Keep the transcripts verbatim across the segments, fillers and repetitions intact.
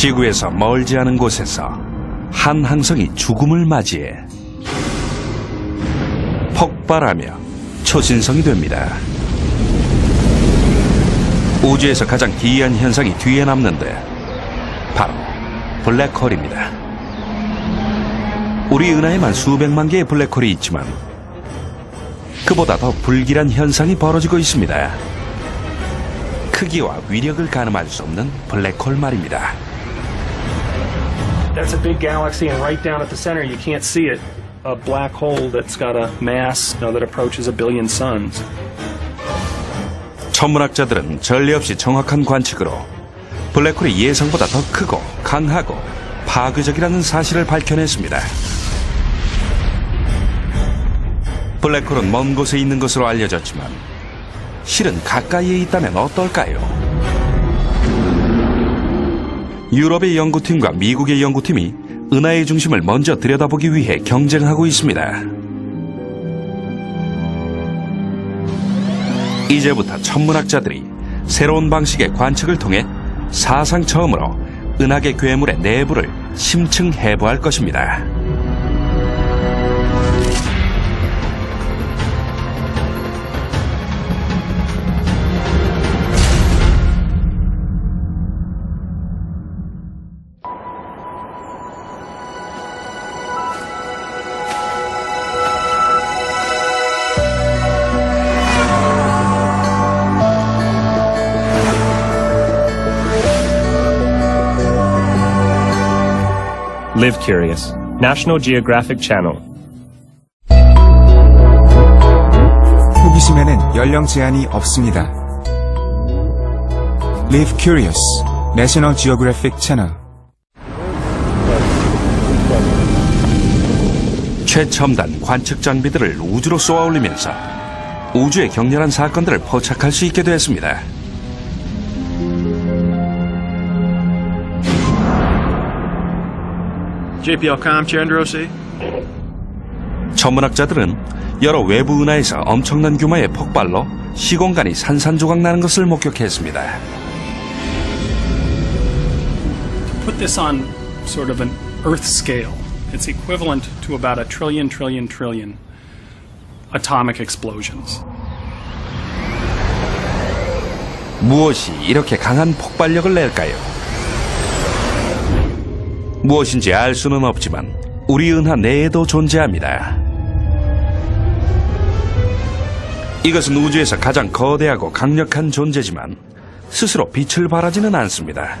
지구에서 멀지 않은 곳에서 한 항성이 죽음을 맞이해 폭발하며 초신성이 됩니다. 우주에서 가장 기이한 현상이 뒤에 남는데 바로 블랙홀입니다. 우리 은하에만 수백만 개의 블랙홀이 있지만 그보다 더 불길한 현상이 벌어지고 있습니다. 크기와 위력을 가늠할 수 없는 블랙홀 말입니다. That's a big galaxy, and right down at the center, you can't see it. A black hole that's got a mass, you know, that approaches a billion suns. 천문학자들은 전례 없이 정확한 관측으로 블랙홀이 예상보다 더 크고 강하고 파괴적이라는 사실을 밝혀냈습니다. 블랙홀은 먼 곳에 있는 것으로 알려졌지만 실은 가까이에 있다면 어떨까요? 유럽의 연구팀과 미국의 연구팀이 은하의 중심을 먼저 들여다보기 위해 경쟁하고 있습니다. 이제부터 천문학자들이 새로운 방식의 관측을 통해 사상 처음으로 은하계 괴물의 내부를 심층 해부할 것입니다. Live Curious, National Geographic Channel. 호기심에는 연령 제한이 없습니다. Live Curious, National Geographic Channel. 최첨단 관측 장비들을 우주로 쏘아올리면서 우주의 격렬한 사건들을 포착할 수 있게 되었습니다. 제이피엘-com, Chandrosi. 천문학자들은 여러 외부 은하에서 엄청난 규모의 폭발로 시공간이 산산조각 나는 것을 목격했습니다. To put this on sort of an Earth scale, it's equivalent to about a trillion, trillion, trillion atomic explosions. 무엇이 이렇게 강한 폭발력을 낼까요? 무엇인지 알 수는 없지만 우리 은하 내에도 존재합니다. 이것은 우주에서 가장 거대하고 강력한 존재지만 스스로 빛을 발하지는 않습니다.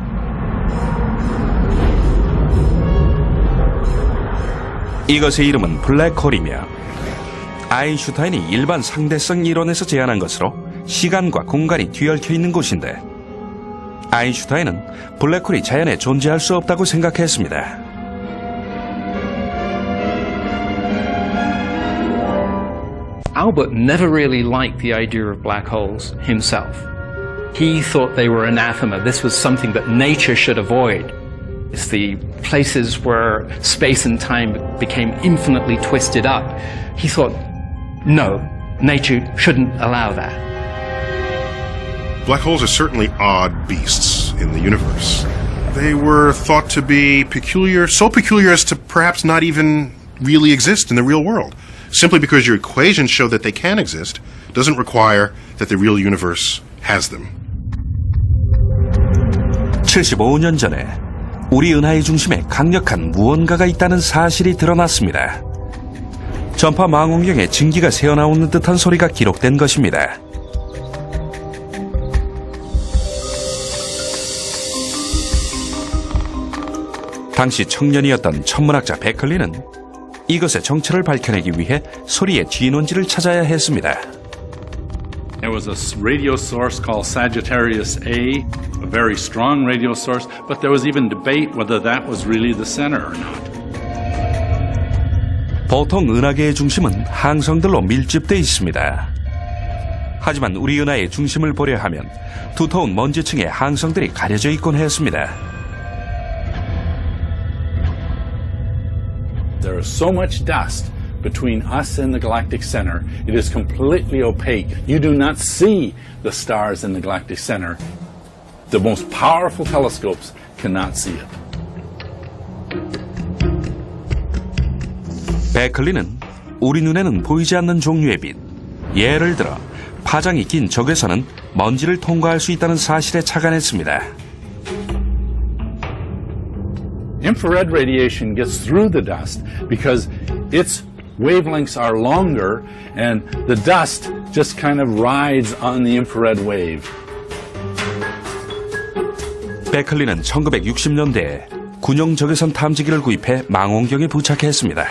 이것의 이름은 블랙홀이며 아인슈타인이 일반 상대성 이론에서 제안한 것으로 시간과 공간이 뒤얽혀 있는 곳인데 아인슈타인은 블랙홀이 자연에 존재할 수 없다고 생각했습니다. Albert never really liked the idea of black holes himself. He thought they were anathema. This was something that nature should avoid. It's the places where space and time became infinitely twisted up. He thought, no, nature shouldn't allow that. Black holes are certainly odd beasts in the universe. They were thought to be peculiar, so peculiar as to perhaps not even really exist in the real world. Simply because your equations show that they can exist doesn't require that the real universe has them. 칠십오 년 전에 우리 은하의 중심에 강력한 무언가가 있다는 사실이 드러났습니다. 전파 망원경에 증기가 새어나오는 듯한 소리가 기록된 것입니다. 당시 청년이었던 천문학자 베클리는 이것의 정체를 밝혀내기 위해 소리의 진원지를 찾아야 했습니다. There was a radio source called Sagittarius A, a very strong radio source, but there was even debate whether that was really the center or not. 보통 은하계의 중심은 항성들로 밀집돼 있습니다. 하지만 우리 은하의 중심을 보려 하면 두터운 먼지층의 항성들이 가려져 있곤 했습니다. There is so much dust between us and the galactic center. It is completely opaque. You do not see the stars in the galactic center. the most powerful telescopes cannot see it. 베클리는 우리 눈에는 보이지 않는 종류의 빛, 예를 들어 파장이 긴 적외선은 먼지를 통과할 수 있다는 사실에 착안했습니다. Infrared radiation gets through the dust because its wavelengths are longer and the dust just kind of rides on the infrared wave. 베클리는 천구백육십 년대에 군용 적외선 탐지기를 구입해 망원경에 부착했습니다.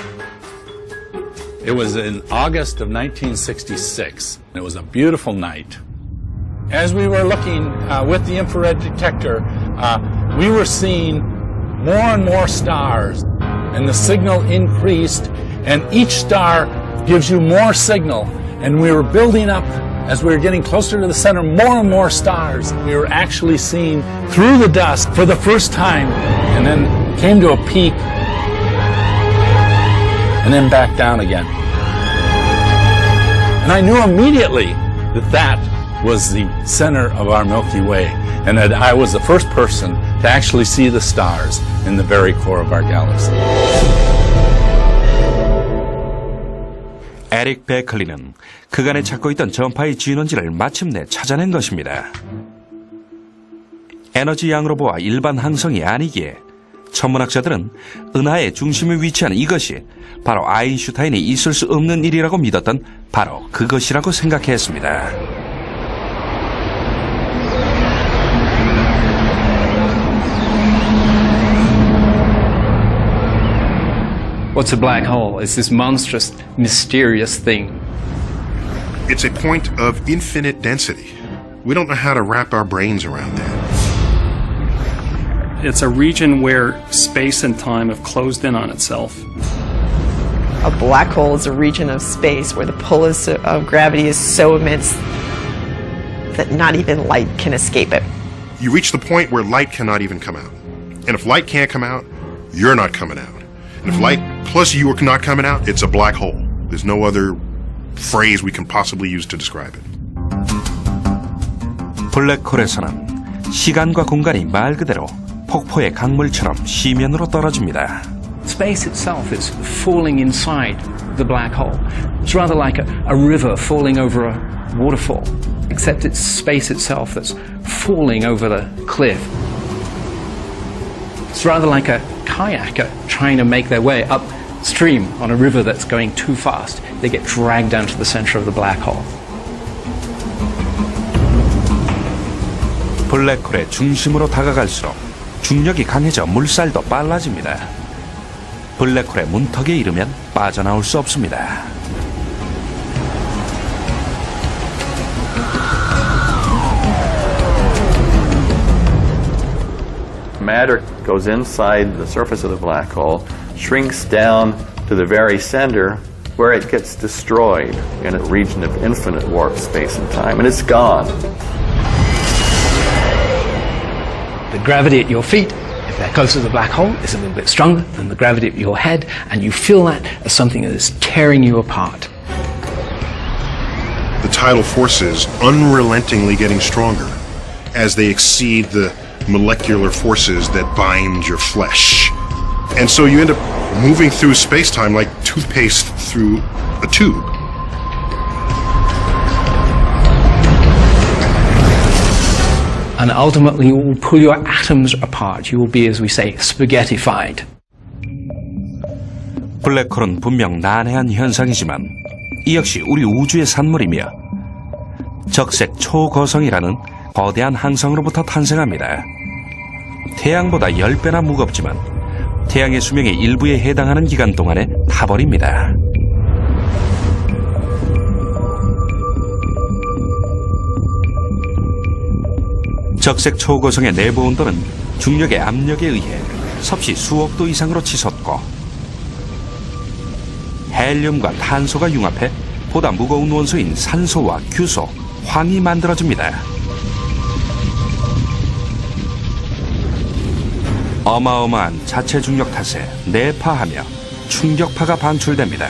It was in August of nineteen sixty-six. It was a beautiful night. As we were looking uh, with the infrared detector, uh, we were seeing more and more stars, and the signal increased, and each star gives you more signal, and we were building up as we were getting closer to the center, more and more stars. We were actually seeing through the dust for the first time, and then came to a peak, and then back down again. And I knew immediately that that was the center of our Milky Way, and that I was the first person to actually see the stars in the very core of our galaxy. 에릭 베클리는 그간에 찾고 있던 전파의 진원지를 마침내 찾아낸 것입니다. 에너지 양으로 보아 일반 항성이 아니기에 천문학자들은 은하의 중심에 위치한 이것이 바로 아인슈타인이 있을 수 없는 일이라고 믿었던 바로 그것이라고 생각했습니다. What's a black hole? It's this monstrous, mysterious thing. It's a point of infinite density. We don't know how to wrap our brains around that. It's a region where space and time have closed in on itself. A black hole is a region of space where the pull of gravity is so immense that not even light can escape it. You reach the point where light cannot even come out. And if light can't come out, you're not coming out. And if light plus you are not coming out, it's a black hole. There's no other phrase we can possibly use to describe it. 블랙홀에서는 시간과 공간이 말 그대로 폭포의 강물처럼 시면으로 떨어집니다. Space itself is falling inside the black hole. It's rather like a, a river falling over a waterfall, except it's space itself that's falling over the cliff. It's rather like a kayaker trying to make their way upstream on a river that's going too fast. They get dragged down to the center of the black hole. 블랙홀의 중심으로 다가갈수록 중력이 강해져 물살도 빨라집니다. 블랙홀의 문턱에 이르면 빠져나올 수 없습니다. Matter goes inside the surface of the black hole, shrinks down to the very center where it gets destroyed in a region of infinite warp space and time, and it's gone. The gravity at your feet, if they're close to the black hole, is a little bit stronger than the gravity at your head, and you feel that as something that is tearing you apart. The tidal forces unrelentingly getting stronger as they exceed the molecular forces that bind your flesh. And so you end up moving through space-time like toothpaste through a tube. And ultimately it will pull your atoms apart. You will be, as we say, spaghettified. 블랙홀은 분명 난해한 현상이지만 이 역시 우리 우주의 산물이며 적색 초거성이라는 거대한 항성으로부터 탄생합니다. 태양보다 열 배나 무겁지만 태양의 수명의 일부에 해당하는 기간 동안에 타버립니다. 적색 초고성의 내부 온도는 중력의 압력에 의해 섭씨 수억 도 이상으로 치솟고 헬륨과 탄소가 융합해 보다 무거운 원소인 산소와 규소, 황이 만들어집니다. 어마어마한 자체 중력 탓에 내파하며 충격파가 방출됩니다.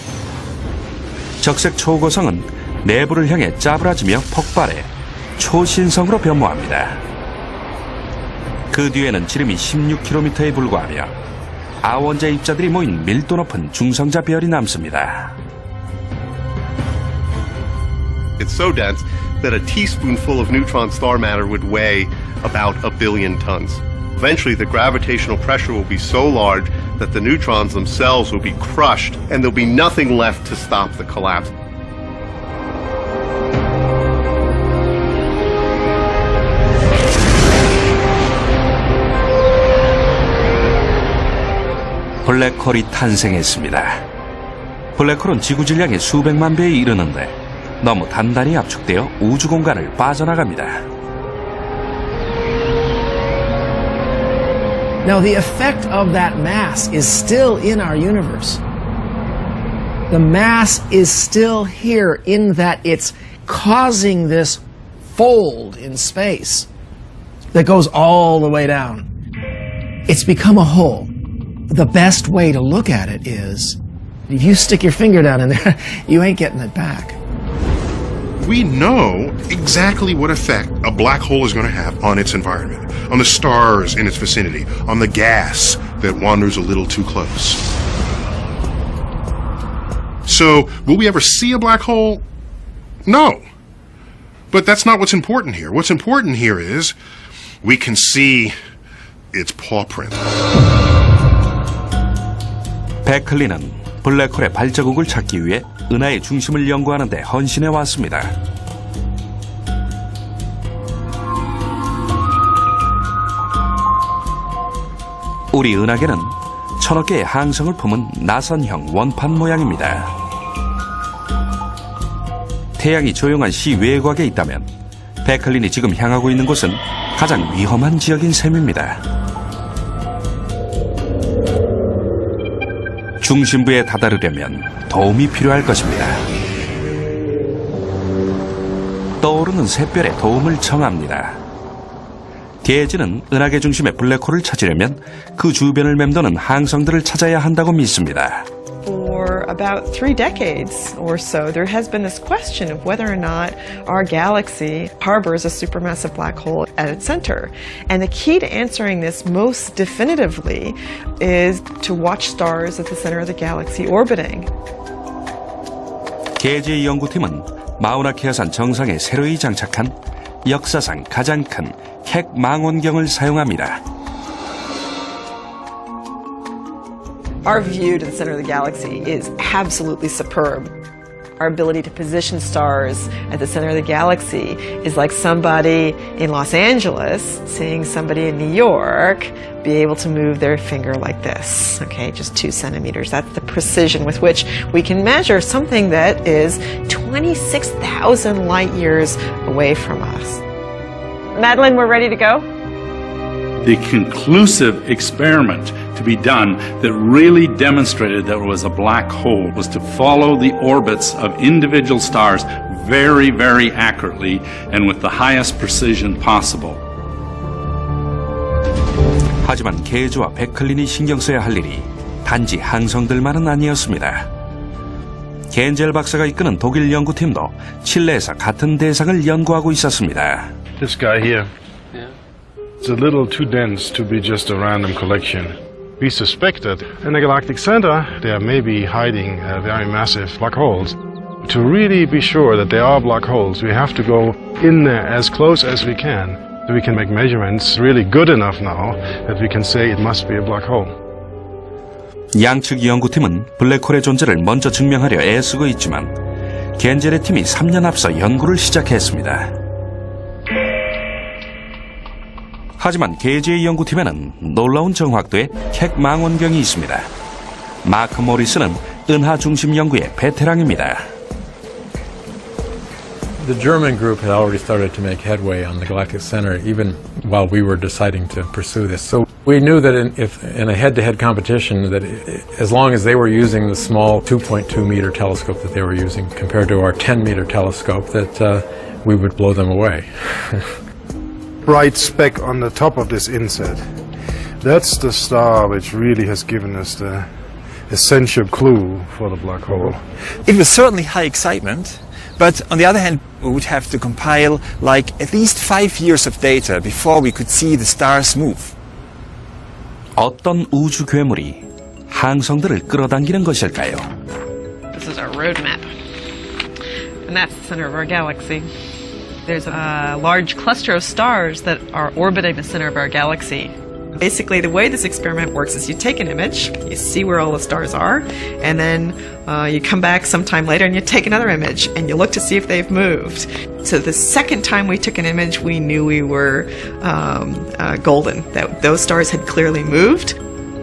적색 초고성은 내부를 향해 짜부라지며 폭발해 초신성으로 변모합니다. 그 뒤에는 지름이 십육 킬로미터에 불과하며 아원자 입자들이 모인 밀도 높은 중성자 별이 남습니다. It's so dense that a teaspoonful of neutron star matter would weigh about a billion tons. Eventually, the gravitational pressure will be so large that the neutrons themselves will be crushed and there'll be nothing left to stop the collapse. 블랙홀이 탄생했습니다. 블랙홀은 지구 질량의 수백만 배에 이르는데 너무 단단히 압축되어 우주 공간을 빠져나갑니다. Now, the effect of that mass is still in our universe. The mass is still here in that it's causing this fold in space that goes all the way down. It's become a hole. The best way to look at it is, if you stick your finger down in there, you ain't getting it back. We know exactly what effect a black hole is going to have on its environment, on the stars in its vicinity, on the gas that wanders a little too close. So, will we ever see a black hole? No. But that's not what's important here. What's important here is we can see its paw print. 베클리는 블랙홀의 발자국을 찾기 위해 은하의 중심을 연구하는 데 헌신해 왔습니다. 우리 은하계는 천억 개의 항성을 품은 나선형 원판 모양입니다. 태양이 조용한 시 외곽에 있다면 베클린이 지금 향하고 있는 곳은 가장 위험한 지역인 셈입니다. 중심부에 다다르려면 도움이 필요할 것입니다. 떠오르는 샛별의 도움을 청합니다. 게이지는 은하계 중심의 블랙홀을 찾으려면 그 주변을 맴도는 항성들을 찾아야 한다고 믿습니다. For about three decades or so, there has been this question of whether or not our galaxy harbors a supermassive black hole at its center. And the key to answering this most definitively is to watch stars at the center of the galaxy orbiting. 게이지의 연구팀은 마우나케아산 정상에 새로이 장착한 역사상 가장 큰 켑 망원경을 사용합니다. Our view to the center of the galaxy is absolutely superb. Our ability to position stars at the center of the galaxy is like somebody in Los Angeles seeing somebody in New York be able to move their finger like this, okay, just two centimeters. That's the precision with which we can measure something that is twenty-six thousand light years away from us. Madeline, we're ready to go? The conclusive experiment to be done that really demonstrated that it was a black hole was to follow the orbits of individual stars very, very accurately and with the highest precision possible. 하지만 게이지와 베클린이 신경 써야 할 일이 단지 항성들만은 아니었습니다. 겐젤 박사가 이끄는 독일 연구팀도 칠레에서 같은 대상을 연구하고 있었습니다. This guy here. It's a little too dense to be just a random collection. We suspect that in the galactic center there may be hiding uh, very massive black holes. To really be sure that they are black holes, we have to go in there as close as we can. So we can make measurements really good enough now that we can say it must be a black hole. 양측 연구팀은 블랙홀의 존재를 먼저 증명하려 애쓰고 있지만 겐젤의 팀이 삼 년 앞서 연구를 시작했습니다. 하지만 게이지의 연구팀에는 놀라운 정확도의 켑 망원경이 있습니다. 마크 모리스는 은하 중심 연구의 베테랑입니다. The German group had already started to make headway on the galactic center even while we were deciding to pursue this. So we knew that in, if, in a head-to-head competition that as long as they were using the small two point two meter telescope that they were using compared to our ten meter telescope that uh, we would blow them away. Bright speck on the top of this inset. That's the star which really has given us the essential clue for the black hole. It was certainly high excitement, But on the other hand, we would have to compile like at least five years of data before we could see the stars move. 어떤 우주 괴물이 항성들을 끌어당기는 것일까요? This is our roadmap. And that's the center of our galaxy. There's a large cluster of stars that are orbiting the center of our galaxy. Basically, the way this experiment works is you take an image, you see where all the stars are, and then uh, you come back sometime later and you take another image and you look to see if they've moved. So the second time we took an image, we knew we were um, uh, golden, that those stars had clearly moved.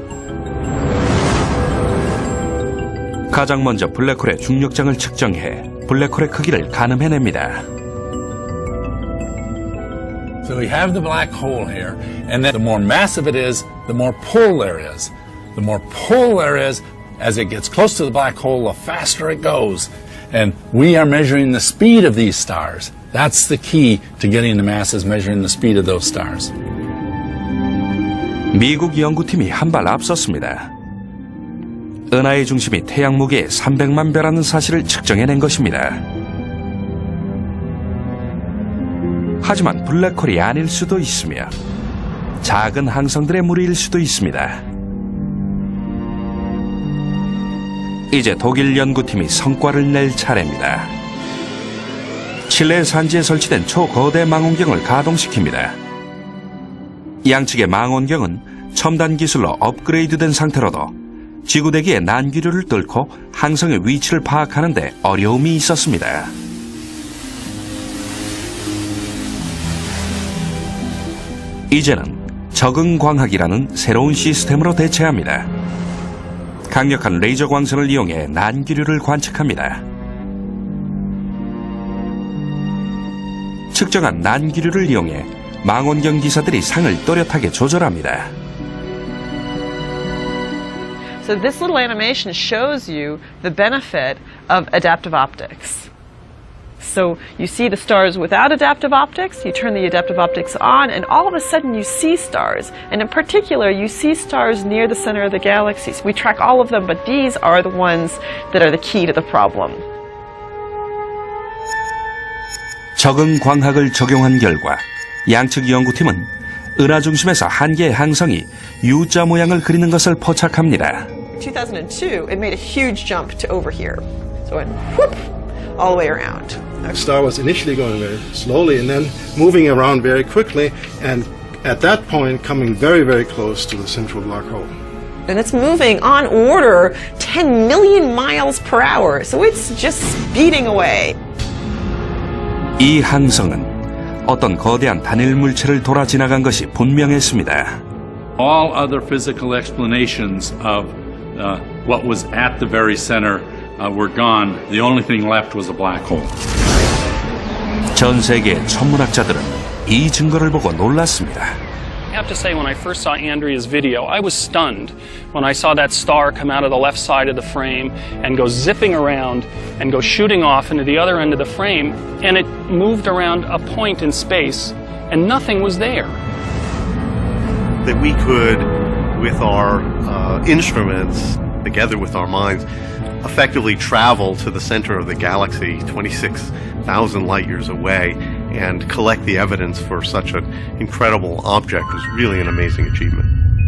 가장 먼저 블랙홀의 중력장을 측정해 블랙홀의 크기를 가늠해냅니다. So we have the black hole here, and then the more massive it is, the more pull there is. The more pull there is, as it gets close to the black hole, the faster it goes. And we are measuring the speed of these stars. That's the key to getting the masses, measuring the speed of those stars. 미국 연구팀이 한 발 앞섰습니다. 은하의 중심이 태양 무게의 삼백만 배라는 사실을 측정해낸 것입니다. 하지만 블랙홀이 아닐 수도 있으며 작은 항성들의 무리일 수도 있습니다. 이제 독일 연구팀이 성과를 낼 차례입니다. 칠레 산지에 설치된 초거대 망원경을 가동시킵니다. 양측의 망원경은 첨단 기술로 업그레이드된 상태로도 지구대기의 난기류를 뚫고 항성의 위치를 파악하는 데 어려움이 있었습니다. 이제는 적응광학이라는 새로운 시스템으로 대체합니다. 강력한 레이저 광선을 이용해 난기류를 관측합니다. 측정한 난기류를 이용해 망원경 기사들이 상을 또렷하게 조절합니다. So this little animation shows you the benefit of adaptive optics. So you see the stars without adaptive optics, you turn the adaptive optics on, and all of a sudden you see stars. And in particular, you see stars near the center of the galaxy. So we track all of them, but these are the ones that are the key to the problem. 적응광학을 적용한 결과 양측 연구팀은 은하 중심에서 한 개의 항성이 U자 모양을 그리는 것을 포착합니다. two thousand two, it made a huge jump to over here. So it went whoop, all the way around. The star was initially going very slowly and then moving around very quickly, and at that point coming very, very close to the central black hole. And it's moving on order ten million miles per hour, so it's just speeding away. 이 항성은 어떤 거대한 단일 물체를 돌아 지나간 것이 분명했습니다. All other physical explanations of uh, what was at the very center uh, were gone. The only thing left was a black hole. 전 세계의 천문학자들은 이 증거를 보고 놀랐습니다. I have to say, when I first saw Andrea's video, I was stunned when I saw that star come out of the left side of the frame and go zipping around and go shooting off into the other end of the frame, and it moved around a point in space, and nothing was there. That we could, with our uh, instruments, together with our minds, effectively travel to the center of the galaxy, twenty-six thousand light years away, and collect the evidence for such an incredible object was really an amazing achievement.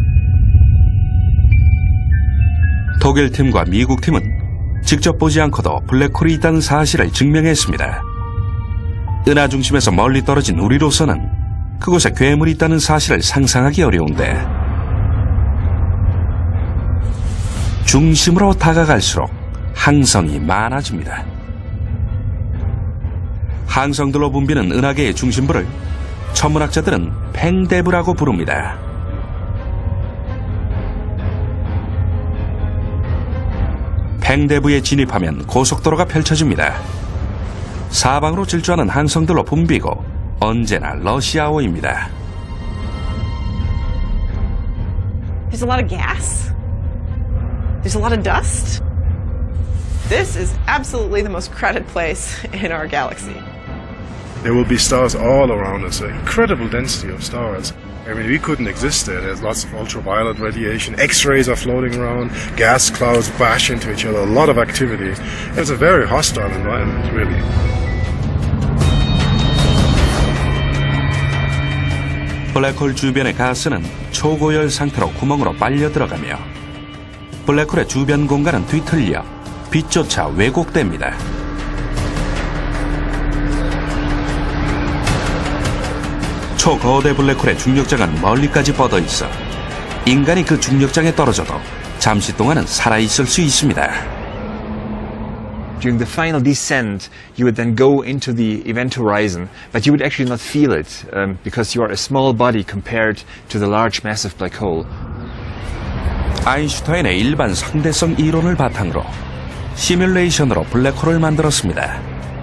독일 팀과 미국 팀은 직접 보지 않고도 블랙홀이 있다는 사실을 증명했습니다. 은하 중심에서 멀리 떨어진 우리로서는 그곳에 괴물이 있다는 사실을 상상하기 어려운데 중심으로 다가갈수록 항성이 많아집니다. 항성들로 붐비는 은하계의 중심부를 천문학자들은 팽대부라고 부릅니다. 팽대부에 진입하면 고속도로가 펼쳐집니다. 사방으로 질주하는 항성들로 붐비고 언제나 러시아어입니다. There's a lot of gas. There's a lot of dust. This is absolutely the most crowded place in our galaxy. There will be stars all around us, an incredible density of stars. I mean, we couldn't exist there. There's lots of ultraviolet radiation, X-rays are floating around, gas clouds bash into each other, a lot of activity. It's a very hostile environment, really. 블랙홀 주변의 가스는 초고열 상태로 구멍으로 빨려 들어가며 블랙홀의 주변 공간은 뒤틀려 빛조차 왜곡됩니다. 초거대 블랙홀의 중력장은 멀리까지 뻗어 있어 인간이 그 중력장에 떨어져도 잠시 동안은 살아있을 수 있습니다. During the final descent, you would then go into the event horizon, but you would actually not feel it um, because you are a small body compared to the large massive black hole. 아인슈타인의 일반 상대성 이론을 바탕으로 시뮬레이션으로 블랙홀을 만들었습니다.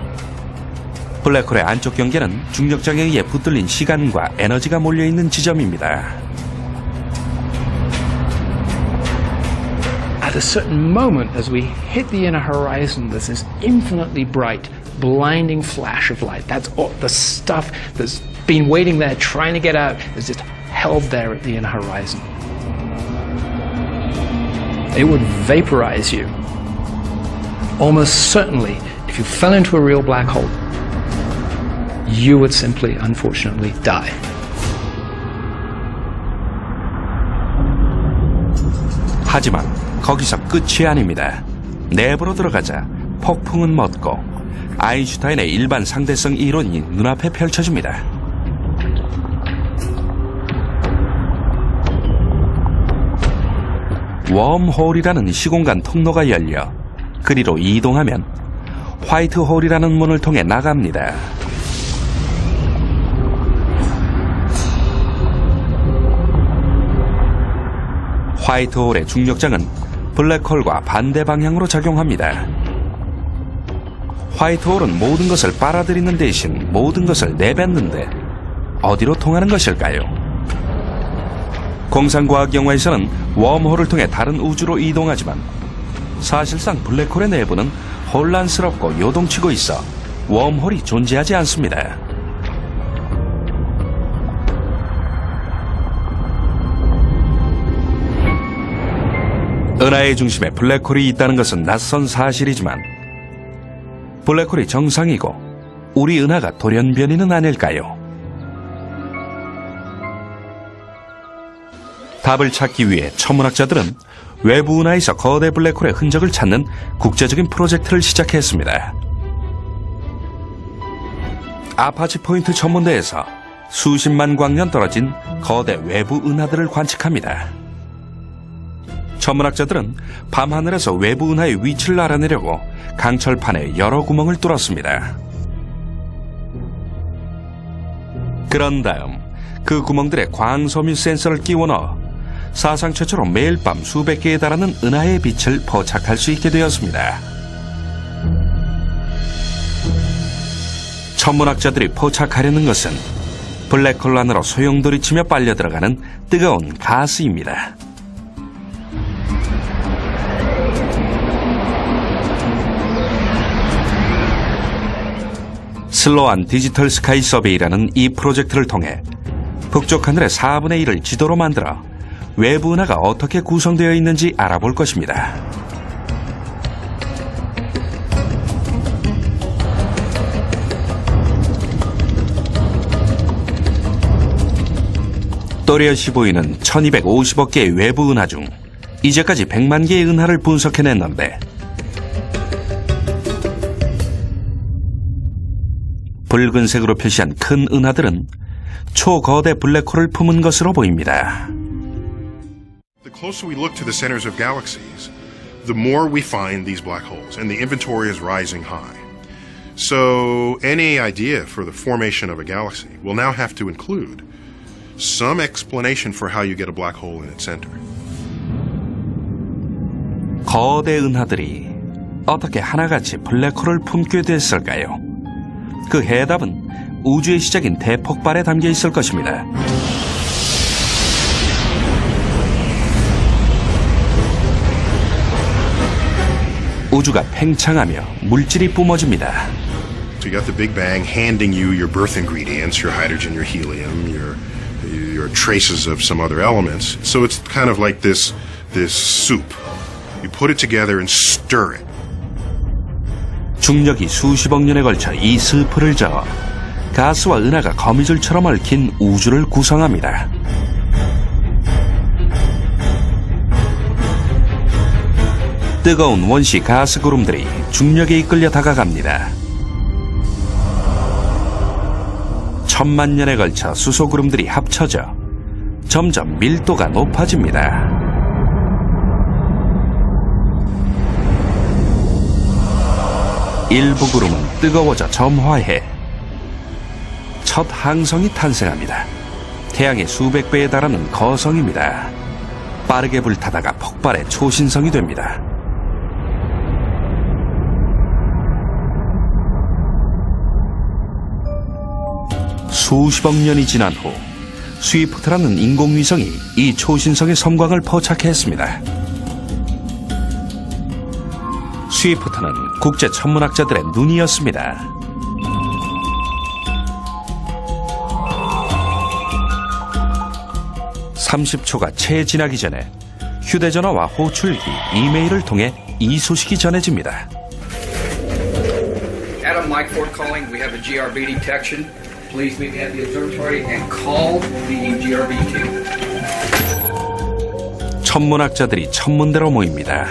블랙홀의 안쪽 경계는 중력장에 의해 붙들린 시간과 에너지가 몰려있는 지점입니다. At a certain moment, as we hit the inner horizon, there's this infinitely bright, blinding flash of light. That's all the stuff that's been waiting there, trying to get out, is just held there at the inner horizon. It would vaporize you. Almost certainly, if you fell into a real black hole, you would simply, unfortunately, die. 하지만 거기서 끝이 아닙니다. 내부로 들어가자 폭풍은 멎고 아인슈타인의 일반 상대성 이론이 눈앞에 펼쳐집니다. 웜홀이라는 시공간 통로가 열려 그리로 이동하면 화이트홀이라는 문을 통해 나갑니다. 화이트홀의 중력장은 블랙홀과 반대 방향으로 작용합니다. 화이트홀은 모든 것을 빨아들이는 대신 모든 것을 내뱉는데 어디로 통하는 것일까요? 공상과학 영화에서는 웜홀을 통해 다른 우주로 이동하지만 사실상 블랙홀의 내부는 혼란스럽고 요동치고 있어 웜홀이 존재하지 않습니다. 은하의 중심에 블랙홀이 있다는 것은 낯선 사실이지만 블랙홀이 정상이고 우리 은하가 돌연변이는 아닐까요? 답을 찾기 위해 천문학자들은 외부 은하에서 거대 블랙홀의 흔적을 찾는 국제적인 프로젝트를 시작했습니다. 아파치 포인트 천문대에서 수십만 광년 떨어진 거대 외부 은하들을 관측합니다. 천문학자들은 밤하늘에서 외부 은하의 위치를 알아내려고 강철판에 여러 구멍을 뚫었습니다. 그런 다음 그 구멍들에 광섬유 센서를 끼워 넣어 사상 최초로 매일 밤 수백 개에 달하는 은하의 빛을 포착할 수 있게 되었습니다. 천문학자들이 포착하려는 것은 블랙홀 안으로 소용돌이치며 빨려 들어가는 뜨거운 가스입니다. 슬로안 디지털 스카이 서베이라는 이 프로젝트를 통해 북쪽 하늘의 사분의 일을 지도로 만들어 외부 은하가 어떻게 구성되어 있는지 알아볼 것입니다. 또렷이 보이는 천이백오십억 개의 외부 은하 중 이제까지 백만 개의 은하를 분석해냈는데 붉은색으로 표시한 큰 은하들은 초거대 블랙홀을 품은 것으로 보입니다. The closer we look to the centers of galaxies, the more we find these black holes, and the inventory is rising high. So any idea for the formation of a galaxy will now have to include some explanation for how you get a black hole in its center. 거대 은하들이 어떻게 하나같이 블랙홀을 품게 됐을까요? 그 해답은 우주의 시작인 대폭발에 담겨 있을 것입니다. 우주가 팽창하며 물질이 뿜어집니다. So you got the Big Bang handing you your birth ingredients, your hydrogen, your helium, your your traces of some other elements. So it's kind of like this this soup. You put it together and stir it. 중력이 수십억 년에 걸쳐 이 스프를 저어 가스와 은하가 거미줄처럼 얽힌 우주를 구성합니다. 뜨거운 원시 가스 구름들이 중력에 이끌려 다가갑니다. 천만 년에 걸쳐 수소 구름들이 합쳐져 점점 밀도가 높아집니다. 일부 구름은 뜨거워져 점화해 첫 항성이 탄생합니다. 태양의 수백 배에 달하는 거성입니다. 빠르게 불타다가 폭발해 초신성이 됩니다. 수십억 년이 지난 후 스위프트라는 인공위성이 이 초신성의 섬광을 포착했습니다. 스위프트는 국제 천문학자들의 눈이었습니다. 삼십 초가 채 지나기 전에 휴대전화와 호출기, 이메일을 통해 이 소식이 전해집니다. Adam Mike Ford calling. We have a G R B detection. Please meet me at the observatory and call the G R B team. 천문학자들이 천문대로 모입니다.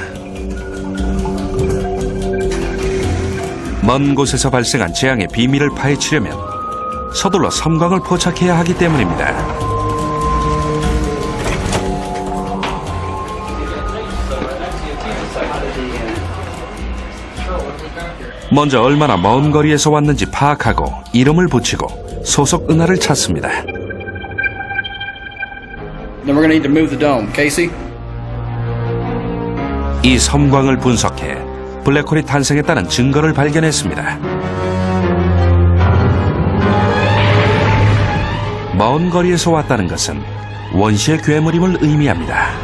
먼 곳에서 발생한 재앙의 비밀을 파헤치려면 서둘러 섬광을 포착해야 하기 때문입니다. 먼저 얼마나 먼 거리에서 왔는지 파악하고 이름을 붙이고 소속 은하를 찾습니다. Then we're going to need to move the dome. Casey? 이 섬광을 분석해 블랙홀이 탄생했다는 증거를 발견했습니다. 먼 거리에서 왔다는 것은 원시의 괴물임을 의미합니다.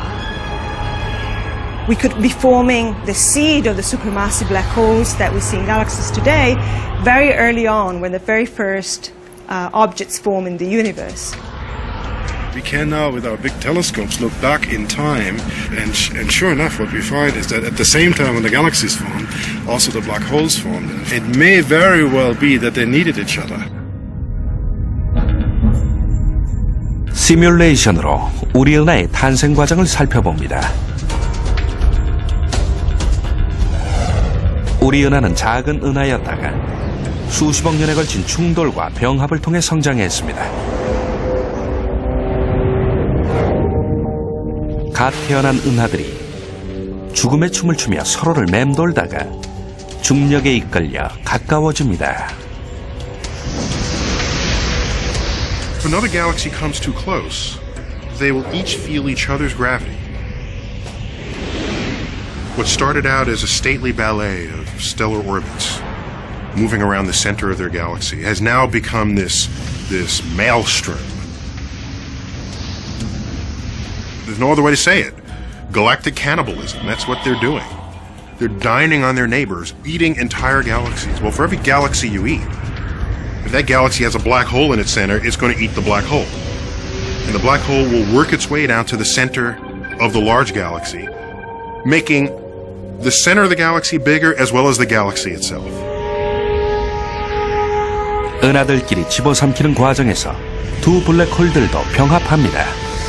We could be forming the seed of the supermassive black holes that we see in galaxies today very early on, when the very first uh, objects form in the universe. We can now, with our big telescopes, look back in time, and, sh and sure enough, what we find is that at the same time when the galaxies formed, also the black holes formed. It may very well be that they needed each other. 시뮬레이션으로 우리 은하의 탄생 과정을 살펴봅니다. 우리 은하는 작은 은하였다가 수십억 년에 걸친 충돌과 병합을 통해 성장했습니다. 갓 태어난 은하들이 죽음의 춤을 추며 서로를 맴돌다가 중력에 이끌려 가까워집니다. If another galaxy comes too close, they will each feel each other's gravity. What started out as a stately ballet of stellar orbits moving around the center of their galaxy has now become this, this maelstrom. There's no other way to say it. Galactic cannibalism, that's what they're doing. They're dining on their neighbors, eating entire galaxies. Well, for every galaxy you eat, if that galaxy has a black hole in its center, it's going to eat the black hole. And the black hole will work its way down to the center of the large galaxy, making the center of the galaxy bigger as well as the galaxy itself. 은하들끼리 집어삼키는 과정에서 두 블랙홀들도 병합합니다.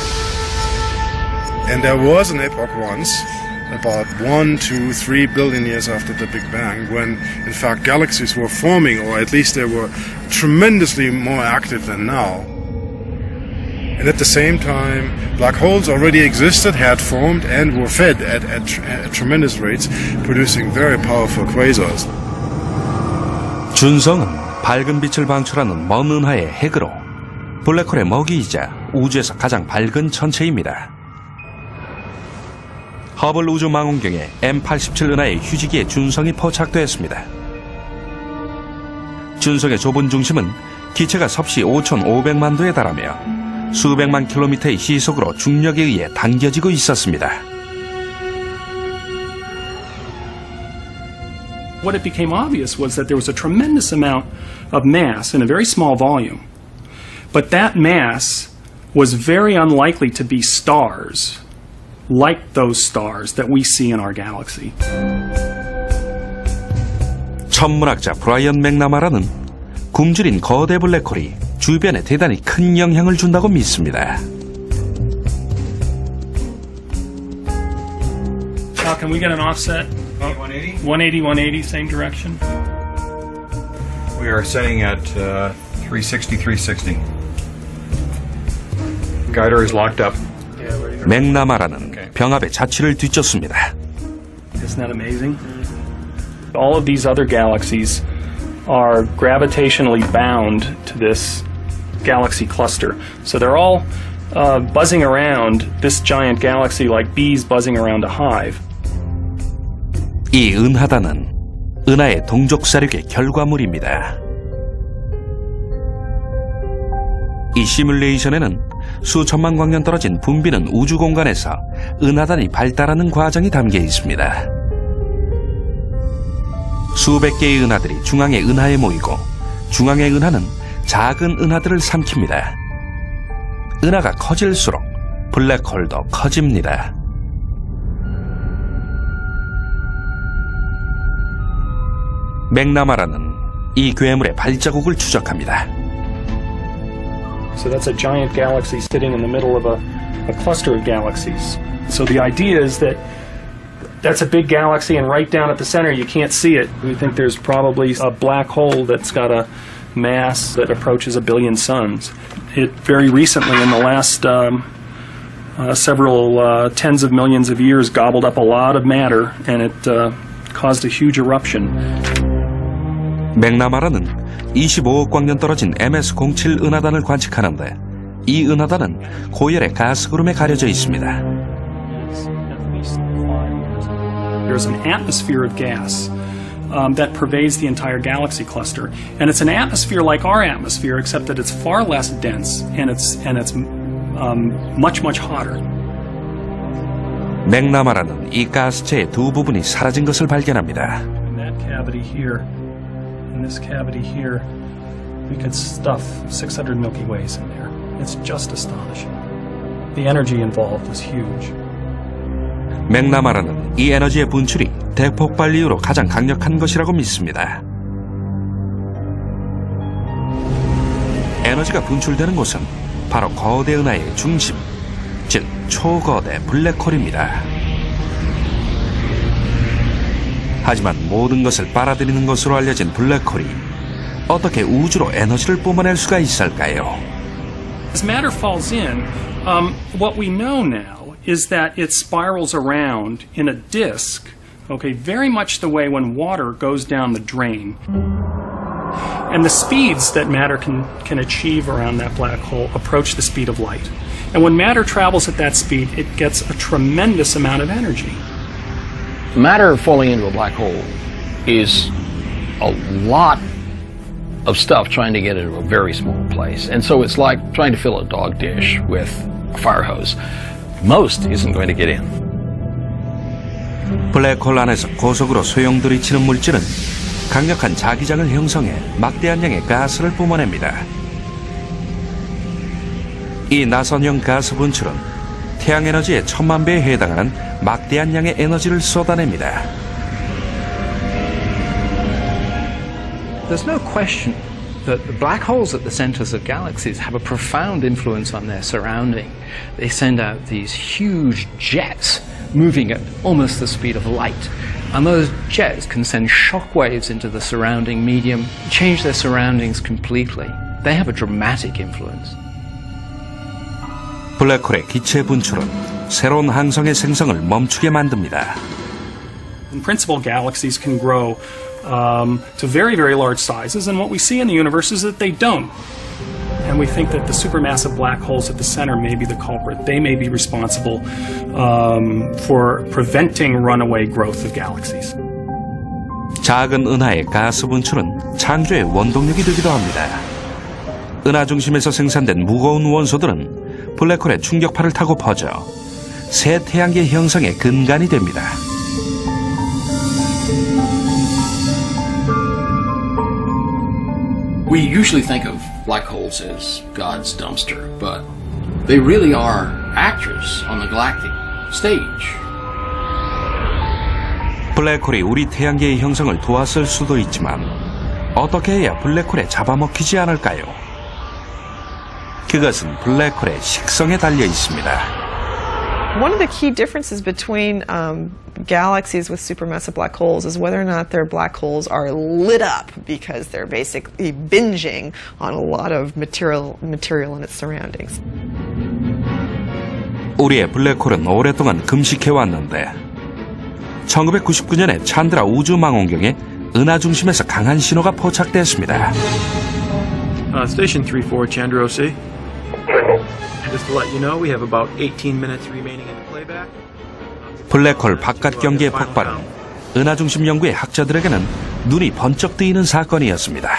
And there was an epoch once, about one, two, three billion years after the Big Bang, when in fact galaxies were forming, or at least they were tremendously more active than now. And at the same time, black holes already existed, had formed, and were fed at, at, tr at tremendous rates, producing very powerful quasars. 준성은 밝은 빛을 방출하는 먼 은하의 핵으로 블랙홀의 먹이이자 우주에서 가장 밝은 천체입니다. 허블 우주망원경에 엠 팔십칠 은하의 휴지기에 준성이 포착되었습니다. 준성의 좁은 중심은 기체가 섭씨 오천오백만 도에 달하며 수백만 킬로미터의 시속으로 중력에 의해 당겨지고 있었습니다. What it became obvious was that there was a tremendous amount of mass in a very small volume. But that mass was very unlikely to be stars, like those stars that we see in our galaxy. 천문학자 브라이언 맥나마라는 굶주린 거대 블랙홀이 주변에 대단히 큰 영향을 준다고 믿습니다. Now, can we get an offset? one eighty? one eighty, one eighty, same direction. We are setting at uh, three sixty, three sixty. Guider is locked up. 맥나마라는 병합의 자취를 뒤쫓습니다. Isn't that amazing? All of these other galaxies are gravitationally bound to this galaxy cluster. So they're all uh, buzzing around this giant galaxy like bees buzzing around a hive. 이 은하단은 은하의 동족 사륙의 결과물입니다. 이 시뮬레이션에는 수천만 광년 떨어진 붐비는 우주 공간에서 은하단이 발달하는 과정이 담겨 있습니다. 수백 개의 은하들이 중앙의 은하에 모이고 중앙의 은하는 작은 은하들을 삼킵니다. 은하가 커질수록 블랙홀도 커집니다. 맥나마라는 이 괴물의 발자국을 추적합니다. So that's a giant galaxy sitting in the middle of a, a cluster of galaxies. So the idea is that that's a big galaxy, and right down at the center you can't see it. We think there's probably a black hole that's got a mass that approaches a billion suns. It very recently, in the last um, uh, several uh, tens of millions of years, gobbled up a lot of matter, and it uh, caused a huge eruption. 맥나마라는 이십오억 광년 떨어진 엠에스 공칠 은하단을 관측하는데 이 은하단은 고열의 가스 구름에 가려져 있습니다. There's an atmosphere of gas um, that pervades the entire galaxy cluster, and it's an atmosphere like our atmosphere, except that it's far less dense and it's and it's um, much much hotter. 맥나마라는 이 가스체의 두 부분이 사라진 것을 발견합니다. In that cavity here, in this cavity here, we could stuff six hundred Milky Ways in there. It's just astonishing. The energy involved is huge. 맥나마라는 이 에너지의 분출이 대폭발 이후로 가장 강력한 것이라고 믿습니다. 에너지가 분출되는 곳은 바로 거대 은하의 중심, 즉 초거대 블랙홀입니다. 하지만 모든 것을 빨아들이는 것으로 알려진 블랙홀이 어떻게 우주로 에너지를 뿜어낼 수가 있을까요? As matter falls in, um, what we know now is that it spirals around in a disk, okay, very much the way when water goes down the drain. And the speeds that matter can, can achieve around that black hole approach the speed of light. And when matter travels at that speed, it gets a tremendous amount of energy. Matter falling into a black hole is a lot of stuff trying to get into a very small place. And so it's like trying to fill a dog dish with a fire hose. Most isn't going to get in. 블랙홀 안에서 고속으로 소용돌이치는 물질은 강력한 자기장을 형성해 막대한 양의 가스를 뿜어냅니다. 이 나선형 가스 분출은 태양 에너지의 천만 배에 해당하는 막대한 양의 에너지를 쏟아냅니다. There's no question that the black holes at the centers of galaxies have a profound influence on their surrounding. They send out these huge jets moving at almost the speed of light. And those jets can send shock waves into the surrounding medium, change their surroundings completely. They have a dramatic influence. 블랙홀의 기체 분출은 새로운 항성의 생성을 멈추게 만듭니다. In principle, galaxies can grow um, to very, very large sizes, and what we see in the universe is that they don't. And we think that the supermassive black holes at the center may be the culprit. They may be responsible um, for preventing runaway growth of galaxies. 작은 은하의 가스 분출은 창조의 원동력이 되기도 합니다. 은하 중심에서 생산된 무거운 원소들은 블랙홀의 충격파를 타고 퍼져 새 태양계 형성의 근간이 됩니다. We usually think of black holes as God's dumpster, but they really are actors on the galactic stage. 블랙홀이 우리 태양계의 형성을 도왔을 수도 있지만 어떻게 해야 블랙홀에 잡아먹히지 않을까요? 그것은 블랙홀의 식성에 달려 있습니다. One of the key differences between um, galaxies with supermassive black holes is whether or not their black holes are lit up because they're basically binging on a lot of material, material in its surroundings. 우리의 블랙홀은 오랫동안 금식해왔는데 천구백구십구 년에 찬드라 우주망원경에 은하 중심에서 강한 신호가 포착됐습니다. Uh, station three four, Chandra O C. Just to let you know, we have about eighteen minutes remaining in the playback. 블랙홀 바깥 경계의 폭발은 은하 중심 연구의 학자들에게는 눈이 번쩍 뜨이는 사건이었습니다.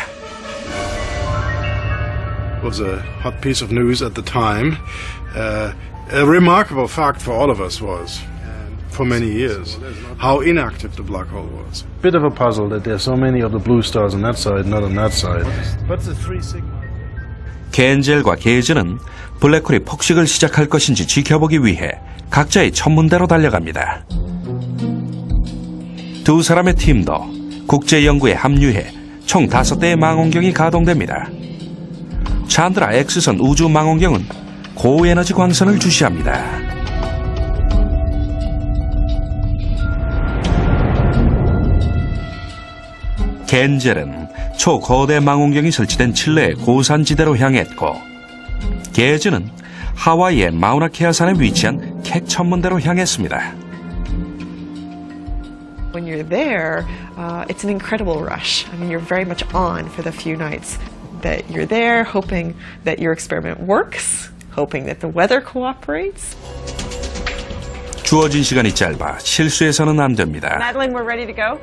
It was a hot piece of news at the time. Uh, a remarkable fact for all of us was, for many years, how inactive the black hole was. Bit of a puzzle that there's so many of the blue stars on that side, not on that side. What's the three sigma? 겐젤과 게이즈는 블랙홀이 폭식을 시작할 것인지 지켜보기 위해 각자의 천문대로 달려갑니다. 두 사람의 팀도 국제연구에 합류해 총 다섯 대의 망원경이 가동됩니다. 찬드라 X선 우주망원경은 고에너지 광선을 주시합니다. 겐젤은 초거대 망원경이 설치된 칠레의 고산지대로 향했고 게즈는 하와이의 마우나케아산에 위치한 캑 천문대로 향했습니다. When you're there, uh, it's an incredible rush. I mean, you're very much on for the few nights that you're there, hoping that your experiment works, hoping that the weather cooperates. 주어진 시간이 짧아 실수해서는 안 됩니다. Madeline, we're ready to go.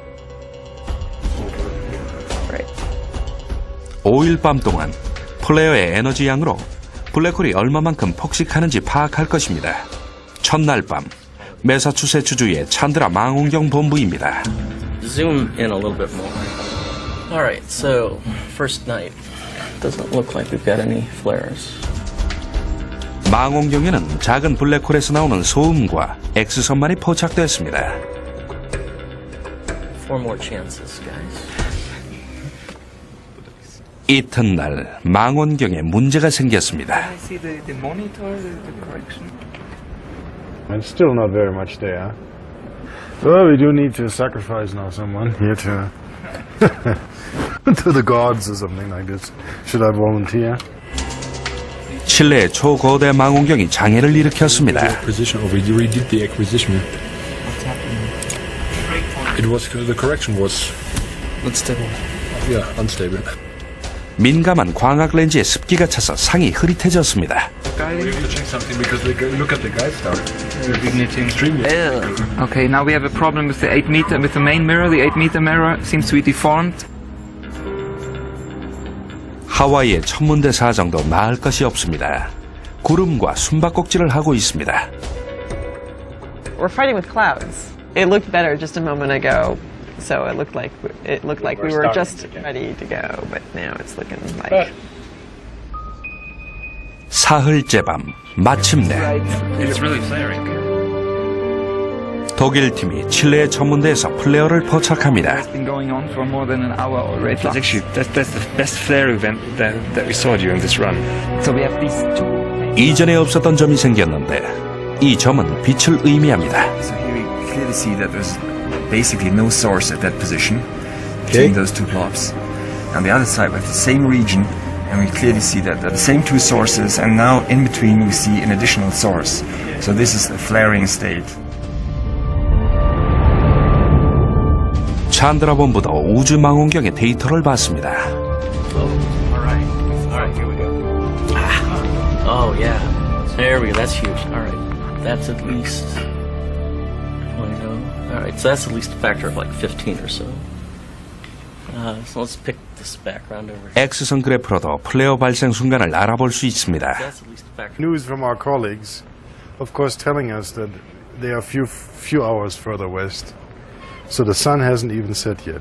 오 일 밤 동안 플레어의 에너지 양으로 블랙홀이 얼마만큼 폭식하는지 파악할 것입니다. 첫날 밤 매사추세츠주의 찬드라 망원경 본부입니다. Zoom in a little bit more. All right, so first night doesn't look like we've got any flares. 망원경에는 작은 블랙홀에서 나오는 소음과 X선만이 포착됐습니다. Four more chances, guys. 이튿날 망원경에 문제가 생겼습니다. And still not very much there. Well, we do need to sacrifice now someone here to to the gods or something like this. Should I volunteer? 칠레의 초거대 망원경이 장애를 일으켰습니다. It was the correction was unstable. Yeah, unstable. 민감한 광학 렌즈에 습기가 차서 상이 흐릿해졌습니다. Okay, now we have a problem with the eight meter with the main mirror. The eight meter mirror seems to be deformed. 하와이의 천문대 사정도 나을 것이 없습니다. 구름과 숨바꼭질을 하고 있습니다. We're fighting with clouds. It looked better just a moment ago. So it looked like it looked like we were just ready to go, but now it's looking like. 사흘째 밤 마침내 It's really flaring. 독일 팀이 칠레의 천문대에서 플레어를 포착합니다. It's been going on for more than an hour already. That's actually that's, that's the best flare event that, that we saw during this run. So we have these two. 이전에 없었던 점이 생겼는데 이 점은 빛을 의미합니다. So here we clearly see that there's basically no source at that position between those two blobs. On the other side we have the same region and we clearly see that they're the same two sources and now in between we see an additional source. So this is the flaring state. 찬드라 본부도 우주 망원경의 데이터를 봤습니다. Alright, alright, here we go. Ah. Oh yeah, there we go, that's huge. Alright, that's at least... Alright, so that's at least a factor of like fifteen or so. Uh, so let's pick this background over here. X선 그래프로도 플레어 발생 순간을 알아볼 수 있습니다. That's at least a factor. News from our colleagues, of course, telling us that they are few few hours further west, so the sun hasn't even set yet.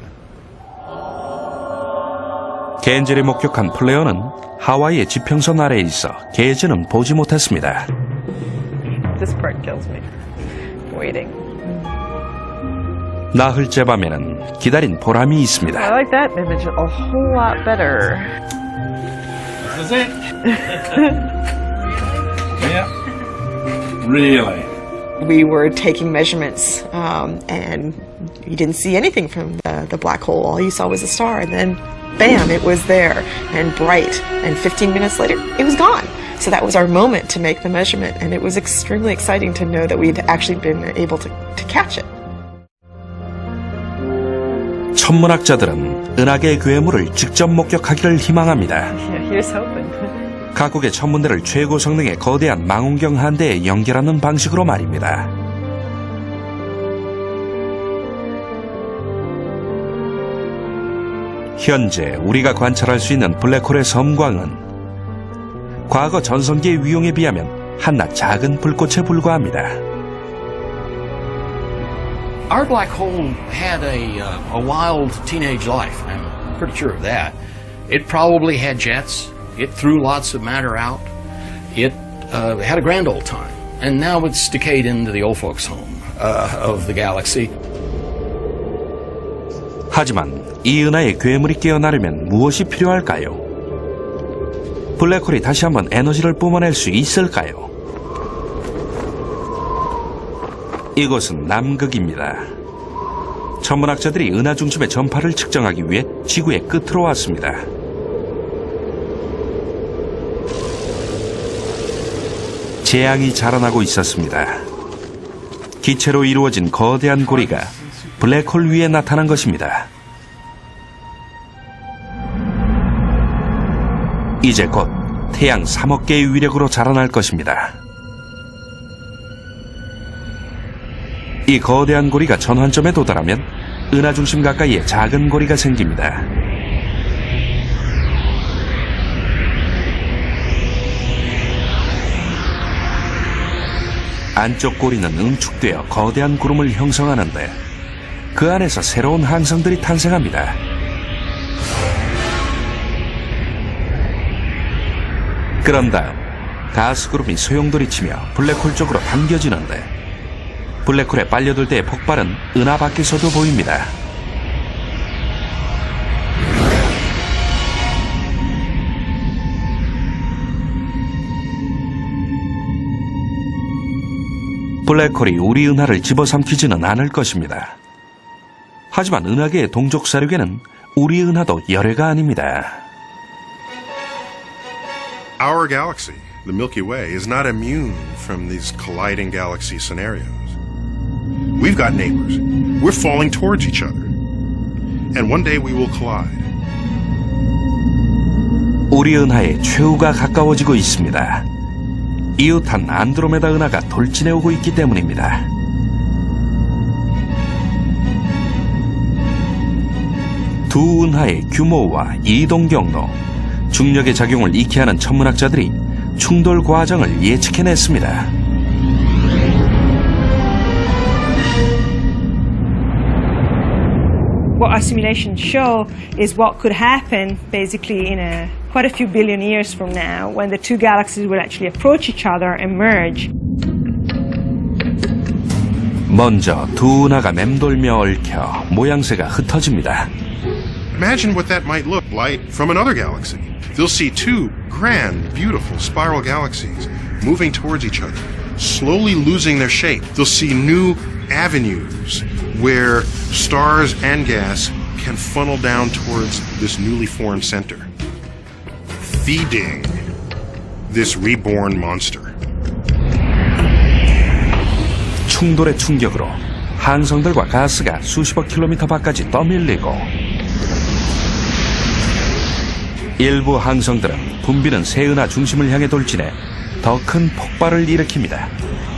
겐젤이 목격한 플레어는 하와이의 지평선 아래에 있어 게즈는 보지 못했습니다. This part kills me. Waiting. 나흘째 밤에는 기다린 보람이 있습니다. I like that image a whole lot better. That's it. Yeah. Really. We were taking measurements, um, and you didn't see anything from the, the black hole. All you saw was a star, and then, bam, it was there and bright. And fifteen minutes later, it was gone. So that was our moment to make the measurement, and it was extremely exciting to know that we'd actually been able to, to catch it. 천문학자들은 은하계의 괴물을 직접 목격하기를 희망합니다. Yeah, here's hoping. 각국의 천문대를 최고 성능의 거대한 망원경 한 대에 연결하는 방식으로 말입니다. 현재 우리가 관찰할 수 있는 블랙홀의 섬광은 과거 전성기의 위용에 비하면 한낱 작은 불꽃에 불과합니다. Our black hole had a, uh, a wild teenage life. I'm pretty sure of that. It probably had jets. It threw lots of matter out. It uh, had a grand old time. And now it's decayed into the old folks' home uh, of the galaxy. 하지만 이 은하의 괴물이 깨어나려면 무엇이 필요할까요? 블랙홀이 다시 한번 에너지를 뿜어낼 수 있을까요? 이곳은 남극입니다. 천문학자들이 은하 중심의 전파를 측정하기 위해 지구의 끝으로 왔습니다. 재앙이 자라나고 있었습니다. 기체로 이루어진 거대한 고리가 블랙홀 위에 나타난 것입니다. 이제 곧 태양 삼억 개의 위력으로 자라날 것입니다. 이 거대한 고리가 전환점에 도달하면 은하 중심 가까이에 작은 고리가 생깁니다. 안쪽 고리는 응축되어 거대한 구름을 형성하는데 그 안에서 새로운 항성들이 탄생합니다. 그런 다음 가스구름이 소용돌이치며 블랙홀 쪽으로 당겨지는데 블랙홀에 빨려들 때의 폭발은 은하 밖에서도 보입니다. 블랙홀이 우리 은하를 집어삼키지는 않을 것입니다. 하지만 은하계의 동족 사륙에는 우리 은하도 열애가 아닙니다. Our galaxy, the Milky Way, is not immune from these colliding galaxy scenarios. We've got neighbors. We're falling towards each other. And one day we will collide. 우리 은하의 최후가 가까워지고 있습니다. 이웃한 안드로메다 은하가 돌진해 오고 있기 때문입니다. 두 은하의 규모와 이동 경로, 중력의 작용을 익히 하는 천문학자들이 충돌 과정을 예측해냈습니다. What our simulations show is what could happen basically in a, quite a few billion years from now when the two galaxies will actually approach each other and merge. 먼저 두 은하가 맴돌며 얽혀 모양새가 흩어집니다. Imagine what that might look like from another galaxy. They'll see two grand, beautiful spiral galaxies moving towards each other, slowly losing their shape. They'll see new avenues where stars and gas can funnel down towards this newly formed center, feeding this reborn monster. 충돌의 충격으로 항성들과 가스가 수십억 킬로미터 밖까지 떠밀리고 일부 항성들은 붐비는 새 은하 중심을 향해 돌진해 더 큰 폭발을 일으킵니다.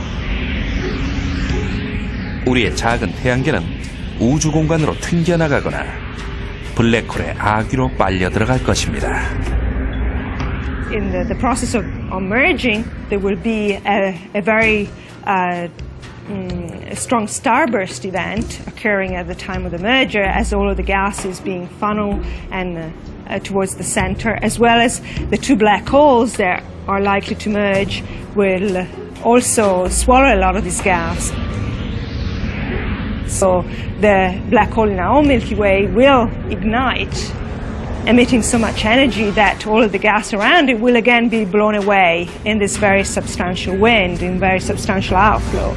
우리의 작은 태양계는 우주 공간으로 튕겨나가거나 블랙홀의 아귀로 빨려 들어갈 것입니다. In the, the process of, of merging, there will be a, a very uh, mm, a strong starburst event occurring at the time of the merger as all of the gas is being funneled and uh, uh, towards the center, as well as the two black holes that are likely to merge will also swallow a lot of this gas. So the black hole in our Milky Way will ignite, emitting so much energy that all of the gas around it will again be blown away in this very substantial wind, in very substantial outflow.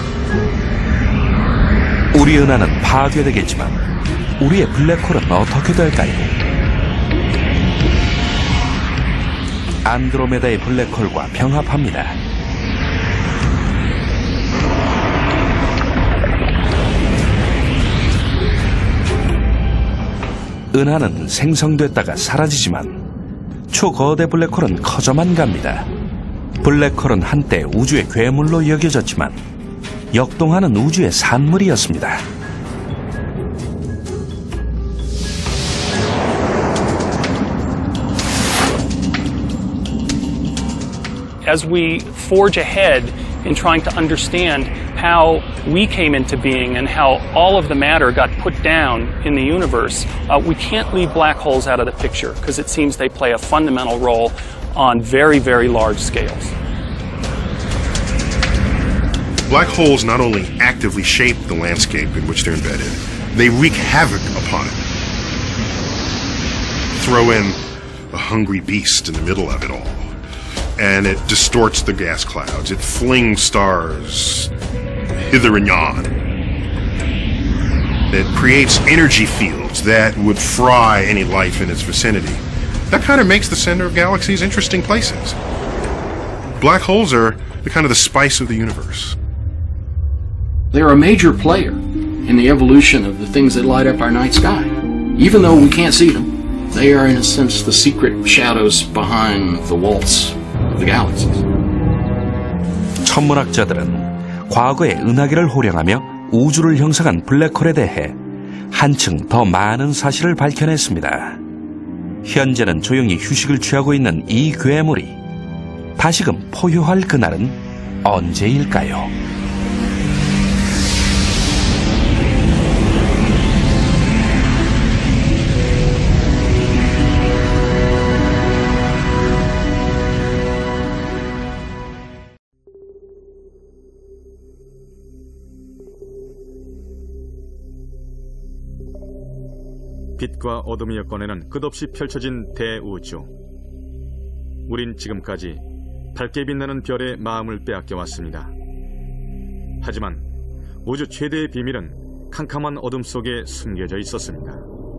우리 은하는 파괴되겠지만 우리의 블랙홀은 어떻게 될까요? 안드로메다의 블랙홀과 병합합니다. 은하는 생성됐다가 사라지지만 초거대 블랙홀은 커져만 갑니다. 블랙홀은 한때 우주의 괴물로 여겨졌지만 역동하는 우주의 산물이었습니다. As we forge ahead in trying to understand how we came into being and how all of the matter got put down in the universe, uh, we can't leave black holes out of the picture because it seems they play a fundamental role on very, very large scales. Black holes not only actively shape the landscape in which they're embedded, they wreak havoc upon it. Throw in a hungry beast in the middle of it all, and it distorts the gas clouds. It flings stars hither and yon. It creates energy fields that would fry any life in its vicinity. That kind of makes the center of galaxies interesting places. Black holes are the kind of the spice of the universe. They're a major player in the evolution of the things that light up our night sky. Even though we can't see them, they are in a sense the secret shadows behind the walls of the galaxies. 천문학자들은 과거의 은하계를 호령하며 우주를 형성한 블랙홀에 대해 한층 더 많은 사실을 밝혀냈습니다. 현재는 조용히 휴식을 취하고 있는 이 괴물이 다시금 포효할 그날은 언제일까요? 빛과 어둠이 엮어내는 끝없이 펼쳐진 대우주. 우린 지금까지 밝게 빛나는 별에 마음을 빼앗겨왔습니다. 하지만 우주 최대의 비밀은 캄캄한 어둠 속에 숨겨져 있었습니다.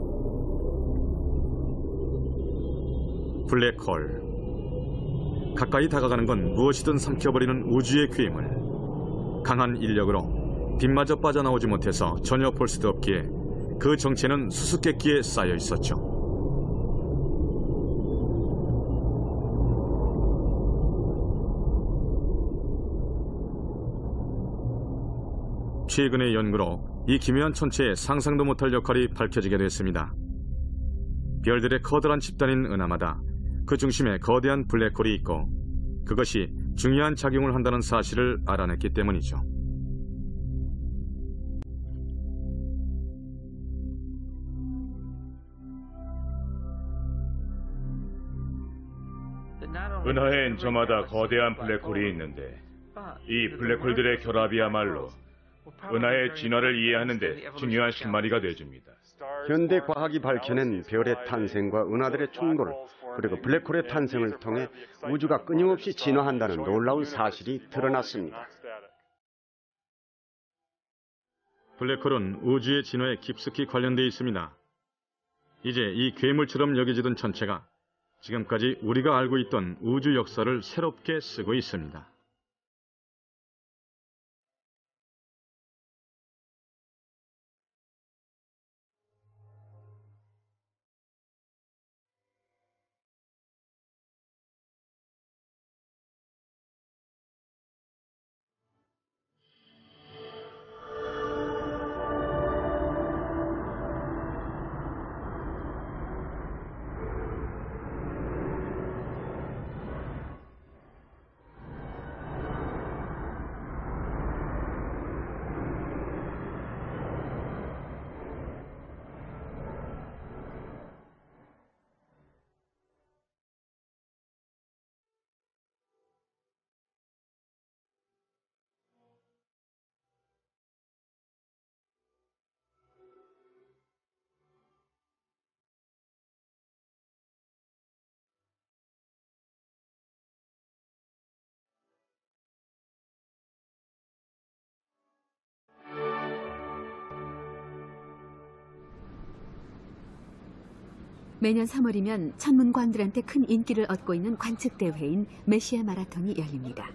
블랙홀. 가까이 다가가는 건 무엇이든 삼켜버리는 우주의 괴물. 강한 인력으로 빛마저 빠져나오지 못해서 전혀 볼 수도 없기에 그 정체는 수수께끼에 쌓여 있었죠. 최근의 연구로 이 기묘한 천체의 상상도 못할 역할이 밝혀지게 됐습니다. 별들의 커다란 집단인 은하마다 그 중심에 거대한 블랙홀이 있고 그것이 중요한 작용을 한다는 사실을 알아냈기 때문이죠. 은하엔 저마다 거대한 블랙홀이 있는데 이 블랙홀들의 결합이야말로 은하의 진화를 이해하는 데 중요한 실마리가 되어줍니다. 현대 과학이 밝혀낸 별의 탄생과 은하들의 충돌, 그리고 블랙홀의 탄생을 통해 우주가 끊임없이 진화한다는 놀라운 사실이 드러났습니다. 블랙홀은 우주의 진화에 깊숙이 관련되어 있습니다. 이제 이 괴물처럼 여겨지던 천체가 지금까지 우리가 알고 있던 우주 역사를 새롭게 쓰고 있습니다. 매년 삼월이면 천문광들한테 큰 인기를 얻고 있는 관측 대회인 메시아 마라톤이 열립니다.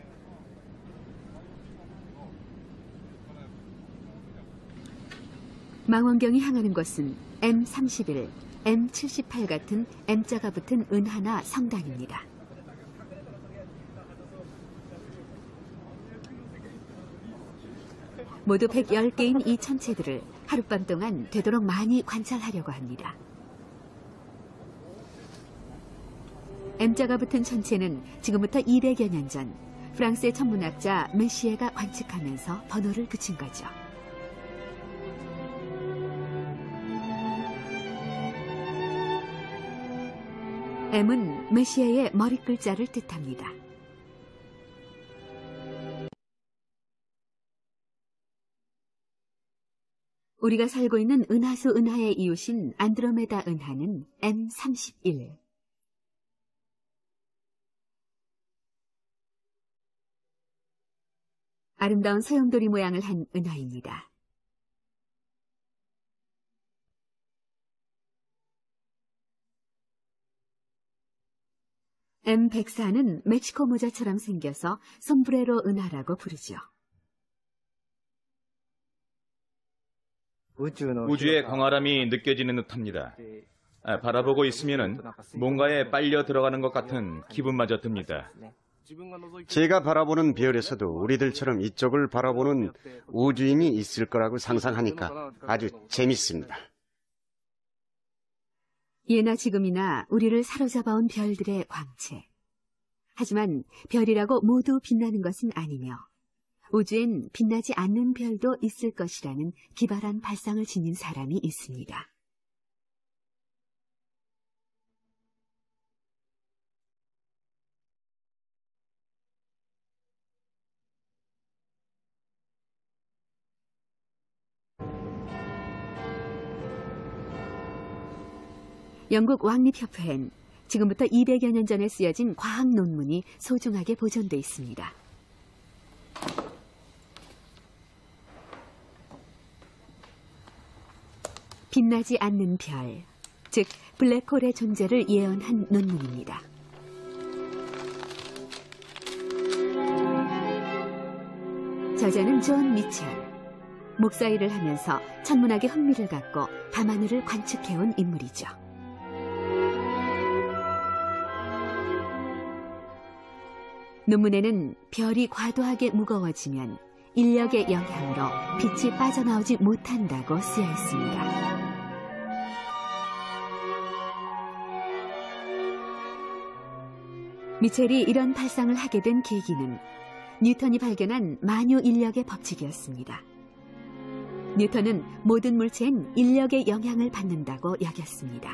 망원경이 향하는 곳은 엠 삼십일, 엠 칠십팔 같은 M자가 붙은 은하나 성단입니다. 모두 백십 개인 이 천체들을 하룻밤 동안 되도록 많이 관찰하려고 합니다. M자가 붙은 천체는 지금부터 이백여 년 전 프랑스의 천문학자 메시에가 관측하면서 번호를 붙인 거죠. M은 메시에의 머리 글자를 뜻합니다. 우리가 살고 있는 은하수 은하의 이웃인 안드로메다 은하는 엠 삼십일. 아름다운 소용돌이 모양을 한 은하입니다. 엠 백사는 멕시코 모자처럼 생겨서 솜브레로 은하라고 부르죠. 우주의 광활함이 느껴지는 듯합니다. 아, 바라보고 있으면은 뭔가에 빨려 들어가는 것 같은 기분마저 듭니다. 제가 바라보는 별에서도 우리들처럼 이쪽을 바라보는 우주인이 있을 거라고 상상하니까 아주 재밌습니다. 예나 지금이나 우리를 사로잡아온 별들의 광채. 하지만 별이라고 모두 빛나는 것은 아니며 우주엔 빛나지 않는 별도 있을 것이라는 기발한 발상을 지닌 사람이 있습니다. 영국 왕립협회엔 지금부터 이백여 년 전에 쓰여진 과학 논문이 소중하게 보존돼 있습니다. 빛나지 않는 별, 즉 블랙홀의 존재를 예언한 논문입니다. 저자는 존 미첼. 목사 일을 하면서 천문학에 흥미를 갖고 밤하늘을 관측해온 인물이죠. 논문에는 별이 과도하게 무거워지면 인력의 영향으로 빛이 빠져나오지 못한다고 쓰여 있습니다. 미첼이 이런 발상을 하게 된 계기는 뉴턴이 발견한 만유 인력의 법칙이었습니다. 뉴턴은 모든 물체엔 인력의 영향을 받는다고 여겼습니다.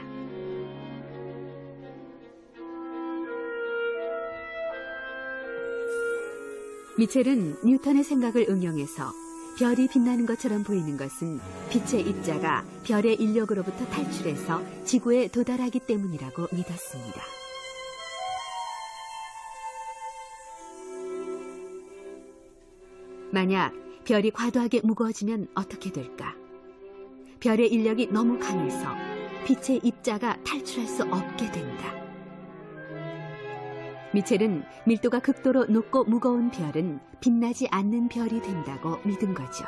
미첼은 뉴턴의 생각을 응용해서 별이 빛나는 것처럼 보이는 것은 빛의 입자가 별의 인력으로부터 탈출해서 지구에 도달하기 때문이라고 믿었습니다. 만약 별이 과도하게 무거워지면 어떻게 될까? 별의 인력이 너무 강해서 빛의 입자가 탈출할 수 없게 된다. 미첼은 밀도가 극도로 높고 무거운 별은 빛나지 않는 별이 된다고 믿은 거죠.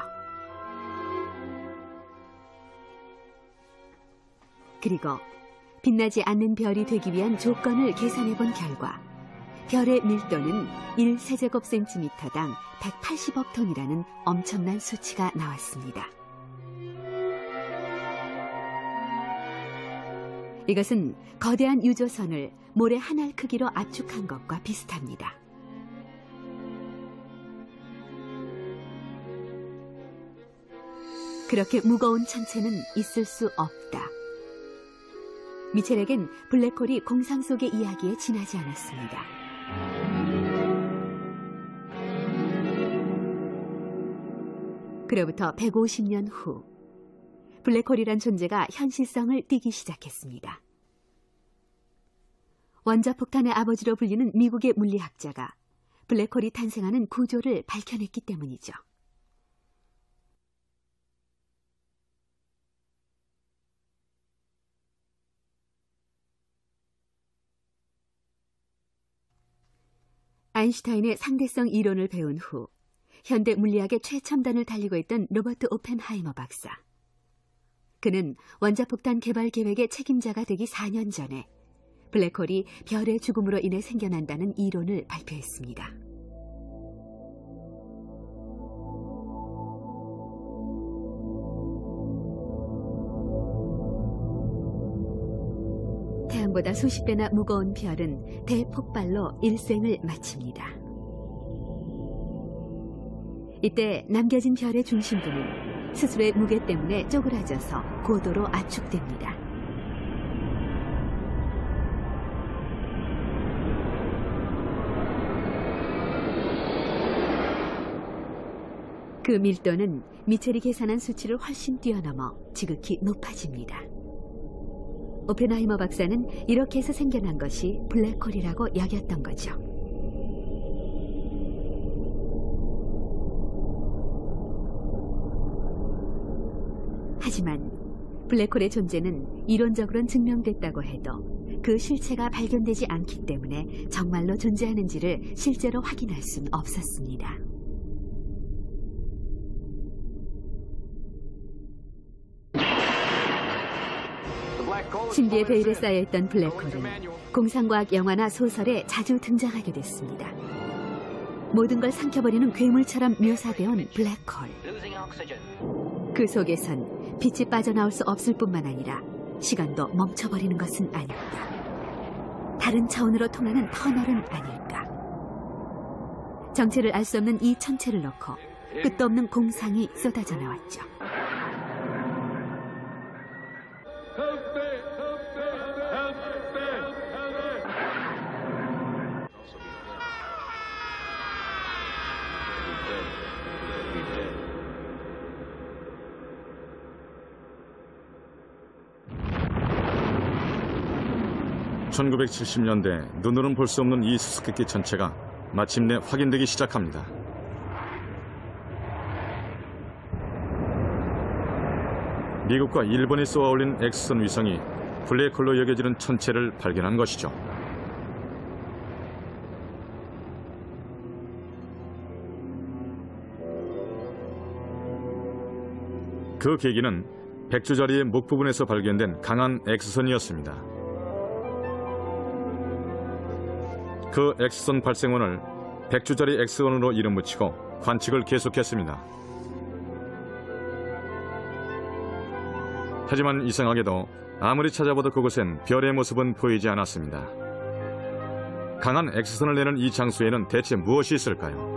그리고 빛나지 않는 별이 되기 위한 조건을 계산해 본 결과 별의 밀도는 일 세제곱센티미터당 백팔십억 톤이라는 엄청난 수치가 나왔습니다. 이것은 거대한 유조선을 모래 한 알 크기로 압축한 것과 비슷합니다. 그렇게 무거운 천체는 있을 수 없다. 미첼에겐 블랙홀이 공상 속의 이야기에 지나지 않았습니다. 그로부터 백오십 년 후 블랙홀이란 존재가 현실성을 띠기 시작했습니다. 원자폭탄의 아버지로 불리는 미국의 물리학자가 블랙홀이 탄생하는 구조를 밝혀냈기 때문이죠. 아인슈타인의 상대성 이론을 배운 후 현대 물리학의 최첨단을 달리고 있던 로버트 오펜하이머 박사. 그는 원자폭탄 개발 계획의 책임자가 되기 사 년 전에 블랙홀이 별의 죽음으로 인해 생겨난다는 이론을 발표했습니다. 태양보다 수십 배나 무거운 별은 대폭발로 일생을 마칩니다. 이때 남겨진 별의 중심부는 스스로의 무게 때문에 쪼그라져서 고도로 압축됩니다. 그 밀도는 미첼이 계산한 수치를 훨씬 뛰어넘어 지극히 높아집니다. 오펜하이머 박사는 이렇게 해서 생겨난 것이 블랙홀이라고 여겼던 거죠. 하지만 블랙홀의 존재는 이론적으로는 증명됐다고 해도 그 실체가 발견되지 않기 때문에 정말로 존재하는지를 실제로 확인할 수는 없었습니다. 신비의 베일에 쌓여있던 블랙홀은 공상과학 영화나 소설에 자주 등장하게 됐습니다. 모든 걸 삼켜버리는 괴물처럼 묘사되어 온 블랙홀. 그 속에선 빛이 빠져나올 수 없을 뿐만 아니라 시간도 멈춰버리는 것은 아닐까. 다른 차원으로 통하는 터널은 아닐까. 정체를 알 수 없는 이 천체를 놓고 끝도 없는 공상이 쏟아져 나왔죠. 천구백칠십 년대 눈으로는 볼 수 없는 이 수수께끼 천체가 마침내 확인되기 시작합니다. 미국과 일본이 쏘아 올린 엑스선 위성이 블랙홀로 여겨지는 천체를 발견한 것이죠. 그 계기는 백주자리의 목 부분에서 발견된 강한 X선이었습니다. 그 X선 발생원을 백주자리 X선으로 이름 붙이고 관측을 계속했습니다. 하지만 이상하게도 아무리 찾아봐도 그곳엔 별의 모습은 보이지 않았습니다. 강한 X선을 내는 이 장소에는 대체 무엇이 있을까요?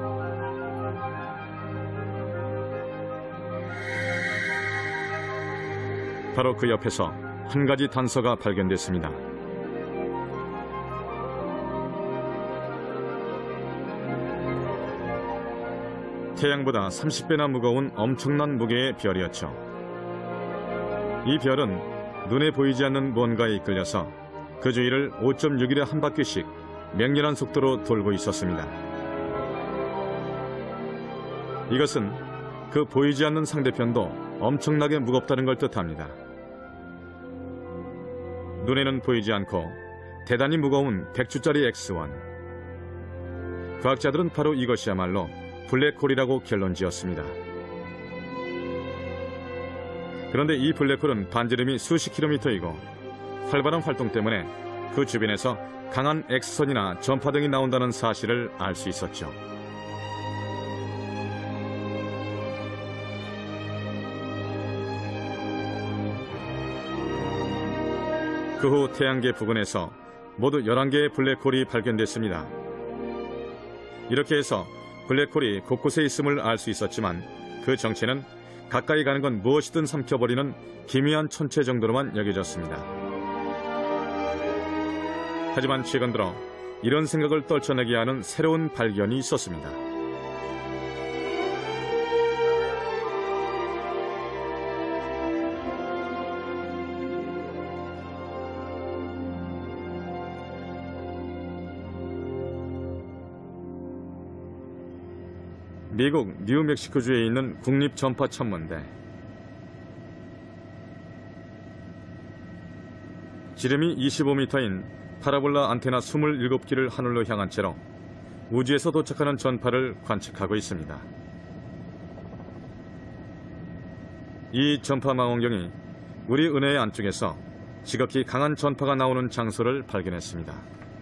바로 그 옆에서 한 가지 단서가 발견됐습니다. 태양보다 삼십 배나 무거운 엄청난 무게의 별이었죠. 이 별은 눈에 보이지 않는 뭔가에 이끌려서 그 주위를 오 점 육 일에 한 바퀴씩 맹렬한 속도로 돌고 있었습니다. 이것은 그 보이지 않는 상대편도 엄청나게 무겁다는 걸 뜻합니다. 눈에는 보이지 않고 대단히 무거운 백주짜리 엑스원. 과학자들은 바로 이것이야말로 블랙홀이라고 결론지었습니다. 그런데 이 블랙홀은 반지름이 수십 킬로미터이고 활발한 활동 때문에 그 주변에서 강한 X선이나 전파 등이 나온다는 사실을 알 수 있었죠. 그 후 태양계 부근에서 모두 열한 개의 블랙홀이 발견됐습니다. 이렇게 해서 블랙홀이 곳곳에 있음을 알 수 있었지만 그 정체는 가까이 가는 건 무엇이든 삼켜버리는 기묘한 천체 정도로만 여겨졌습니다. 하지만 최근 들어 이런 생각을 떨쳐내게 하는 새로운 발견이 있었습니다. 미국 뉴멕시코주에 있는 국립전파천문대. 지름이 이십오 미터인 파라볼라 안테나 이십칠 개를 하늘로 향한 채로 우주에서 도착하는 전파를 관측하고 있습니다. 이 전파 망원경이 우리 은하의 안쪽에서 지극히 강한 전파가 나오는 장소를 발견했습니다.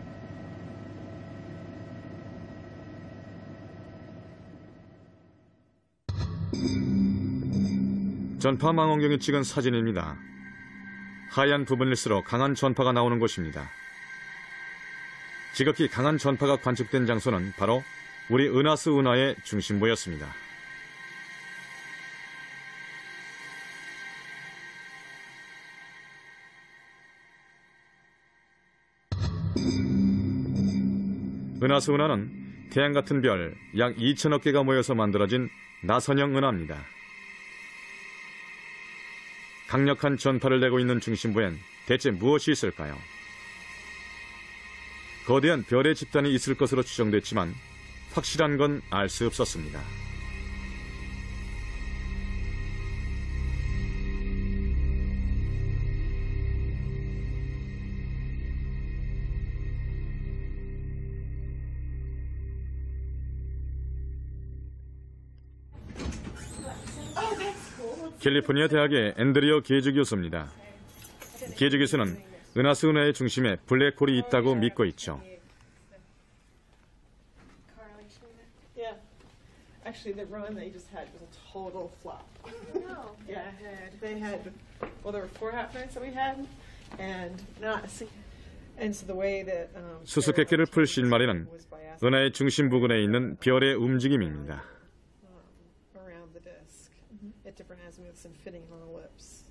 전파 망원경이 찍은 사진입니다. 하얀 부분일수록 강한 전파가 나오는 곳입니다. 지극히 강한 전파가 관측된 장소는 바로 우리 은하수 운하의 중심부였습니다. 은하수 은하는 태양 같은 별 약 이천억 개가 모여서 만들어진 나선형 은하입니다. 강력한 전파를 내고 있는 중심부엔 대체 무엇이 있을까요? 거대한 별의 집단이 있을 것으로 추정됐지만 확실한 건 알 수 없었습니다. 캘리포니아 대학의 앤드리어 게즈 교수입니다. 게즈 교수는 은하수 은하의 중심에 블랙홀이 있다고 믿고 있죠. Actually, the run they just had was a total flop. No. Yeah, they had, well, there were four half nights that we had, and not, and so the way that. Um, 수수께끼를 풀 실마리는 은하의 중심 부근에 있는 별의 움직임입니다. Around the disk, at different azimuths and fitting on ellipse.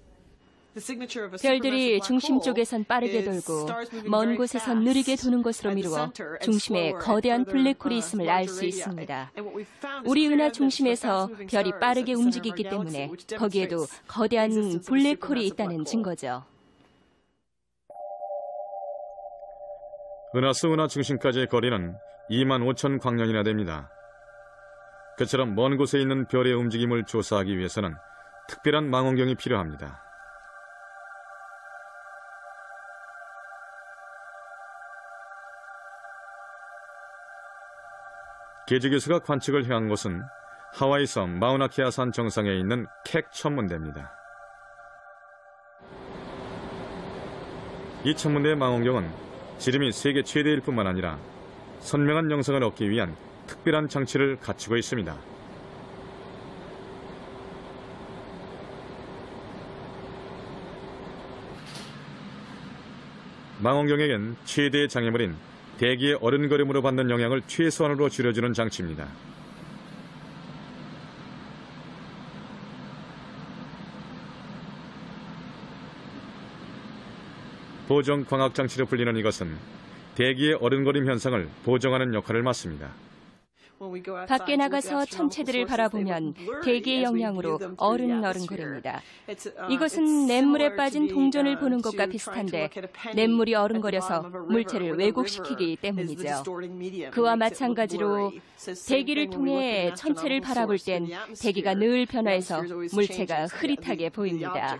별들이 중심 쪽에선 빠르게 돌고 먼 곳에선 느리게 도는 것으로 미루어 중심에 거대한 블랙홀이 있음을 알 수 있습니다. 우리 은하 중심에서 별이 빠르게 움직이기 때문에 거기에도 거대한 블랙홀이 있다는 증거죠. 은하수 은하 중심까지의 거리는 이만 오천 광년이나 됩니다. 그처럼 먼 곳에 있는 별의 움직임을 조사하기 위해서는 특별한 망원경이 필요합니다. 게즈 교수가 관측을 향한 곳은 하와이 섬 마우나케아 산 정상에 있는 캑 천문대입니다. 이 천문대의 망원경은 지름이 세계 최대일 뿐만 아니라 선명한 영상을 얻기 위한 특별한 장치를 갖추고 있습니다. 망원경에겐 최대의 장애물인 대기의 어른거림으로 받는 영향을 최소한으로 줄여주는 장치입니다. 보정 광학 장치로 불리는 이것은 대기의 어른거림 현상을 보정하는 역할을 맡습니다. 밖에 나가서 천체들을 바라보면 대기의 영향으로 어른어른거립니다. 이것은 냇물에 빠진 동전을 보는 것과 비슷한데 냇물이 어른거려서 물체를 왜곡시키기 때문이죠. 그와 마찬가지로 대기를 통해 천체를 바라볼 땐 대기가 늘 변화해서 물체가 흐릿하게 보입니다.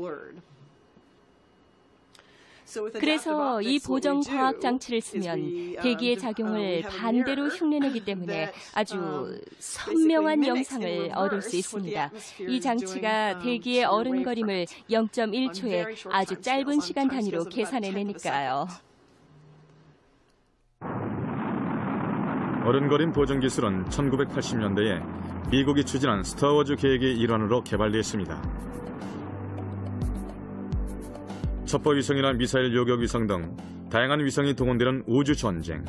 그래서 이 보정 과학 장치를 쓰면 대기의 작용을 반대로 흉내내기 때문에 아주 선명한 영상을 얻을 수 있습니다. 이 장치가 대기의 어른거림을 영 점 일 초에 아주 짧은 시간 단위로 계산해내니까요. 어른거림 보정 기술은 천구백팔십 년대에 미국이 추진한 스타워즈 계획의 일환으로 개발되었습니다. 첩보위성이나 미사일 요격 위성 등 다양한 위성이 동원되는 우주 전쟁.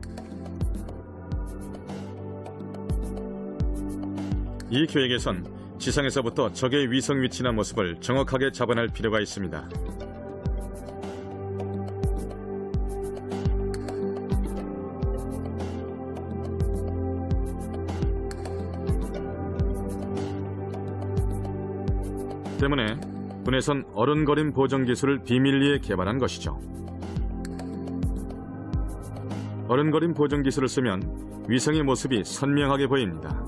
이 계획에선 지상에서부터 적의 위성 위치나 모습을 정확하게 잡아낼 필요가 있습니다. 때문에 군에선 어른거림 보정 기술을 비밀리에 개발한 것이죠. 어른거림 보정 기술을 쓰면 위성의 모습이 선명하게 보입니다.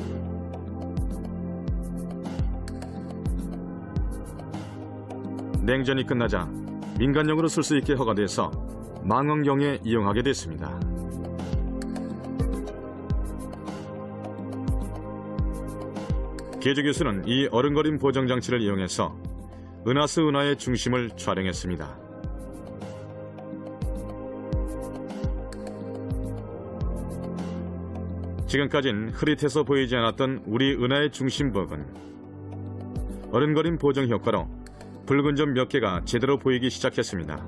냉전이 끝나자 민간용으로 쓸 수 있게 허가돼서 망원경에 이용하게 됐습니다. 계주 교수는 이 어른거림 보정 장치를 이용해서 은하수 은하의 중심을 촬영했습니다. 지금까진 흐릿해서 보이지 않았던 우리 은하의 중심 부분. 어른거림 보정 효과로 붉은 점 몇 개가 제대로 보이기 시작했습니다.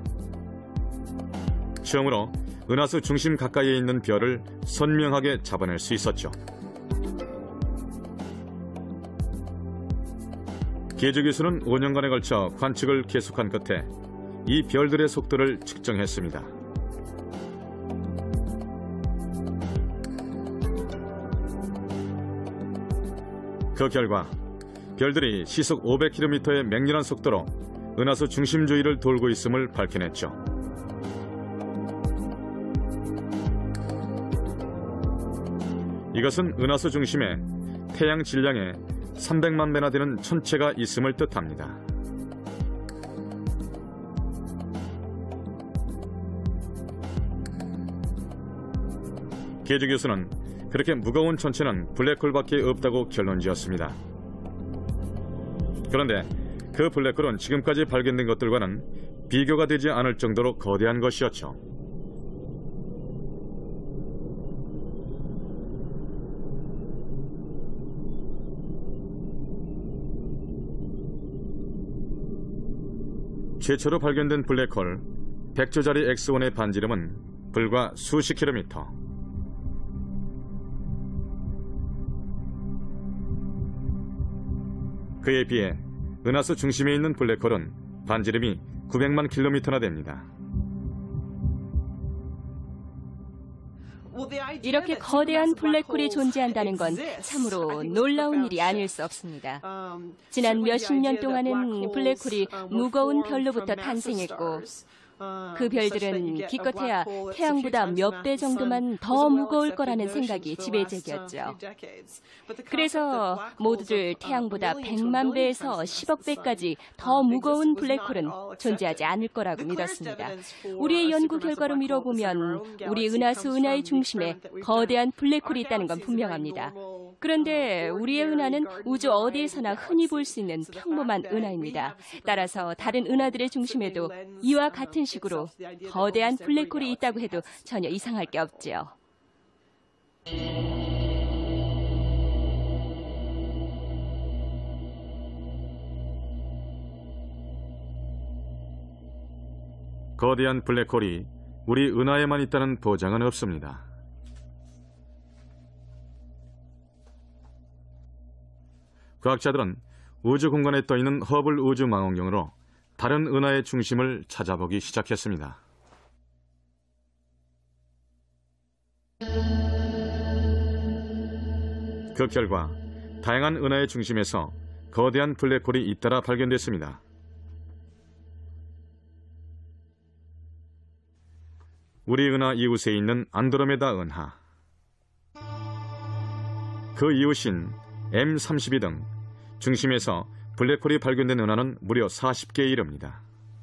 처음으로 은하수 중심 가까이에 있는 별을 선명하게 잡아낼 수 있었죠. 계주 교수는 오 년간에 걸쳐 관측을 계속한 끝에 이 별들의 속도를 측정했습니다. 그 결과 별들이 시속 오백 킬로미터의 맹렬한 속도로 은하수 중심 주위를 돌고 있음을 밝혀냈죠. 이것은 은하수 중심에 태양 질량의 삼백만 배나 되는 천체가 있음을 뜻합니다. 계주 교수는 그렇게 무거운 천체는 블랙홀밖에 없다고 결론지었습니다. 그런데 그 블랙홀은 지금까지 발견된 것들과는 비교가 되지 않을 정도로 거대한 것이었죠. 최초로 발견된 블랙홀 백조짜리 엑스원의 반지름은 불과 수십 킬로미터. 그에 비해 은하수 중심에 있는 블랙홀은 반지름이 구백만 킬로미터나 됩니다. 이렇게 거대한 블랙홀이 존재한다는 건 참으로 놀라운 일이 아닐 수 없습니다. 지난 몇십 년 동안은 블랙홀이 무거운 별로부터 탄생했고 그 별들은 기껏해야 태양보다 몇 배 정도만 더 무거울 거라는 생각이 지배적이었죠. 그래서 모두들 태양보다 백만 배에서 십억 배까지 더 무거운 블랙홀은 존재하지 않을 거라고 믿었습니다. 우리의 연구 결과로 미뤄보면 우리 은하수 은하의 중심에 거대한 블랙홀이 있다는 건 분명합니다. 그런데 우리의 은하는 우주 어디에서나 흔히 볼 수 있는 평범한 은하입니다. 따라서 다른 은하들의 중심에도 이와 같은 식으로 거대한 블랙홀이 있다고 해도 전혀 이상할 게 없지요. 거대한 블랙홀이 우리 은하에만 있다는 보장은 없습니다. 과학자들은 우주 공간에 떠있는 허블 우주 망원경으로 다른 은하의 중심을 찾아보기 시작했습니다. 그 결과 다양한 은하의 중심에서 거대한 블랙홀이 잇따라 발견됐습니다. 우리 은하 이웃에 있는 안드로메다 은하, 그 이웃인 엠 삼십이 등 중심에서 블랙홀이 발견된 은하는 무려 사십 개에 이릅니다.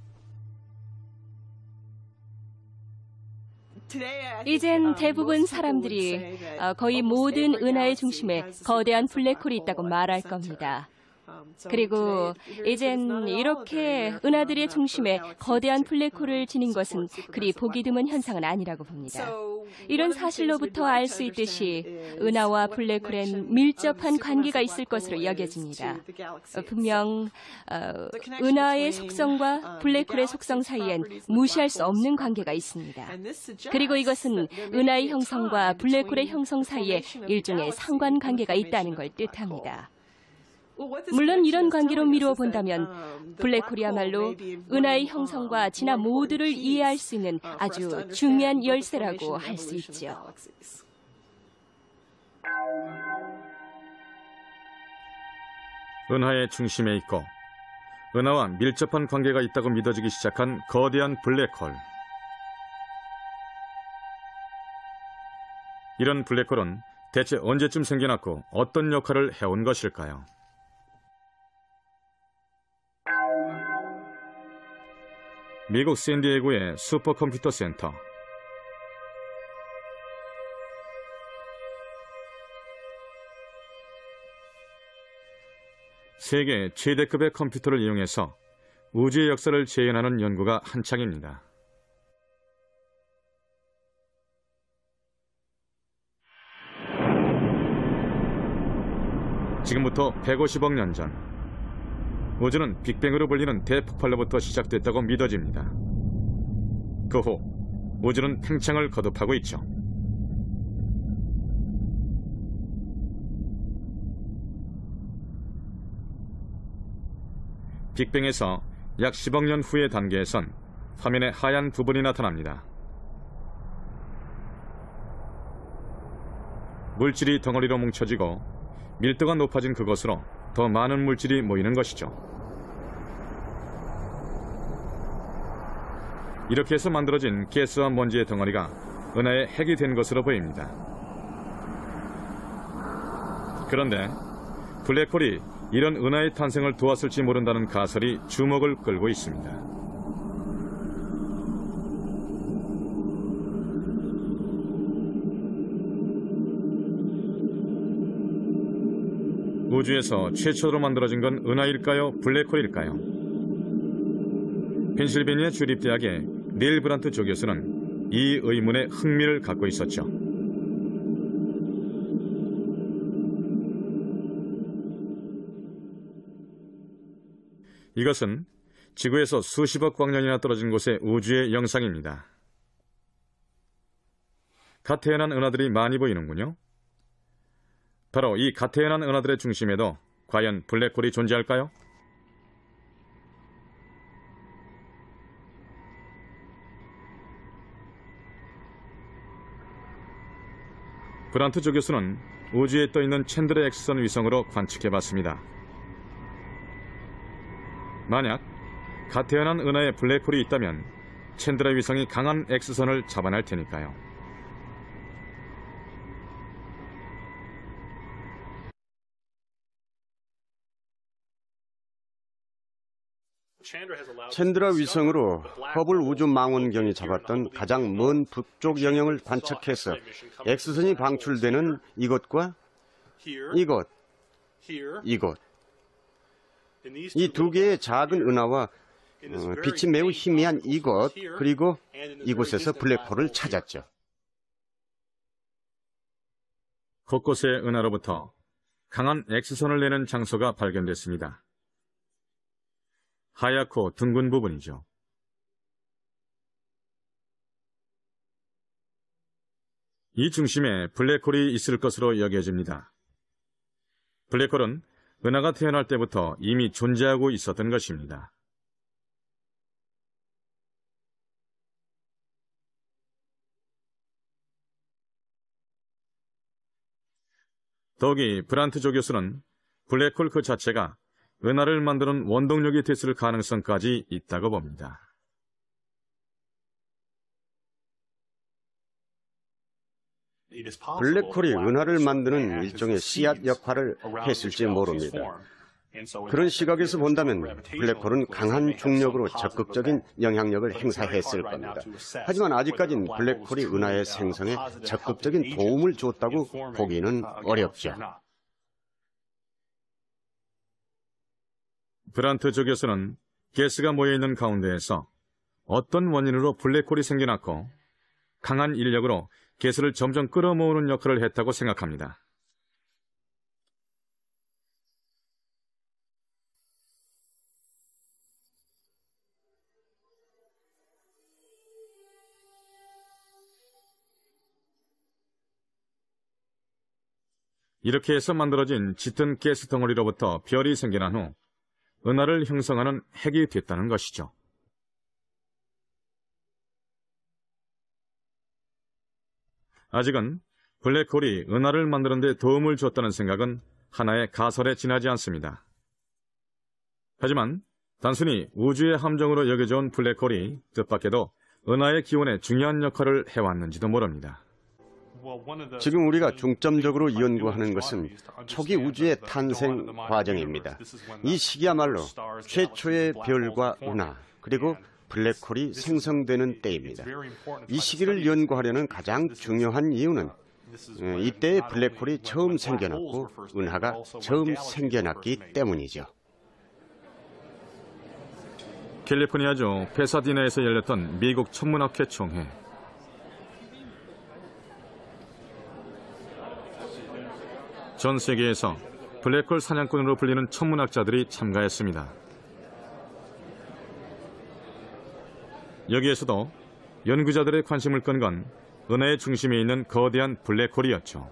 이젠 대부분 사람들이 거의 모든 은하의 중심에 거대한 블랙홀이 있다고 말할 겁니다. 그리고 이젠 이렇게 은하들의 중심에 거대한 블랙홀을 지닌 것은 그리 보기 드문 현상은 아니라고 봅니다. 이런 사실로부터 알 수 있듯이 은하와 블랙홀엔 밀접한 관계가 있을 것으로 여겨집니다. 분명 어, 은하의 속성과 블랙홀의 속성 사이엔 무시할 수 없는 관계가 있습니다. 그리고 이것은 은하의 형성과 블랙홀의 형성 사이에 일종의 상관관계가 있다는 걸 뜻합니다. 물론 이런 관계로 미루어 본다면 블랙홀이야말로 은하의 형성과 진화 모두를 이해할 수 있는 아주 중요한 열쇠라고 할 수 있지요. 은하의 중심에 있고 은하와 밀접한 관계가 있다고 믿어지기 시작한 거대한 블랙홀. 이런 블랙홀은 대체 언제쯤 생겨났고 어떤 역할을 해온 것일까요? 미국 샌디에고의 슈퍼컴퓨터 센터. 세계 최대급의 컴퓨터를 이용해서 우주의 역사를 재현하는 연구가 한창입니다. 지금부터 백오십억 년 전, 우주는 빅뱅으로 불리는 대폭발로부터 시작됐다고 믿어집니다. 그 후 우주는 팽창을 거듭하고 있죠. 빅뱅에서 약 십억 년 후의 단계에선 화면에 하얀 부분이 나타납니다. 물질이 덩어리로 뭉쳐지고 밀도가 높아진 그곳으로 더 많은 물질이 모이는 것이죠. 이렇게 해서 만들어진 가스와 먼지의 덩어리가 은하의 핵이 된 것으로 보입니다. 그런데 블랙홀이 이런 은하의 탄생을 도왔을지 모른다는 가설이 주목을 끌고 있습니다. 우주에서 최초로 만들어진 건 은하일까요? 블랙홀일까요? 펜실베니아 주립대학의 닐 브란트 조교수는 이 의문에 흥미를 갖고 있었죠. 이것은 지구에서 수십억 광년이나 떨어진 곳의 우주의 영상입니다. 갓 태어난 은하들이 많이 보이는군요. 바로 이 갓 태어난 은하들의 중심에도 과연 블랙홀이 존재할까요? 브란트 조교수는 우주에 떠있는 챈드러 X선 위성으로 관측해봤습니다. 만약 갓 태어난 은하에 블랙홀이 있다면 챈드러 위성이 강한 X선을 잡아낼 테니까요. 챈드러 위성으로 허블 우주망원경이 잡았던 가장 먼 북쪽 영역을 관측해서 X선이 방출되는 이곳과 이곳, 이곳, 이 두 개의 작은 은하와 어, 빛이 매우 희미한 이곳, 그리고 이곳에서 블랙홀을 찾았죠. 곳곳의 은하로부터 강한 X선을 내는 장소가 발견됐습니다. 하얗고 둥근 부분이죠. 이 중심에 블랙홀이 있을 것으로 여겨집니다. 블랙홀은 은하가 태어날 때부터 이미 존재하고 있었던 것입니다. 더욱이 브란트 조교수는 블랙홀 그 자체가 은하를 만드는 원동력이 됐을 가능성까지 있다고 봅니다. 블랙홀이 은하를 만드는 일종의 씨앗 역할을 했을지 모릅니다. 그런 시각에서 본다면 블랙홀은 강한 중력으로 적극적인 영향력을 행사했을 겁니다. 하지만 아직까지는 블랙홀이 은하의 생성에 적극적인 도움을 줬다고 보기는 어렵죠. 브란트 조교수는 가스가 모여있는 가운데에서 어떤 원인으로 블랙홀이 생겨났고 강한 인력으로 가스를 점점 끌어모으는 역할을 했다고 생각합니다. 이렇게 해서 만들어진 짙은 가스 덩어리로부터 별이 생겨난 후 은하를 형성하는 핵이 됐다는 것이죠. 아직은 블랙홀이 은하를 만드는 데 도움을 줬다는 생각은 하나의 가설에 지나지 않습니다. 하지만 단순히 우주의 함정으로 여겨져 온 블랙홀이 뜻밖에도 은하의 기원에 중요한 역할을 해왔는지도 모릅니다. 지금 우리가 중점적으로 연구하는 것은 초기 우주의 탄생 과정입니다. 이 시기야말로 최초의 별과 은하, 그리고 블랙홀이 생성되는 때입니다. 이 시기를 연구하려는 가장 중요한 이유는 이때 블랙홀이 처음 생겨났고 은하가 처음 생겨났기 때문이죠. 캘리포니아주 페사디나에서 열렸던 미국 천문학회 총회. 전 세계에서 블랙홀 사냥꾼으로 불리는 천문학자들이 참가했습니다. 여기에서도 연구자들의 관심을 끈 건 은하의 중심에 있는 거대한 블랙홀이었죠.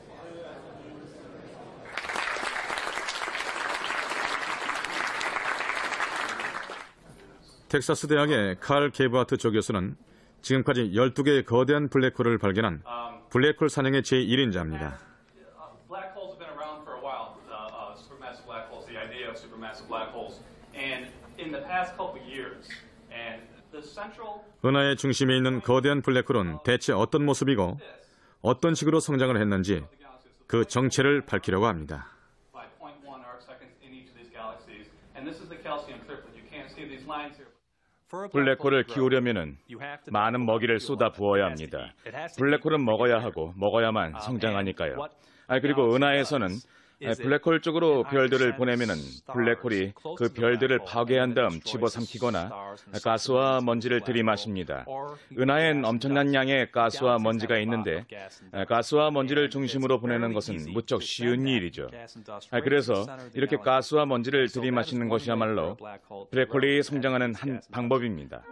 텍사스 대학의 칼 게브하트 조교수는 지금까지 열두 개의 거대한 블랙홀을 발견한 블랙홀 사냥의 제일 인자입니다. Black holes have been around for a while, uh, uh, supermassive black holes, the idea of supermassive black holes. And in the past couple years, and the central... 은하의 중심에 있는 거대한 블랙홀은 대체 어떤 모습이고 어떤 식으로 성장을 했는지 그 정체를 밝히려고 합니다. by zero point one arcseconds in each of these galaxies. And this is the calcium triplet. You can't see these lines here. 블랙홀을 키우려면 많은 먹이를 쏟아 부어야 합니다. 블랙홀은 먹어야 하고 먹어야만 성장하니까요. 아, 그리고 은하에서는 블랙홀 쪽으로 별들을 보내면은 블랙홀이 그 별들을 파괴한 다음 집어삼키거나 가스와 먼지를 들이마십니다. 은하엔 엄청난 양의 가스와 먼지가 있는데 가스와 먼지를 중심으로 보내는 것은 무척 쉬운 일이죠. 그래서 이렇게 가스와 먼지를 들이마시는 것이야말로 블랙홀이 성장하는 한 방법입니다.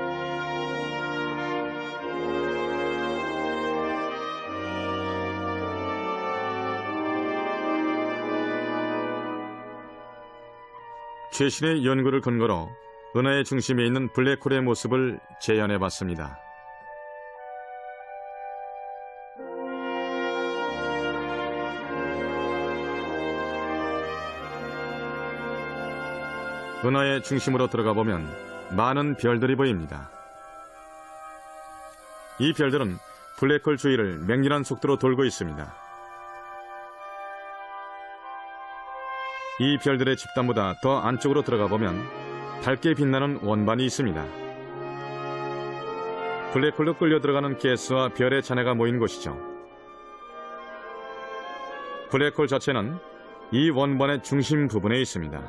최신의 연구를 근거로 은하의 중심에 있는 블랙홀의 모습을 재현해봤습니다. 은하의 중심으로 들어가 보면 많은 별들이 보입니다. 이 별들은 블랙홀 주위를 맹렬한 속도로 돌고 있습니다. 이 별들의 집단보다 더 안쪽으로 들어가 보면 밝게 빛나는 원반이 있습니다. 블랙홀로 끌려 들어가는 가스와 별의 잔해가 모인 곳이죠. 블랙홀 자체는 이 원반의 중심 부분에 있습니다.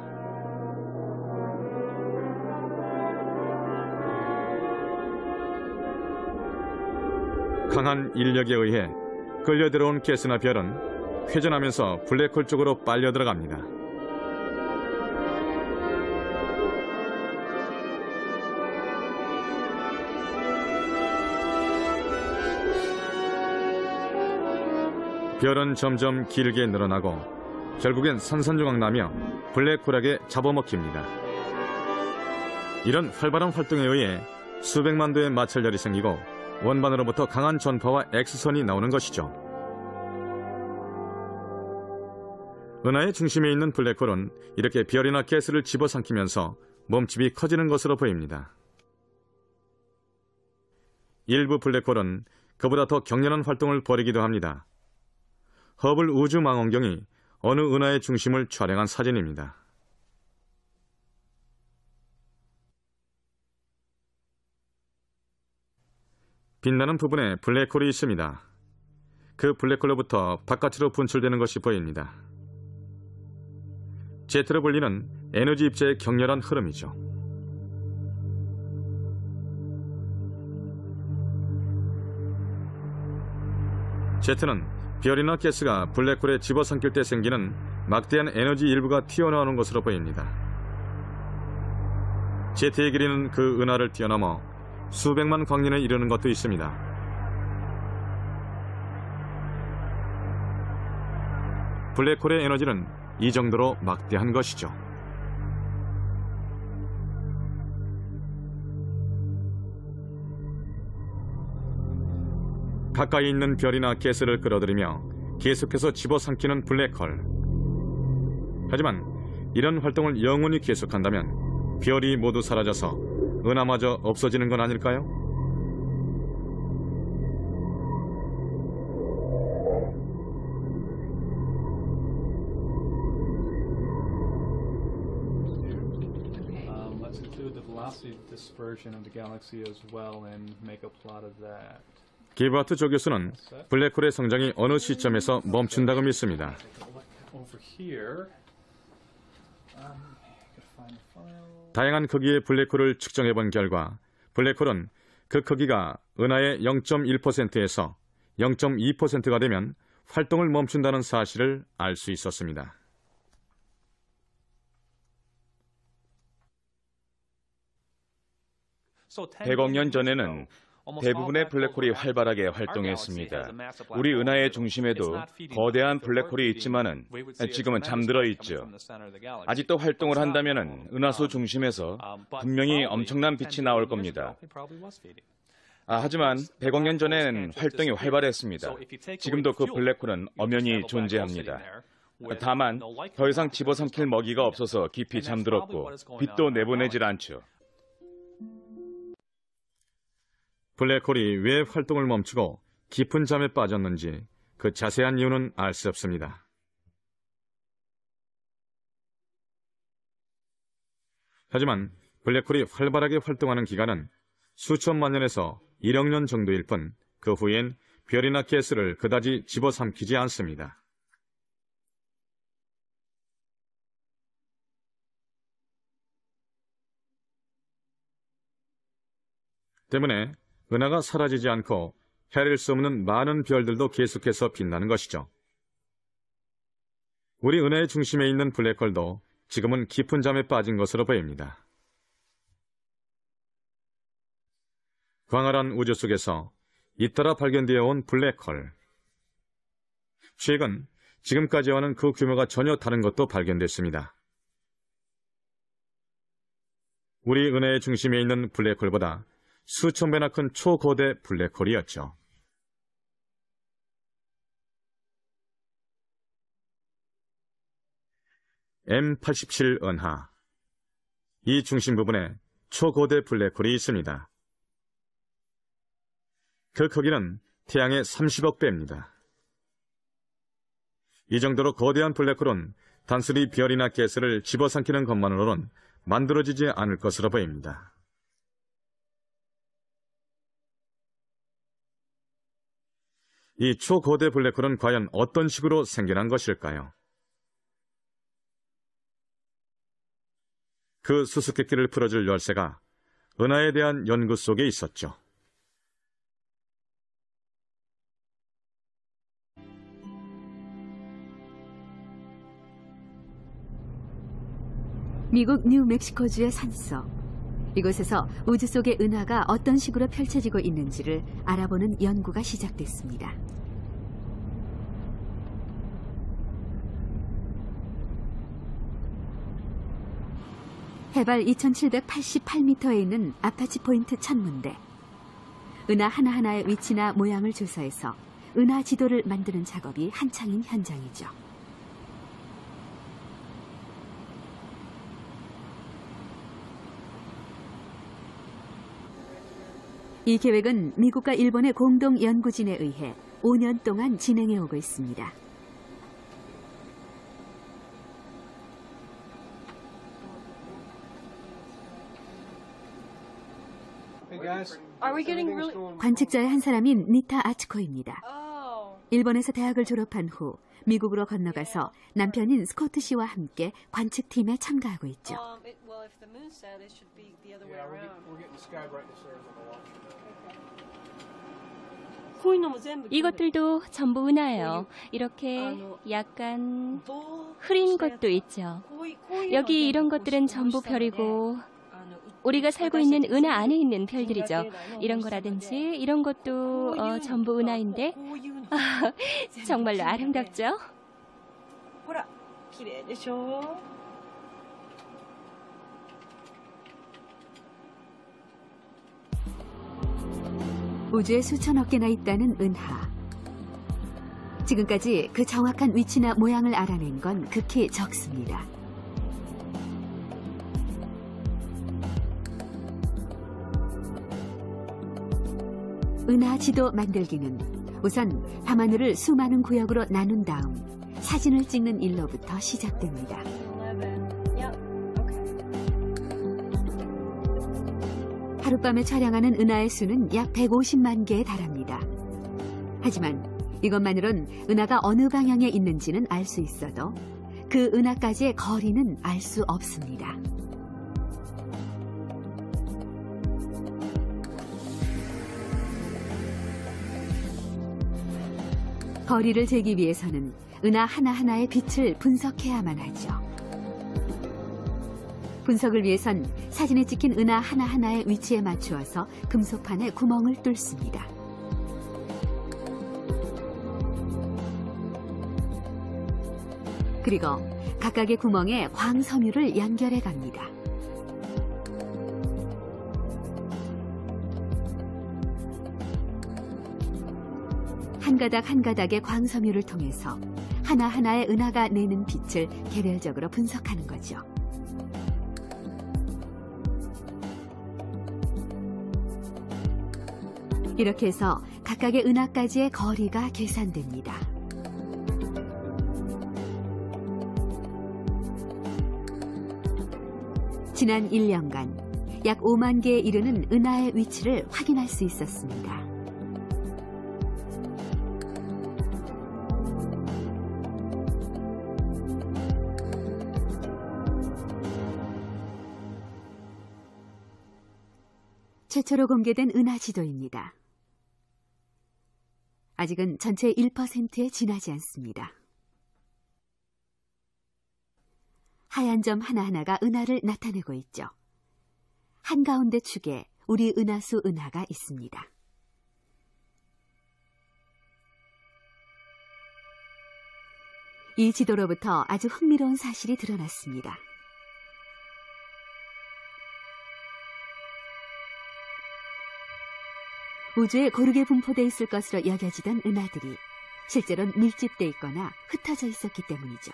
강한 인력에 의해 끌려 들어온 가스나 별은 회전하면서 블랙홀 쪽으로 빨려 들어갑니다. 별은 점점 길게 늘어나고 결국엔 산산조각나며 블랙홀에게 잡아먹힙니다. 이런 활발한 활동에 의해 수백만 도의 마찰열이 생기고 원반으로부터 강한 전파와 X선이 나오는 것이죠. 은하의 중심에 있는 블랙홀은 이렇게 별이나 가스를 집어삼키면서 몸집이 커지는 것으로 보입니다. 일부 블랙홀은 그보다 더 격렬한 활동을 벌이기도 합니다. 허블 우주망원경이 어느 은하의 중심을 촬영한 사진입니다. 빛나는 부분에 블랙홀이 있습니다. 그 블랙홀로부터 바깥으로 분출되는 것이 보입니다. 제트로 불리는 에너지 입자의 격렬한 흐름이죠. 제트는 별이나 가스가 블랙홀에 집어삼킬 때 생기는 막대한 에너지 일부가 튀어나오는 것으로 보입니다. 제트의 길이는 그 은하를 뛰어넘어 수백만 광년에 이르는 것도 있습니다. 블랙홀의 에너지는 이 정도로 막대한 것이죠. 가까이 있는 별이나 가스를 끌어들이며 계속해서 집어삼키는 블랙홀. 하지만 이런 활동을 영원히 계속한다면 별이 모두 사라져서 은하마저 없어지는 건 아닐까요? Um, let's include the velocity dispersion of the galaxy as well and make a plot of that. 기브하트 조교수는 블랙홀의 성장이 어느 시점에서 멈춘다고 믿습니다. 다양한 크기의 블랙홀을 측정해본 결과 블랙홀은 그 크기가 은하의 영 점 일 퍼센트에서 영 점 이 퍼센트가 되면 활동을 멈춘다는 사실을 알 수 있었습니다. 백억 년 전에는 대부분의 블랙홀이 활발하게 활동했습니다. 우리 은하의 중심에도 거대한 블랙홀이 있지만은 지금은 잠들어 있죠. 아직도 활동을 한다면은 은하수 중심에서 분명히 엄청난 빛이 나올 겁니다. 아, 하지만 백억 년 전엔 활동이 활발했습니다. 지금도 그 블랙홀은 엄연히 존재합니다. 다만 더 이상 집어삼킬 먹이가 없어서 깊이 잠들었고 빛도 내보내질 않죠. 블랙홀이 왜 활동을 멈추고 깊은 잠에 빠졌는지 그 자세한 이유는 알 수 없습니다. 하지만 블랙홀이 활발하게 활동하는 기간은 수천만 년에서 일억 년 정도일 뿐 그 후엔 별이나 가스를 그다지 집어삼키지 않습니다. 때문에 은하가 사라지지 않고 헤아릴 수 없는 많은 별들도 계속해서 빛나는 것이죠. 우리 은하의 중심에 있는 블랙홀도 지금은 깊은 잠에 빠진 것으로 보입니다. 광활한 우주 속에서 잇따라 발견되어 온 블랙홀. 최근 지금까지와는 그 규모가 전혀 다른 것도 발견됐습니다. 우리 은하의 중심에 있는 블랙홀보다 수천 배나 큰 초거대 블랙홀이었죠. 엠 팔십칠 은하. 이 중심 부분에 초거대 블랙홀이 있습니다. 그 크기는 태양의 삼십억 배입니다. 이 정도로 거대한 블랙홀은 단순히 별이나 가스를 집어삼키는 것만으로는 만들어지지 않을 것으로 보입니다. 이 초거대 블랙홀은 과연 어떤 식으로 생겨난 것일까요? 그 수수께끼를 풀어줄 열쇠가 은하에 대한 연구 속에 있었죠. 미국 뉴멕시코주의 산속. 이곳에서 우주 속의 은하가 어떤 식으로 펼쳐지고 있는지를 알아보는 연구가 시작됐습니다. 해발 이천칠백팔십팔 미터에 있는 아파치 포인트 천문대. 은하 하나하나의 위치나 모양을 조사해서 은하 지도를 만드는 작업이 한창인 현장이죠. 이 계획은 미국과 일본의 공동 연구진에 의해 오 년 동안 진행해 오고 있습니다. 관측자의 한 사람인 니타 아츠코입니다. 일본에서 대학을 졸업한 후 미국으로 건너가서 남편인 스코트 씨와 함께 관측팀에 참가하고 있죠. 이것들도 전부 은하예요. 이렇게 약간 흐린 것도 있죠. 여기 이런 것들은 전부 별이고 우리가 살고 있는 은하 안에 있는 별들이죠. 이런 거라든지 이런 것도 어, 전부 은하인데 아, 정말로 아름답죠? 우주에 수천억 개나 있다는 은하. 지금까지 그 정확한 위치나 모양을 알아낸 건 극히 적습니다. 은하 지도 만들기는 우선 밤하늘을 수많은 구역으로 나눈 다음 사진을 찍는 일로부터 시작됩니다. 하룻밤에 촬영하는 은하의 수는 약 백오십만 개에 달합니다. 하지만 이것만으론 은하가 어느 방향에 있는지는 알 수 있어도 그 은하까지의 거리는 알 수 없습니다. 거리를 재기 위해서는 은하 하나하나의 빛을 분석해야만 하죠. 분석을 위해선 사진에 찍힌 은하 하나하나의 위치에 맞추어서 금속판에 구멍을 뚫습니다. 그리고 각각의 구멍에 광섬유를 연결해 갑니다. 한 가닥 한 가닥의 광섬유를 통해서 하나하나의 은하가 내는 빛을 개별적으로 분석하는 거죠. 이렇게 해서 각각의 은하까지의 거리가 계산됩니다. 지난 일 년간 약 오만 개에 이르는 은하의 위치를 확인할 수 있었습니다. 최초로 공개된 은하 지도입니다. 아직은 전체 일 퍼센트에 지나지 않습니다. 하얀 점 하나하나가 은하를 나타내고 있죠. 한가운데 축에 우리 은하수 은하가 있습니다. 이 지도로부터 아주 흥미로운 사실이 드러났습니다. 우주에 고르게 분포되어 있을 것으로 여겨지던 은하들이 실제로는 밀집되어 있거나 흩어져 있었기 때문이죠.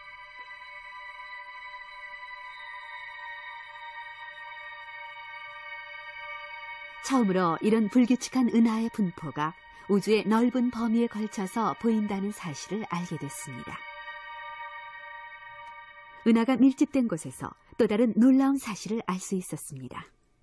처음으로 이런 불규칙한 은하의 분포가 우주의 넓은 범위에 걸쳐서 보인다는 사실을 알게 됐습니다. 은하가 밀집된 곳에서 또 다른 놀라운 사실을 알 수 있었습니다.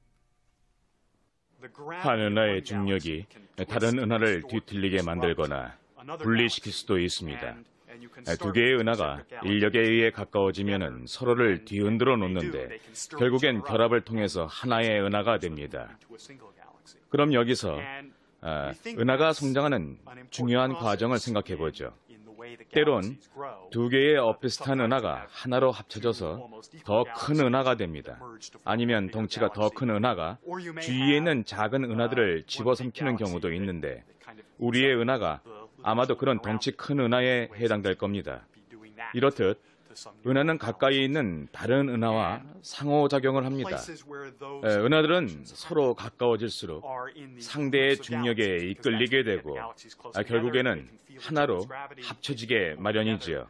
한 은하의 중력이 다른 은하를 뒤틀리게 만들거나 분리시킬 수도 있습니다. 두 개의 은하가 인력에 의해 가까워지면 서로를 뒤흔들어 놓는데 결국엔 결합을 통해서 하나의 은하가 됩니다. 그럼 여기서 아, 은하가 성장하는 중요한 과정을 생각해 보죠. 때론 두 개의 엇비슷한 은하가 하나로 합쳐져서 더 큰 은하가 됩니다. 아니면 덩치가 더 큰 은하가 주위에 있는 작은 은하들을 집어삼키는 경우도 있는데 우리의 은하가 아마도 그런 덩치 큰 은하에 해당될 겁니다. 이렇듯 은하는 가까이 있는 다른 은하와 상호작용을 합니다. 에, 은하들은 서로 가까워질수록 상대의 중력에 이끌리게 되고 아, 결국에는 하나로 합쳐지게 마련이지요.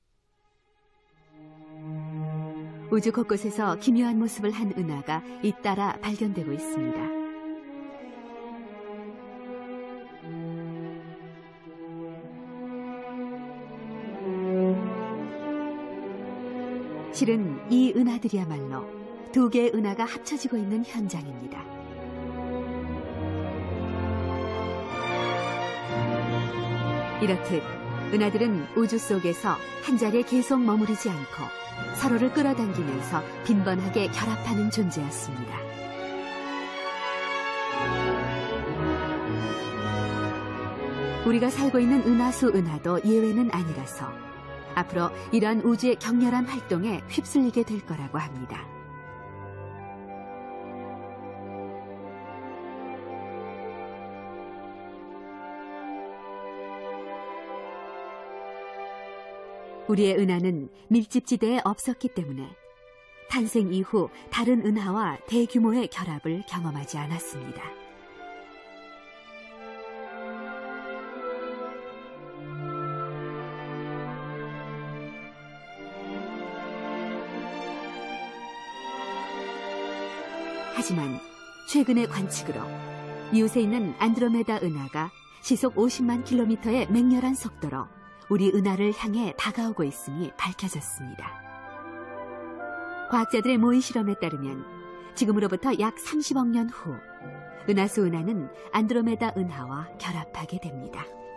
우주 곳곳에서 기묘한 모습을 한 은하가 잇따라 발견되고 있습니다. 실은 이 은하들이야말로 두 개의 은하가 합쳐지고 있는 현장입니다. 이렇듯 은하들은 우주 속에서 한 자리에 계속 머무르지 않고 서로를 끌어당기면서 빈번하게 결합하는 존재였습니다. 우리가 살고 있는 은하수 은하도 예외는 아니라서 앞으로 이러한 우주의 격렬한 활동에 휩쓸리게 될 거라고 합니다. 우리의 은하는 밀집지대에 없었기 때문에 탄생 이후 다른 은하와 대규모의 결합을 경험하지 않았습니다. 하지만 최근의 관측으로 이웃에 있는 안드로메다 은하가 시속 오십만 킬로미터의 맹렬한 속도로 우리 은하를 향해 다가오고 있음이 밝혀졌습니다. 과학자들의 모의 실험에 따르면 지금으로부터 약 삼십억 년 후 은하수 은하는 안드로메다 은하와 결합하게 됩니다.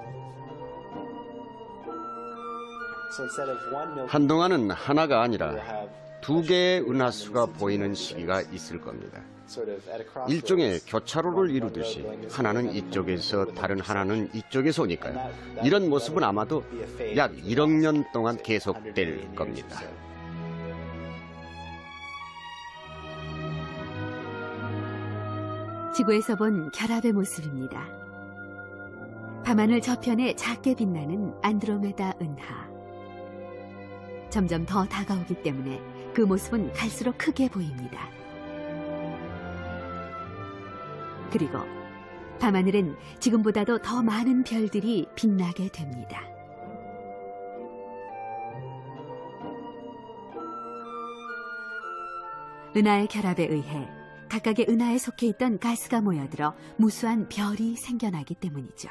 한동안은 하나가 아니라 두 개의 은하수가 보이는 시기가 있을 겁니다. 일종의 교차로를 이루듯이 하나는 이쪽에서 다른 하나는 이쪽에서 오니까요. 이런 모습은 아마도 약 일억 년 동안 계속될 겁니다. 지구에서 본 결합의 모습입니다. 밤하늘 저편에 작게 빛나는 안드로메다 은하. 점점 더 다가오기 때문에 그 모습은 갈수록 크게 보입니다. 그리고 밤하늘엔 지금보다도 더 많은 별들이 빛나게 됩니다. 은하의 결합에 의해 각각의 은하에 속해 있던 가스가 모여들어 무수한 별이 생겨나기 때문이죠.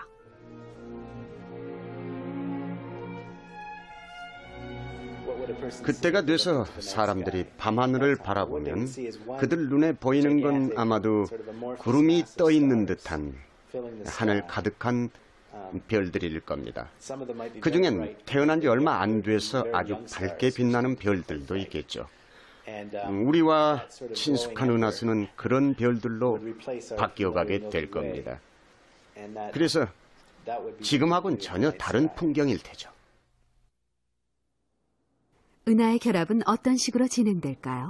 그때가 돼서 사람들이 밤하늘을 바라보면 그들 눈에 보이는 건 아마도 구름이 떠 있는 듯한 하늘 가득한 별들일 겁니다. 그중엔 태어난 지 얼마 안 돼서 아주 밝게 빛나는 별들도 있겠죠. 우리와 친숙한 은하수는 그런 별들로 바뀌어가게 될 겁니다. 그래서 지금하고는 전혀 다른 풍경일 테죠. 은하의 결합은 어떤 식으로 진행될까요?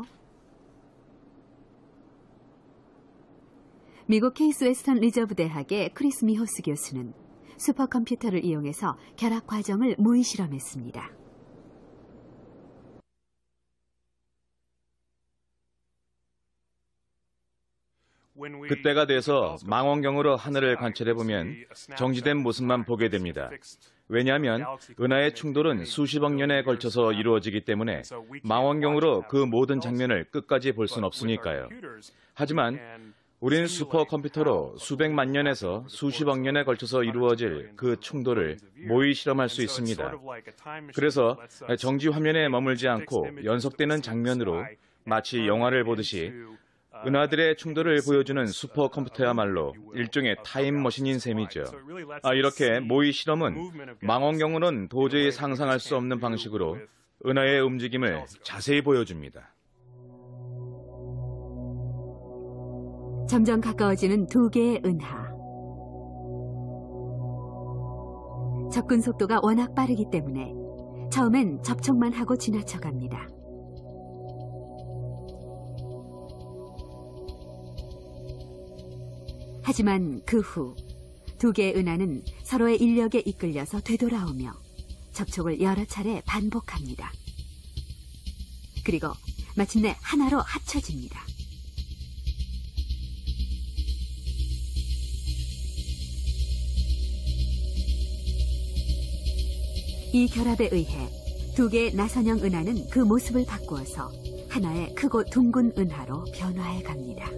미국 케이스 웨스턴 리저브 대학의 크리스 미호스 교수는 슈퍼컴퓨터를 이용해서 결합 과정을 모의 실험했습니다. 그때가 돼서 망원경으로 하늘을 관찰해보면 정지된 모습만 보게 됩니다. 왜냐하면 은하의 충돌은 수십억 년에 걸쳐서 이루어지기 때문에 망원경으로 그 모든 장면을 끝까지 볼 수는 없으니까요. 하지만 우리는 슈퍼컴퓨터로 수백만 년에서 수십억 년에 걸쳐서 이루어질 그 충돌을 모의 실험할 수 있습니다. 그래서 정지 화면에 머물지 않고 연속되는 장면으로 마치 영화를 보듯이 은하들의 충돌을 보여주는 슈퍼컴퓨터야말로 일종의 타임머신인 셈이죠. 아, 이렇게 모의 실험은 망원경으로는 도저히 상상할 수 없는 방식으로 은하의 움직임을 자세히 보여줍니다. 점점 가까워지는 두 개의 은하. 접근 속도가 워낙 빠르기 때문에 처음엔 접촉만 하고 지나쳐갑니다. 하지만 그 후 두 개의 은하는 서로의 인력에 이끌려서 되돌아오며 접촉을 여러 차례 반복합니다. 그리고 마침내 하나로 합쳐집니다. 이 결합에 의해 두 개의 나선형 은하는 그 모습을 바꾸어서 하나의 크고 둥근 은하로 변화해 갑니다.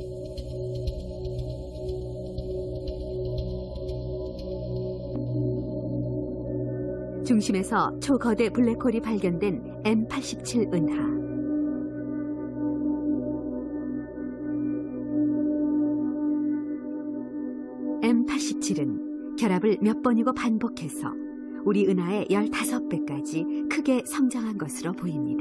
중심에서 초거대 블랙홀이 발견된 엠 팔십칠 은하. 엠 팔십칠은 결합을 몇 번이고 반복해서 우리 은하의 열다섯 배까지 크게 성장한 것으로 보입니다.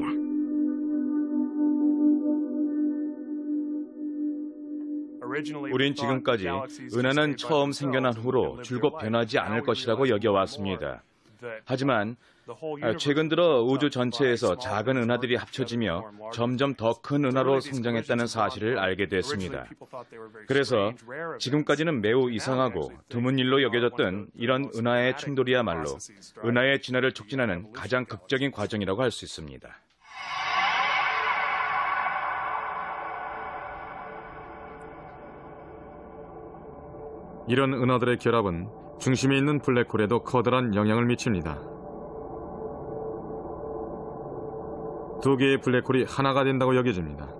우린 지금까지 은하는 처음 생겨난 후로 줄곧 변하지 않을 것이라고 여겨왔습니다. 하지만 최근 들어 우주 전체에서 작은 은하들이 합쳐지며 점점 더 큰 은하로 성장했다는 사실을 알게 됐습니다. 그래서 지금까지는 매우 이상하고 드문 일로 여겨졌던 이런 은하의 충돌이야말로 은하의 진화를 촉진하는 가장 극적인 과정이라고 할 수 있습니다. 이런 은하들의 결합은 중심에 있는 블랙홀에도 커다란 영향을 미칩니다. 두 개의 블랙홀이 하나가 된다고 여겨집니다.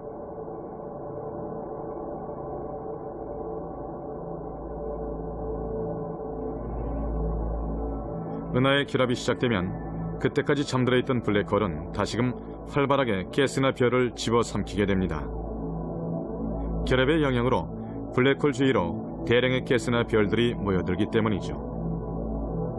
은하의 결합이 시작되면 그때까지 잠들어 있던 블랙홀은 다시금 활발하게 가스나 별을 집어삼키게 됩니다. 결합의 영향으로 블랙홀 주위로 대량의 가스나 별들이 모여들기 때문이죠.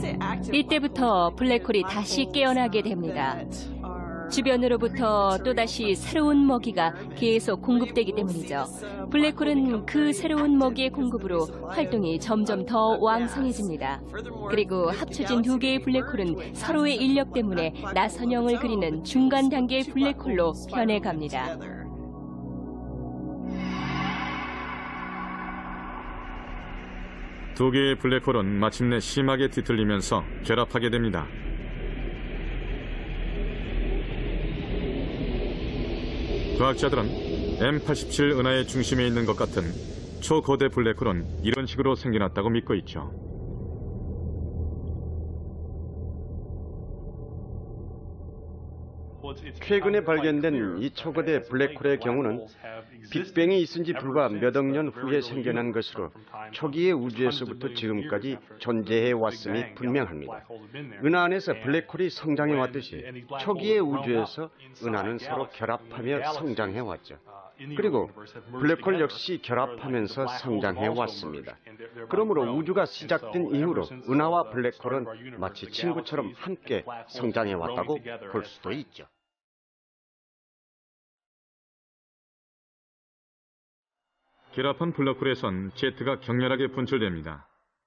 이때부터 블랙홀이 다시 깨어나게 됩니다. 주변으로부터 또다시 새로운 먹이가 계속 공급되기 때문이죠. 블랙홀은 그 새로운 먹이의 공급으로 활동이 점점 더 왕성해집니다. 그리고 합쳐진 두 개의 블랙홀은 서로의 인력 때문에 나선형을 그리는 중간 단계의 블랙홀로 변해갑니다. 두 개의 블랙홀은 마침내 심하게 뒤틀리면서 결합하게 됩니다. 과학자들은 엠 팔십칠 은하의 중심에 있는 것 같은 초거대 블랙홀은 이런 식으로 생겨났다고 믿고 있죠. 최근에 발견된 이 초거대 블랙홀의 경우는 빅뱅이 있은 지 불과 몇 억 년 후에 생겨난 것으로 초기의 우주에서부터 지금까지 존재해 왔음이 분명합니다. 은하 안에서 블랙홀이 성장해 왔듯이 초기의 우주에서 은하는 서로 결합하며 성장해 왔죠. 그리고 블랙홀 역시 결합하면서 성장해 왔습니다. 그러므로 우주가 시작된 이후로 은하와 블랙홀은 마치 친구처럼 함께 성장해 왔다고 볼 수도 있죠. 결합한 블랙홀에선 제트가 격렬하게 분출됩니다.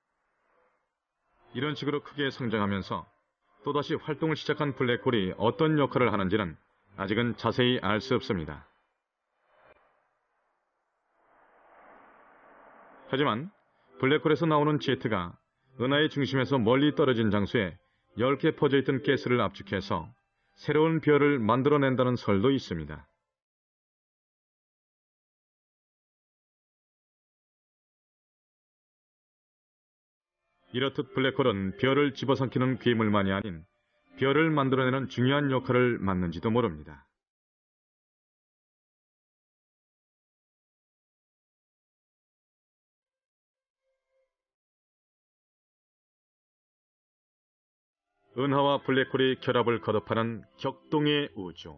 이런 식으로 크게 성장하면서 또다시 활동을 시작한 블랙홀이 어떤 역할을 하는지는 아직은 자세히 알 수 없습니다. 하지만 블랙홀에서 나오는 제트가 은하의 중심에서 멀리 떨어진 장소에 얇게 퍼져있던 가스를 압축해서 새로운 별을 만들어낸다는 설도 있습니다. 이렇듯 블랙홀은 별을 집어삼키는 괴물만이 아닌 별을 만들어내는 중요한 역할을 맡는지도 모릅니다. 은하와 블랙홀의 결합을 거듭하는 격동의 우주.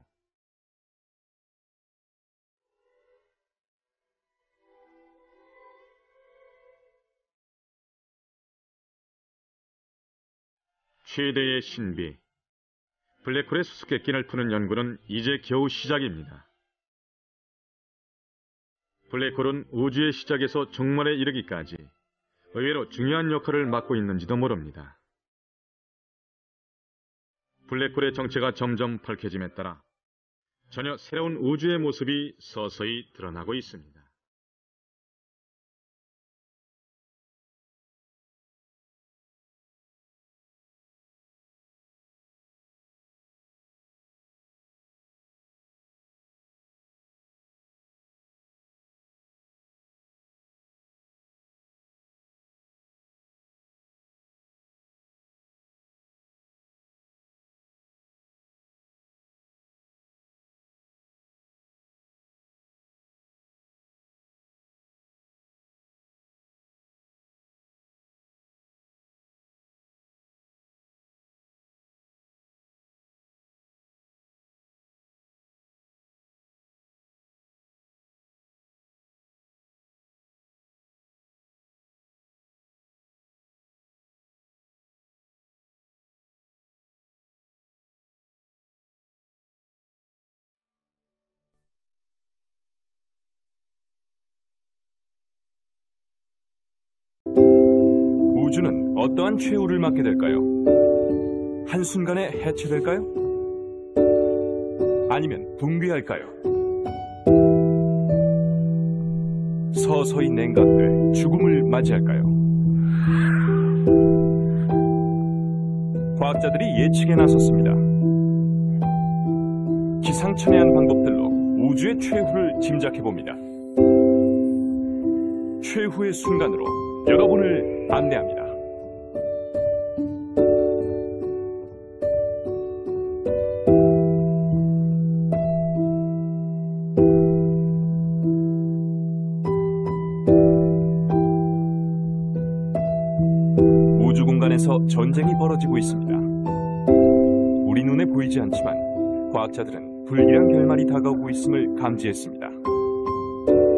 최대의 신비. 블랙홀의 수수께끼를 푸는 연구는 이제 겨우 시작입니다. 블랙홀은 우주의 시작에서 종말에 이르기까지 의외로 중요한 역할을 맡고 있는지도 모릅니다. 블랙홀의 정체가 점점 밝혀짐에 따라 전혀 새로운 우주의 모습이 서서히 드러나고 있습니다. 우주는 어떠한 최후를 맞게 될까요? 한순간에 해체될까요? 아니면 붕괴할까요? 서서히 냉각돼 죽음을 맞이할까요? 과학자들이 예측에 나섰습니다. 기상천외한 방법들로 우주의 최후를 짐작해봅니다. 최후의 순간으로 여러분을 안내합니다. 우주 공간에서 전쟁이 벌어지고 있습니다. 우리 눈에 보이지 않지만 과학자들은 불길한 결말이 다가오고 있음을 감지했습니다.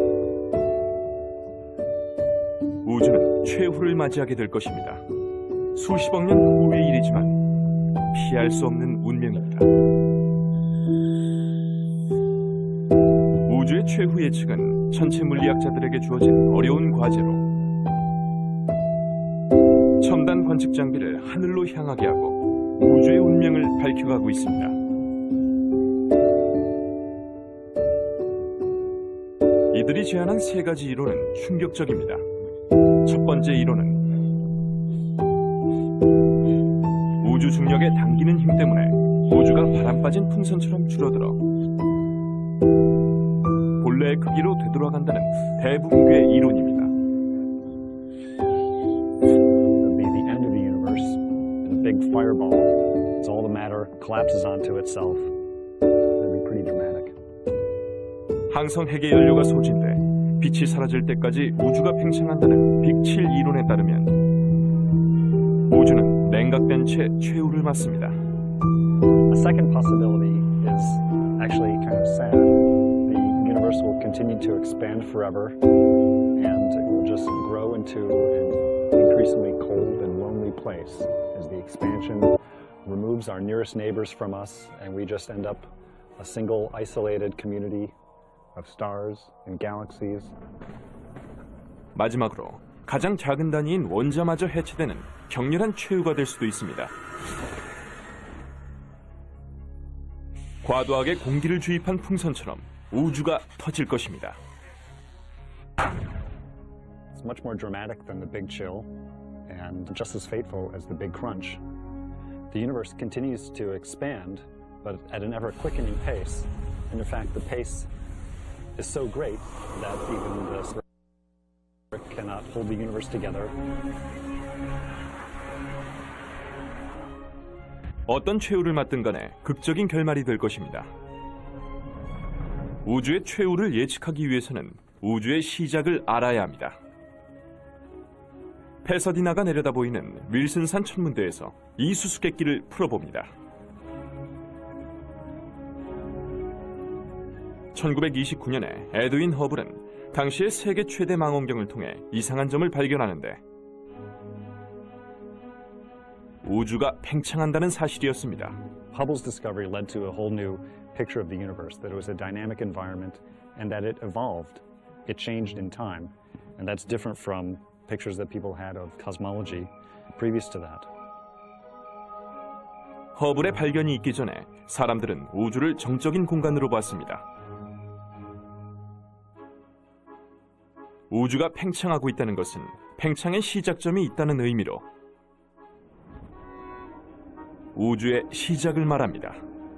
우주는 최후를 맞이하게 될 것입니다. 수십억 년 후의 일이지만 피할 수 없는 운명입니다. 우주의 최후 예측은 천체 물리학자들에게 주어진 어려운 과제로 첨단 관측 장비를 하늘로 향하게 하고 우주의 운명을 밝혀가고 있습니다. 이들이 제안한 세 가지 이론은 충격적입니다. 첫 번째 이론은 우주 중력의 당기는 힘 때문에 우주가 바람 빠진 풍선처럼 줄어들어 본래의 크기로 되돌아간다는 대붕괴 이론입니다. The end of the universe, a big fireball, as all the matter collapses onto itself. That'd be pretty dramatic. 항성 핵의 연료가 소진돼 빛이 사라질 때까지 우주가 팽창한다는 빅칠 이론에 따르면 우주는 냉각된 채 최후를 맞습니다. A second possibility is actually kind of sad. The universe will continue to expand forever, and it will just grow into an increasingly cold and lonely place as the expansion removes our nearest neighbors from us, and we just end up a single isolated community of stars and galaxies. 마지막으로 가장 작은 단위인 원자마저 해체되는 격렬한 최후가 될 수도 있습니다. 과도하게 공기를 주입한 풍선처럼 우주가 터질 것입니다. It's much more dramatic than the Big Chill and just as fateful as the Big Crunch. The universe continues to expand, but at an ever-quickening pace. And in fact, the pace is so great that even the cannot hold the universe together. 어떤 최후를 맞든 간에 극적인 결말이 될 것입니다. 우주의 최후를 예측하기 위해서는 우주의 시작을 알아야 합니다. 패서디나가 내려다 보이는 윌슨산 천문대에서 이 수수께끼를 풀어봅니다. 천구백이십구 년에 에드윈 허블은 당시의 세계 최대 망원경을 통해 이상한 점을 발견하는데 우주가 팽창한다는 사실이었습니다. Hubble's discovery led to a whole new picture of the universe, that it was a dynamic environment and that it evolved. It changed in time, and that's different from pictures that people had of cosmology previous to that. 허블의 발견이 있기 전에 사람들은 우주를 정적인 공간으로 봤습니다. 우주가 팽창하고 있다는 것은 팽창의 시작점이 있다는 의미로 우주의 시작을 말합니다.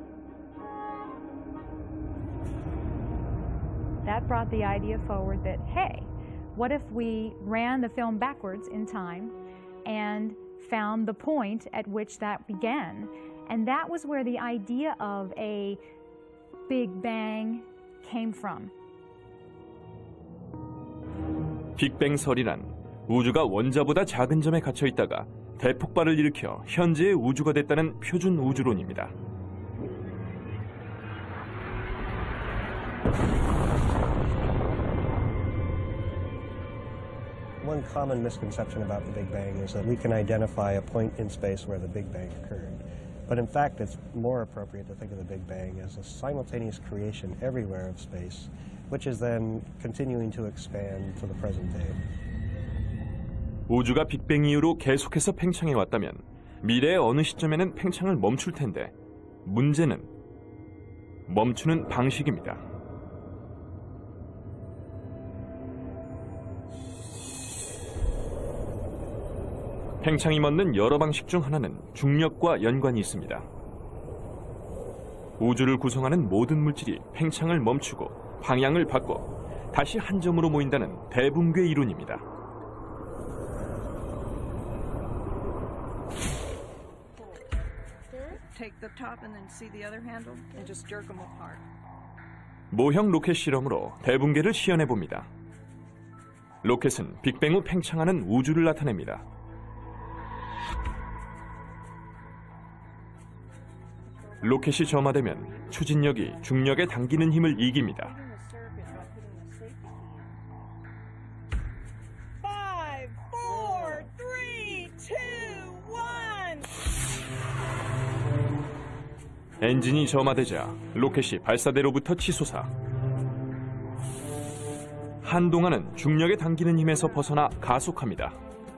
That brought the idea forward that, hey, what if we ran the film backwards in time and found the point at which that began? And that was where the idea of a Big Bang came from. 빅뱅설이란 우주가 원자보다 작은 점에 갇혀 있다가 대폭발을 일으켜 현재의 우주가 됐다는 표준 우주론입니다. One common misconception about the Big Bang is that we can identify a point in space where the Big Bang occurred. But in fact, it's more appropriate to think of the Big Bang as a simultaneous creation everywhere of space, which is then continuing to expand to the present day. 우주가 빅뱅 이후로 계속해서 팽창해 왔다면 미래의 어느 시점에는 팽창을 멈출 텐데 문제는 멈추는 방식입니다. 팽창이 멈는 여러 방식 중 하나는 중력과 연관이 있습니다. 우주를 구성하는 모든 물질이 팽창을 멈추고 방향을 바꿔 다시 한 점으로 모인다는 대붕괴 이론입니다. Take the top and then see the other handle and just jerk them apart. 모형 로켓 실험으로 대붕괴를 시연해 봅니다. 로켓은 빅뱅 후 팽창하는 우주를 나타냅니다. 로켓이 점화되면 추진력이 중력에 당기는 힘을 이깁니다. Five, four, three, two, 엔진이 점화되자 로켓이 발사대로부터 치솟아 한동안은 중력에 당기는 힘에서 벗어나 가속합니다.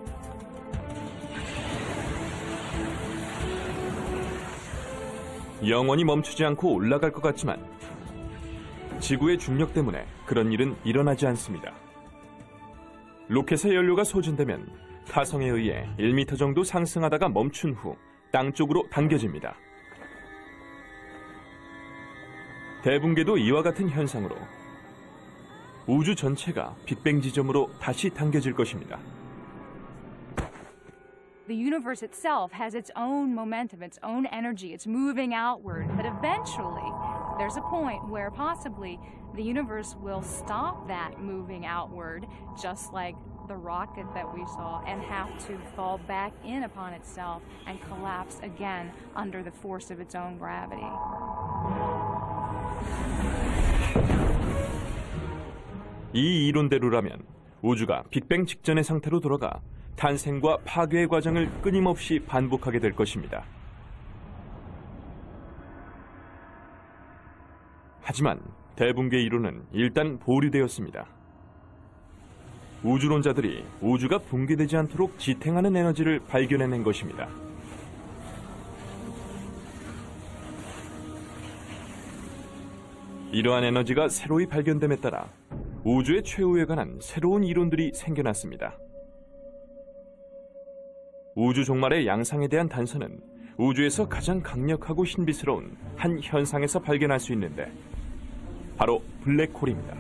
영원히 멈추지 않고 올라갈 것 같지만 지구의 중력 때문에 그런 일은 일어나지 않습니다. 로켓의 연료가 소진되면 타성에 의해 일 미터 정도 상승하다가 멈춘 후 땅 쪽으로 당겨집니다. 대붕괴도 이와 같은 현상으로 우주 전체가 빅뱅 지점으로 다시 당겨질 것입니다. The universe itself has its own momentum, its own energy. It's moving outward. But eventually, there's a point where possibly the universe will stop that moving outward, just like the rocket that we saw, and have to fall back in upon itself and collapse again under the force of its own gravity. 이 이론대로라면 우주가 빅뱅 직전의 상태로 돌아가 탄생과 파괴의 과정을 끊임없이 반복하게 될 것입니다. 하지만 대붕괴 이론은 일단 보류되었습니다. 우주론자들이 우주가 붕괴되지 않도록 지탱하는 에너지를 발견해낸 것입니다. 이러한 에너지가 새로이 발견됨에 따라 우주의 최후에 관한 새로운 이론들이 생겨났습니다. 우주 종말의 양상에 대한 단서는 우주에서 가장 강력하고 신비스러운 한 현상에서 발견할 수 있는데 바로 블랙홀입니다.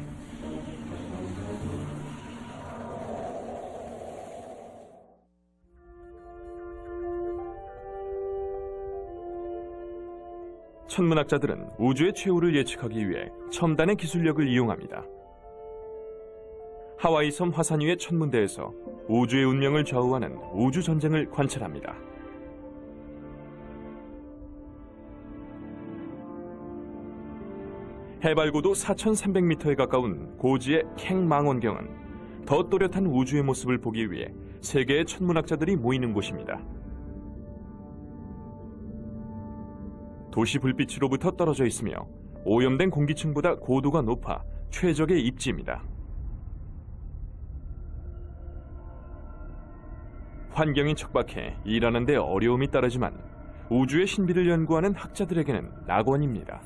천문학자들은 우주의 최후를 예측하기 위해 첨단의 기술력을 이용합니다. 하와이 섬 화산 위의 천문대에서 우주의 운명을 좌우하는 우주 전쟁을 관찰합니다. 해발고도 사천삼백 미터에 가까운 고지의 캥 망원경은 더 또렷한 우주의 모습을 보기 위해 세계의 천문학자들이 모이는 곳입니다. 도시 불빛으로부터 떨어져 있으며 오염된 공기층보다 고도가 높아 최적의 입지입니다. 환경이 척박해 일하는 데 어려움이 따르지만 우주의 신비를 연구하는 학자들에게는 낙원입니다.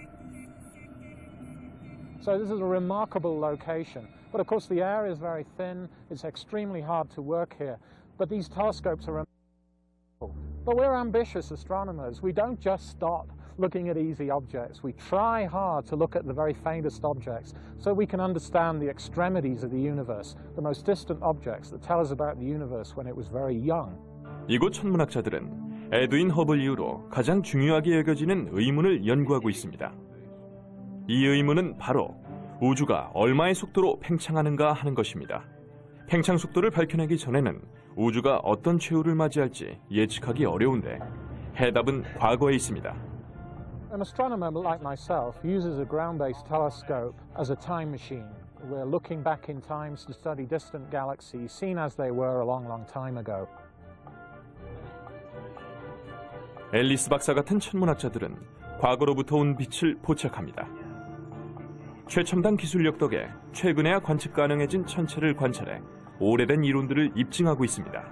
So this is a remarkable location. But of course the air is very thin. It's extremely hard to work here. But these telescopes are remarkable. But we're ambitious astronomers. We don't just stop looking at easy objects. We try hard to look at the very faintest objects so we can understand the extremities of the universe, the most distant objects that tell us about the universe when it was very young. 이곳 천문학자들은 에드윈 허블 이후로 가장 중요하게 여겨지는 의문을 연구하고 있습니다. 이 의문은 바로 우주가 얼마의 속도로 팽창하는가 하는 것입니다. 팽창 속도를 밝혀내기 전에는 우주가 어떤 최후를 맞이할지 예측하기 어려운데 해답은 과거에 있습니다. An astronomer like myself uses a ground-based telescope as a time machine. We're looking back in time to study distant galaxies seen as they were a long, long time ago. 앨리스 박사 같은 천문학자들은 과거로부터 온 빛을 포착합니다. 최첨단 기술력 덕에 최근에야 관측 가능해진 천체를 관찰해 오래된 이론들을 입증하고 있습니다.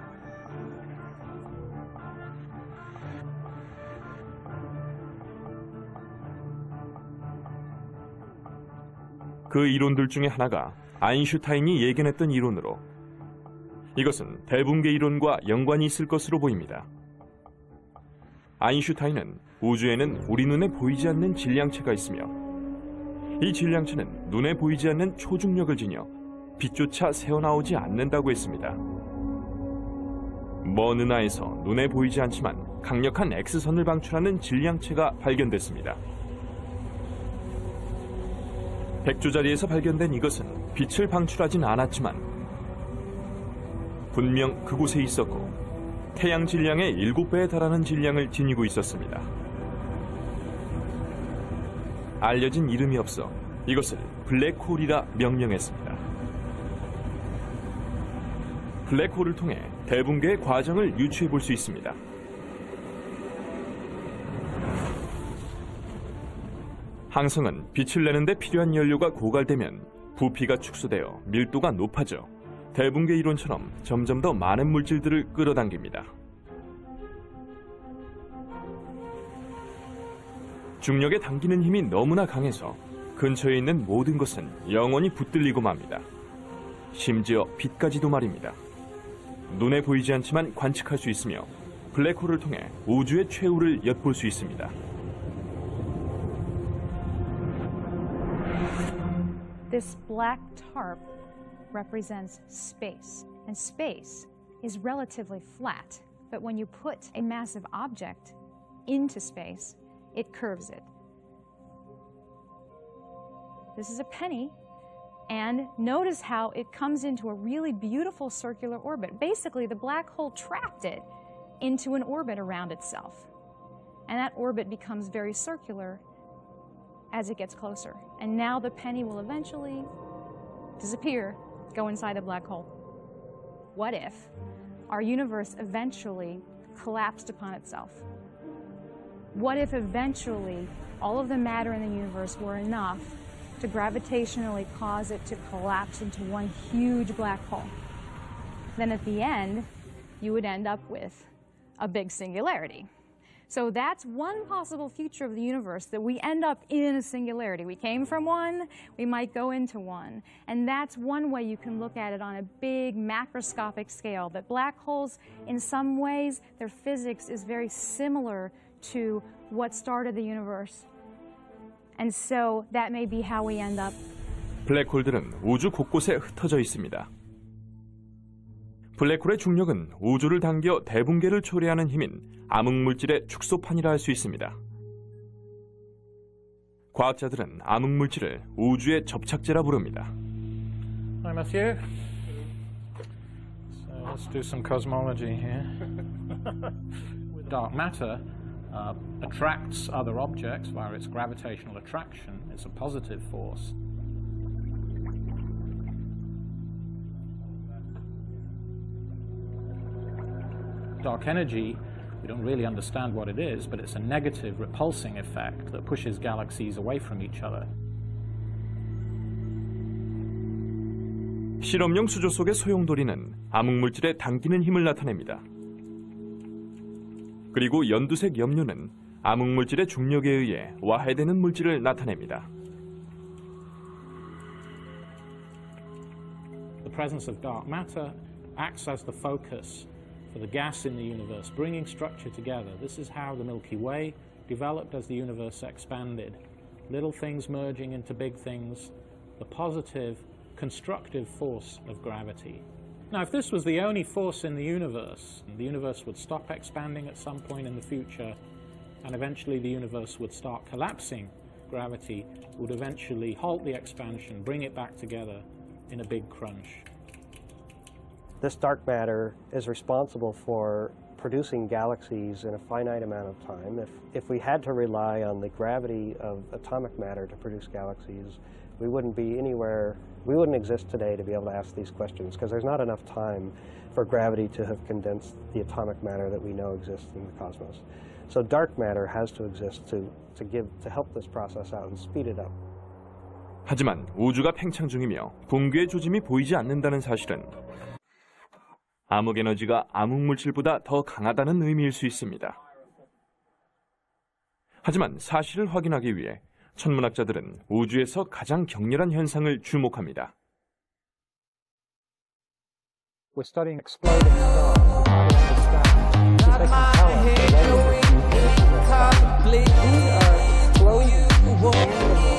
그 이론들 중에 하나가 아인슈타인이 예견했던 이론으로 이것은 대붕괴 이론과 연관이 있을 것으로 보입니다. 아인슈타인은 우주에는 우리 눈에 보이지 않는 질량체가 있으며 이 질량체는 눈에 보이지 않는 초중력을 지녀 빛조차 새어나오지 않는다고 했습니다. 먼 은하에서 눈에 보이지 않지만 강력한 X선을 방출하는 질량체가 발견됐습니다. 백조자리에서 발견된 이것은 빛을 방출하진 않았지만 분명 그곳에 있었고 태양 질량의 일곱 배에 달하는 질량을 지니고 있었습니다. 알려진 이름이 없어 이것을 블랙홀이라 명명했습니다. 블랙홀을 통해 대붕괴의 과정을 유추해 볼 수 있습니다. 항성은 빛을 내는데 필요한 연료가 고갈되면 부피가 축소되어 밀도가 높아져 대붕괴 이론처럼 점점 더 많은 물질들을 끌어당깁니다. 중력에 당기는 힘이 너무나 강해서 근처에 있는 모든 것은 영원히 붙들리고 맙니다. 심지어 빛까지도 말입니다. 눈에 보이지 않지만 관측할 수 있으며 블랙홀을 통해 우주의 최후를 엿볼 수 있습니다. This black tarp represents space, and space is relatively flat. But when you put a massive object into space, it curves it. This is a penny, and notice how it comes into a really beautiful circular orbit. Basically, the black hole trapped it into an orbit around itself. And that orbit becomes very circular as it gets closer. And now the penny will eventually disappear, go inside the black hole. What if our universe eventually collapsed upon itself? What if eventually all of the matter in the universe were enough to gravitationally cause it to collapse into one huge black hole? Then at the end, you would end up with a big singularity. So that's one possible future of the universe, that we end up in a singularity. We came from one, we might go into one. And that's one way you can look at it on a big macroscopic scale, that black holes, in some ways, their physics is very similar to what started the universe. And so that may be how we end up. 블랙홀들은 우주 곳곳에 흩어져 있습니다. 블랙홀의 중력은 우주를 당겨 대붕괴를 초래하는 힘인 암흑물질의 축소판이라 할 수 있습니다. 과학자들은 암흑물질을 우주의 접착제라 부릅니다. Hi, Matthew. So let's do some cosmology here. Dark matter uh, attracts other objects via its gravitational attraction. It's a positive force. Dark energy, we don't really understand what it is, but it's a negative repulsing effect that pushes galaxies away from each other. 실험용 수조 속의 소용돌이는 암흑물질에 당기는 힘을 나타냅니다. 그리고 연두색 염료는 암흑물질의 중력에 의해 와해되는 물질을 나타냅니다. The presence of dark matter acts as the focus for the gas in the universe, bringing structure together. This is how the Milky Way developed as the universe expanded. Little things merging into big things, the positive, constructive force of gravity. Now, if this was the only force in the universe, the universe would stop expanding at some point in the future, and eventually the universe would start collapsing. Gravity would eventually halt the expansion, bring it back together in a big crunch. This dark matter is responsible for producing galaxies in a finite amount of time. If, if we had to rely on the gravity of atomic matter to produce galaxies, we wouldn't be anywhere, we wouldn't exist today to be able to ask these questions, because there's not enough time for gravity to have condensed the atomic matter that we know exists in the cosmos. So dark matter has to exist to, to, give, to help this process out and speed it up. 하지만 우주가 팽창 중이며 붕괴의 조짐이 보이지 않는다는 사실은 암흑 에너지가 암흑 물질보다 더 강하다는 의미일 수 있습니다. 하지만 사실을 확인하기 위해 천문학자들은 우주에서 가장 격렬한 현상을 주목합니다. We're studying exploding stars. We try to understand if they can tell us the way we are exploding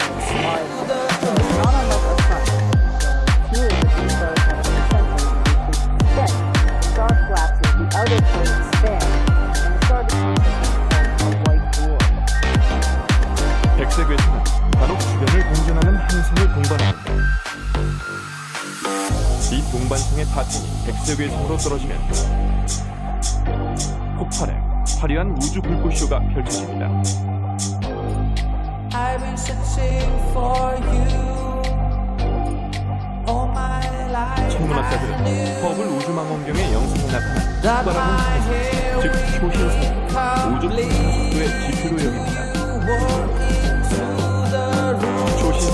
not unlike our sun. Here is the stars have a concentration. Then star collapses, the outer core expands, and the star becomes a white dwarf. 백색 외선은 간혹 주변을 공전하는 행성을 동반합니다. 이 동반성의 파편이 백색 외선으로 떨어지면 폭발해 화려한 우주 불꽃쇼가 펼쳐집니다. 천문학자들은 허블 우주망원경의 영상에 나타난 폭발하는 행성, 즉 초신성을 우주 풍선 속도의 지표로 여깁니다.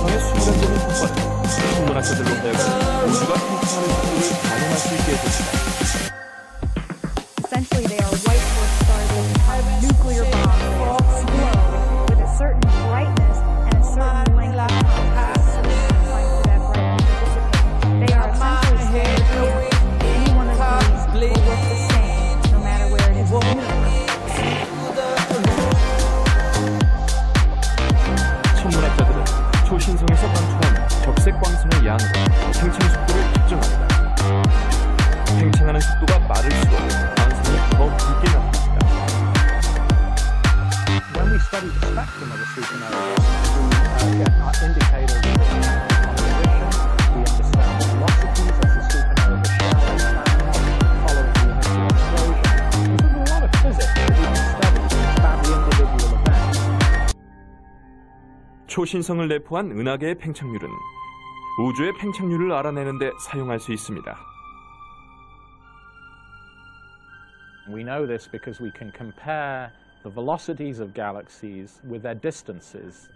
고성의 순간적인 폭발은 천문학자들로 하여금 우주가 팽창하는 속도를 가늠할 수 있게 해줍니다. Essentially, they are white dwarf stars that have nuclear bombs that explode with a certain brightness and a certain length of time. For that brightness to dissipate. They are essentially standard theory. Any one of these will look the same, no matter where it is in the universe. 천문학자들은 초신성에서 방출하는 적색 광선의 양으로 팽창 속도를 측정합니다. 팽창하는 속도가 빠를수록 광선이 더 굵게 나타납니다. When we study the spectrum of a supernova, we uh, get indicators of its composition. We understand the velocities as the supernova shell expands following the initial explosion. There's a lot of physics that we can study about the individual events. 초신성을 내포한 은하계의 팽창률은 우주의 팽창률을 알아내는 데 사용할 수 있습니다. We know this because we can compare the velocities of galaxies with their distances.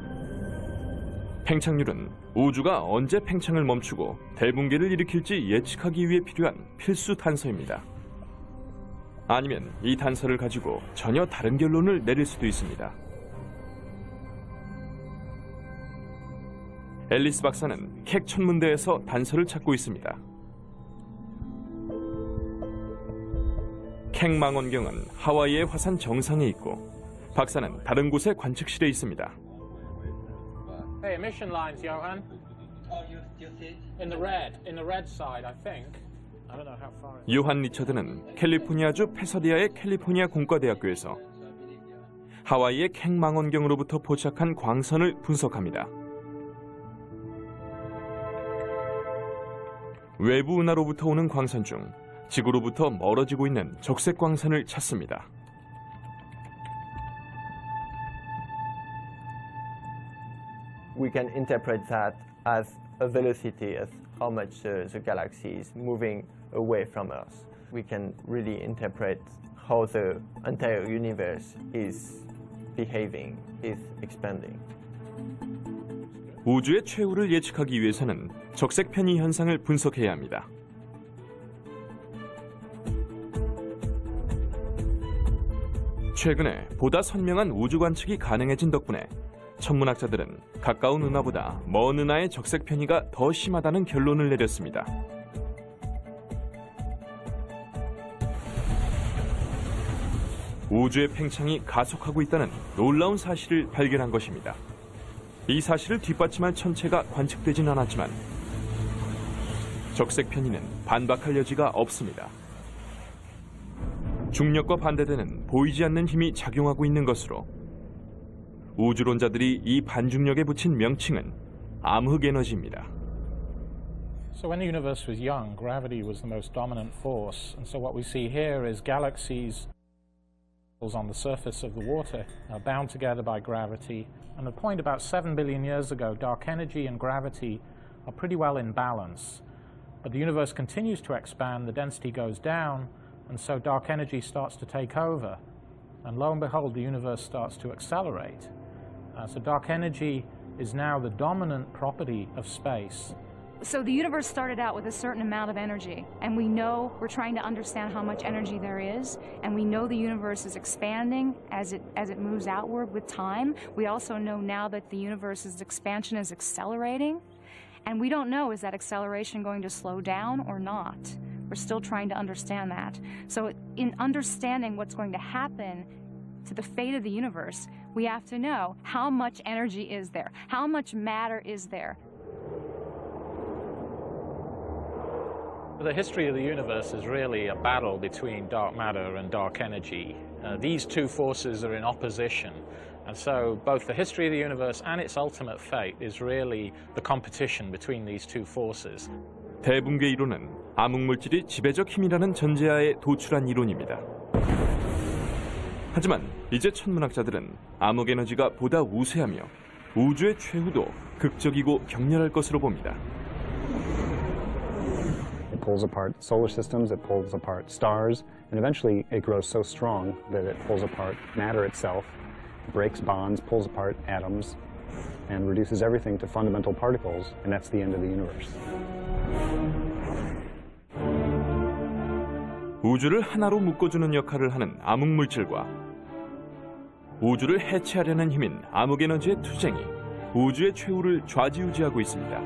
팽창률은 우주가 언제 팽창을 멈추고 대붕괴를 일으킬지 예측하기 위해 필요한 필수 단서입니다. 아니면 이 단서를 가지고 전혀 다른 결론을 내릴 수도 있습니다. 앨리스 박사는 캑 천문대에서 단서를 찾고 있습니다. 캑 망원경은 하와이의 화산 정상에 있고 박사는 다른 곳의 관측실에 있습니다. Hey, emission lines, Johan. In the red, in the red side, I think. I don't know how far. 요한 리처드는 캘리포니아주 패서디아의 캘리포니아 공과대학교에서 하와이의 캑 망원경으로부터 포착한 광선을 분석합니다. 외부 은하로부터 오는 광선 중 지구로부터 멀어지고 있는 적색 광선을 찾습니다. We can interpret that as a velocity, as how much uh, the galaxy is moving away from us. We can really interpret how the entire universe is behaving, is expanding. 우주의 최후를 예측하기 위해서는 적색 편이 현상을 분석해야 합니다. 최근에 보다 선명한 우주 관측이 가능해진 덕분에 천문학자들은 가까운 은하보다 먼 은하의 적색 편의가 더 심하다는 결론을 내렸습니다. 우주의 팽창이 가속하고 있다는 놀라운 사실을 발견한 것입니다. 이 사실을 뒷받침할 천체가 관측되진 않았지만 적색 편의는 반박할 여지가 없습니다. 중력과 반대되는 보이지 않는 힘이 작용하고 있는 것으로 우주론자들이 이 반중력에 붙인 명칭은 암흑에너지입니다. So when the universe was young, gravity was the most dominant force, and so what we see here is galaxies on the surface of the water are bound together by gravity. And at a point about seven billion years ago, dark energy and gravity are pretty well in balance. But the universe continues to expand, the density goes down, and so dark energy starts to take over. And lo and behold, the universe starts to accelerate. Uh, so dark energy is now the dominant property of space. So the universe started out with a certain amount of energy, and we know we're trying to understand how much energy there is, and we know the universe is expanding as it as it moves outward with time. We also know now that the universe's expansion is accelerating, and we don't know, is that acceleration going to slow down or not? We're still trying to understand that. So in understanding what's going to happen to the fate of the universe, we have to know how much energy is there, how much matter is there. The history of the universe is really a battle between dark matter and dark energy. Uh, these two forces are in opposition, and so both the history of the universe and its ultimate fate is really the competition between these two forces. 대붕괴 이론은 암흑물질이 지배적 힘이라는 전제하에 도출한 이론입니다. 하지만 이제 천문학자들은 암흑에너지가 보다 우세하며 우주의 최후도 극적이고 격렬할 것으로 봅니다. It pulls apart solar systems, it pulls apart stars, and eventually it grows so strong that it pulls apart matter itself, breaks bonds, pulls apart atoms, and reduces everything to fundamental particles, and that's the end of the universe. 우주를 하나로 묶어주는 역할을 하는 암흑물질과 우주를 해체하려는 힘인 암흑에너지의 투쟁이 우주의 최후를 좌지우지하고 있습니다.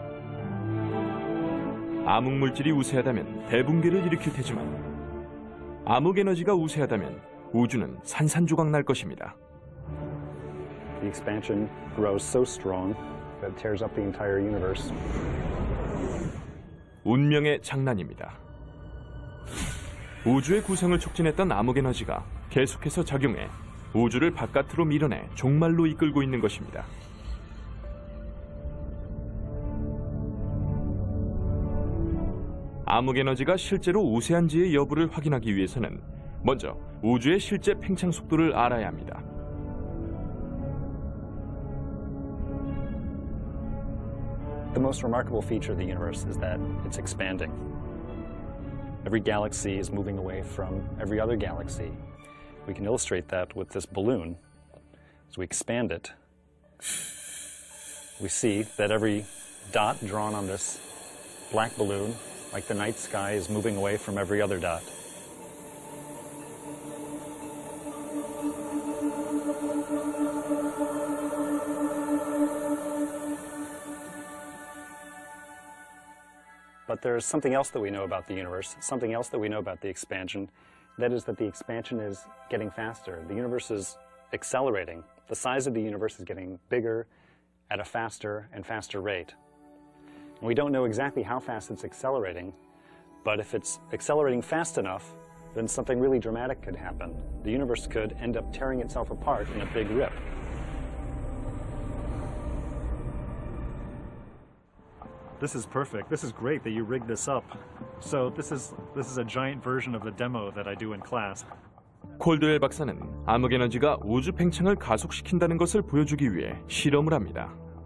암흑물질이 우세하다면 대붕괴를 일으킬 테지만 암흑에너지가 우세하다면 우주는 산산조각 날 것입니다. The expansion grows so strong that it tears up the entire universe. 운명의 장난입니다. 우주의 구성을 촉진했던 암흑에너지가 계속해서 작용해 우주를 바깥으로 밀어내 종말로 이끌고 있는 것입니다. 암흑에너지가 실제로 우세한지의 여부를 확인하기 위해서는 먼저 우주의 실제 팽창 속도를 알아야 합니다. The most remarkable feature of the universe is that it's expanding. Every galaxy is moving away from every other galaxy. We can illustrate that with this balloon. As we expand it, we see that every dot drawn on this black balloon, like the night sky, is moving away from every other dot. But there's something else that we know about the universe, something else that we know about the expansion. That is that the expansion is getting faster. The universe is accelerating. The size of the universe is getting bigger at a faster and faster rate. And we don't know exactly how fast it's accelerating, but if it's accelerating fast enough, then something really dramatic could happen. The universe could end up tearing itself apart in a big rip. This is perfect. This is great that you rigged this up. So this is this is a giant version of the demo that I do in class. 콜드웰 박사는 암흑에너지가 우주 팽창을 가속시킨다는 것을 보여주기 위해 실험을 합니다.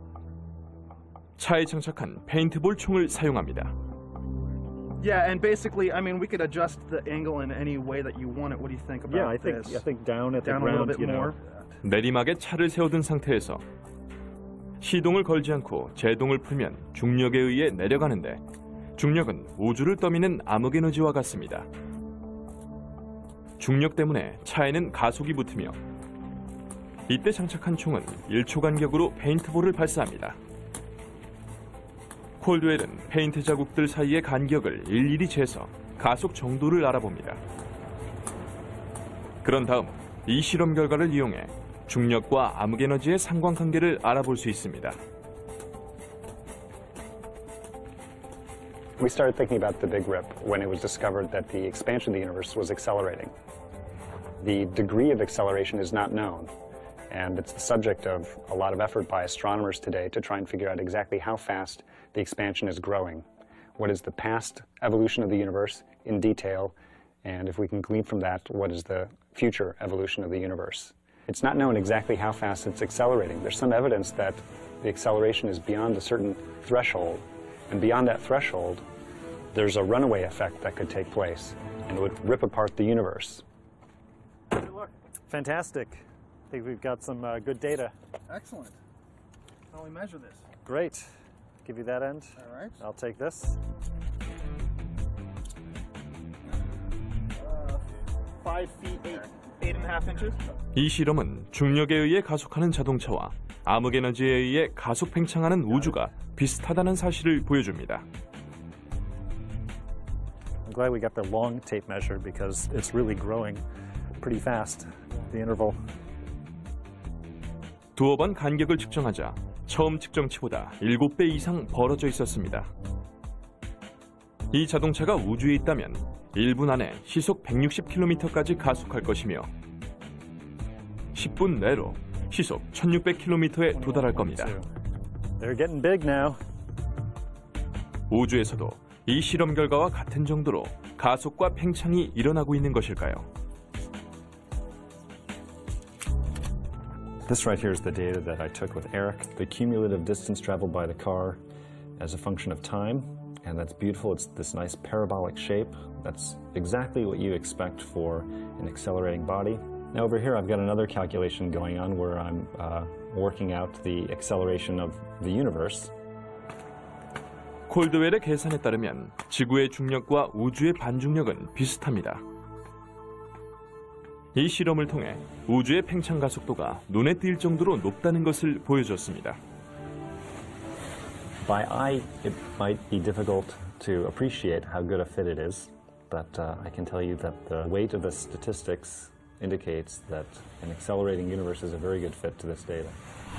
차에 장착한 페인트볼 총을 사용합니다. Yeah, and basically, I mean, we could adjust the angle in any way that you want it. What do you think about Yeah, I think this? I think down at the Down a little ground, bit you know. more. 내리막에 차를 세워둔 상태에서 시동을 걸지 않고 제동을 풀면 중력에 의해 내려가는데 중력은 우주를 떠미는 암흑에너지와 같습니다. 중력 때문에 차에는 가속이 붙으며 이때 장착한 총은 일 초 간격으로 페인트볼을 발사합니다. 콜드웰은 페인트 자국들 사이의 간격을 일일이 재서 가속 정도를 알아봅니다. 그런 다음 이 실험 결과를 이용해 중력과 암흑에너지의 상관관계를 알아볼 수 있습니다. We started thinking about the Big Rip when it was discovered that the expansion of the universe was accelerating. The degree of acceleration is not known, and it's the subject of a lot of effort by astronomers today to try and figure out exactly how fast the expansion is growing. What is the past evolution of the universe in detail, and if we can glean from that, what is the future evolution of the universe? It's not known exactly how fast it's accelerating. There's some evidence that the acceleration is beyond a certain threshold, and beyond that threshold, there's a runaway effect that could take place, and it would rip apart the universe. Fantastic. I think we've got some uh, good data. Excellent. How do we measure this? Great. Give you that end. All right. I'll take this. Uh, five feet eight, eight and a half inches. 이 실험은 중력에 의해 가속하는 자동차와 암흑에너지에 의해 가속 팽창하는 우주가 비슷하다는 사실을 보여줍니다. I'm glad we got the long tape measure because it's really growing pretty fast, the interval. 두어 번 간격을 측정하자 처음 측정치보다 일곱 배 이상 벌어져 있었습니다. 이 자동차가 우주에 있다면 일 분 안에 시속 백육십 킬로미터까지 가속할 것이며 십 분 내로 시속 천육백 킬로미터에 도달할 겁니다. They're getting big now. 우주에서도 이 실험 결과와 같은 정도로 가속과 팽창이 일어나고 있는 것일까요? This right here is the data that I took with Eric, the cumulative distance traveled by the car as a function of time, and that's beautiful. It's this nice parabolic shape. That's exactly what you expect for an accelerating body. Now over here I've got another calculation going on where I'm uh, working out the acceleration of the universe. 콜드웰의 계산에 따르면 지구의 중력과 우주의 반중력은 비슷합니다. 이 실험을 통해 우주의 팽창 가속도가 눈에 띌 정도로 높다는 것을 보여줬습니다. By eye, it might be difficult to appreciate how good a fit it is, but uh, I can tell you that the weight of the statistics indicates that an accelerating universe is a very good fit to this data.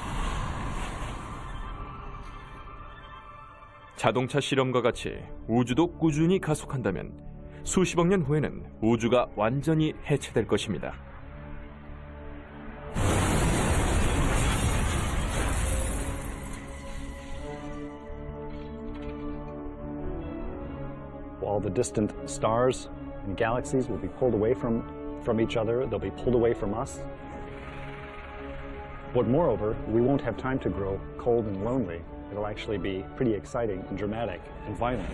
자동차 실험과 같이 우주도 꾸준히 가속한다면 수십억 년 후에는 우주가 완전히 해체될 것입니다. All the distant stars and galaxies will be pulled away from, from each other. They'll be pulled away from us. But moreover, we won't have time to grow cold and lonely. It'll actually be pretty exciting and dramatic and violent.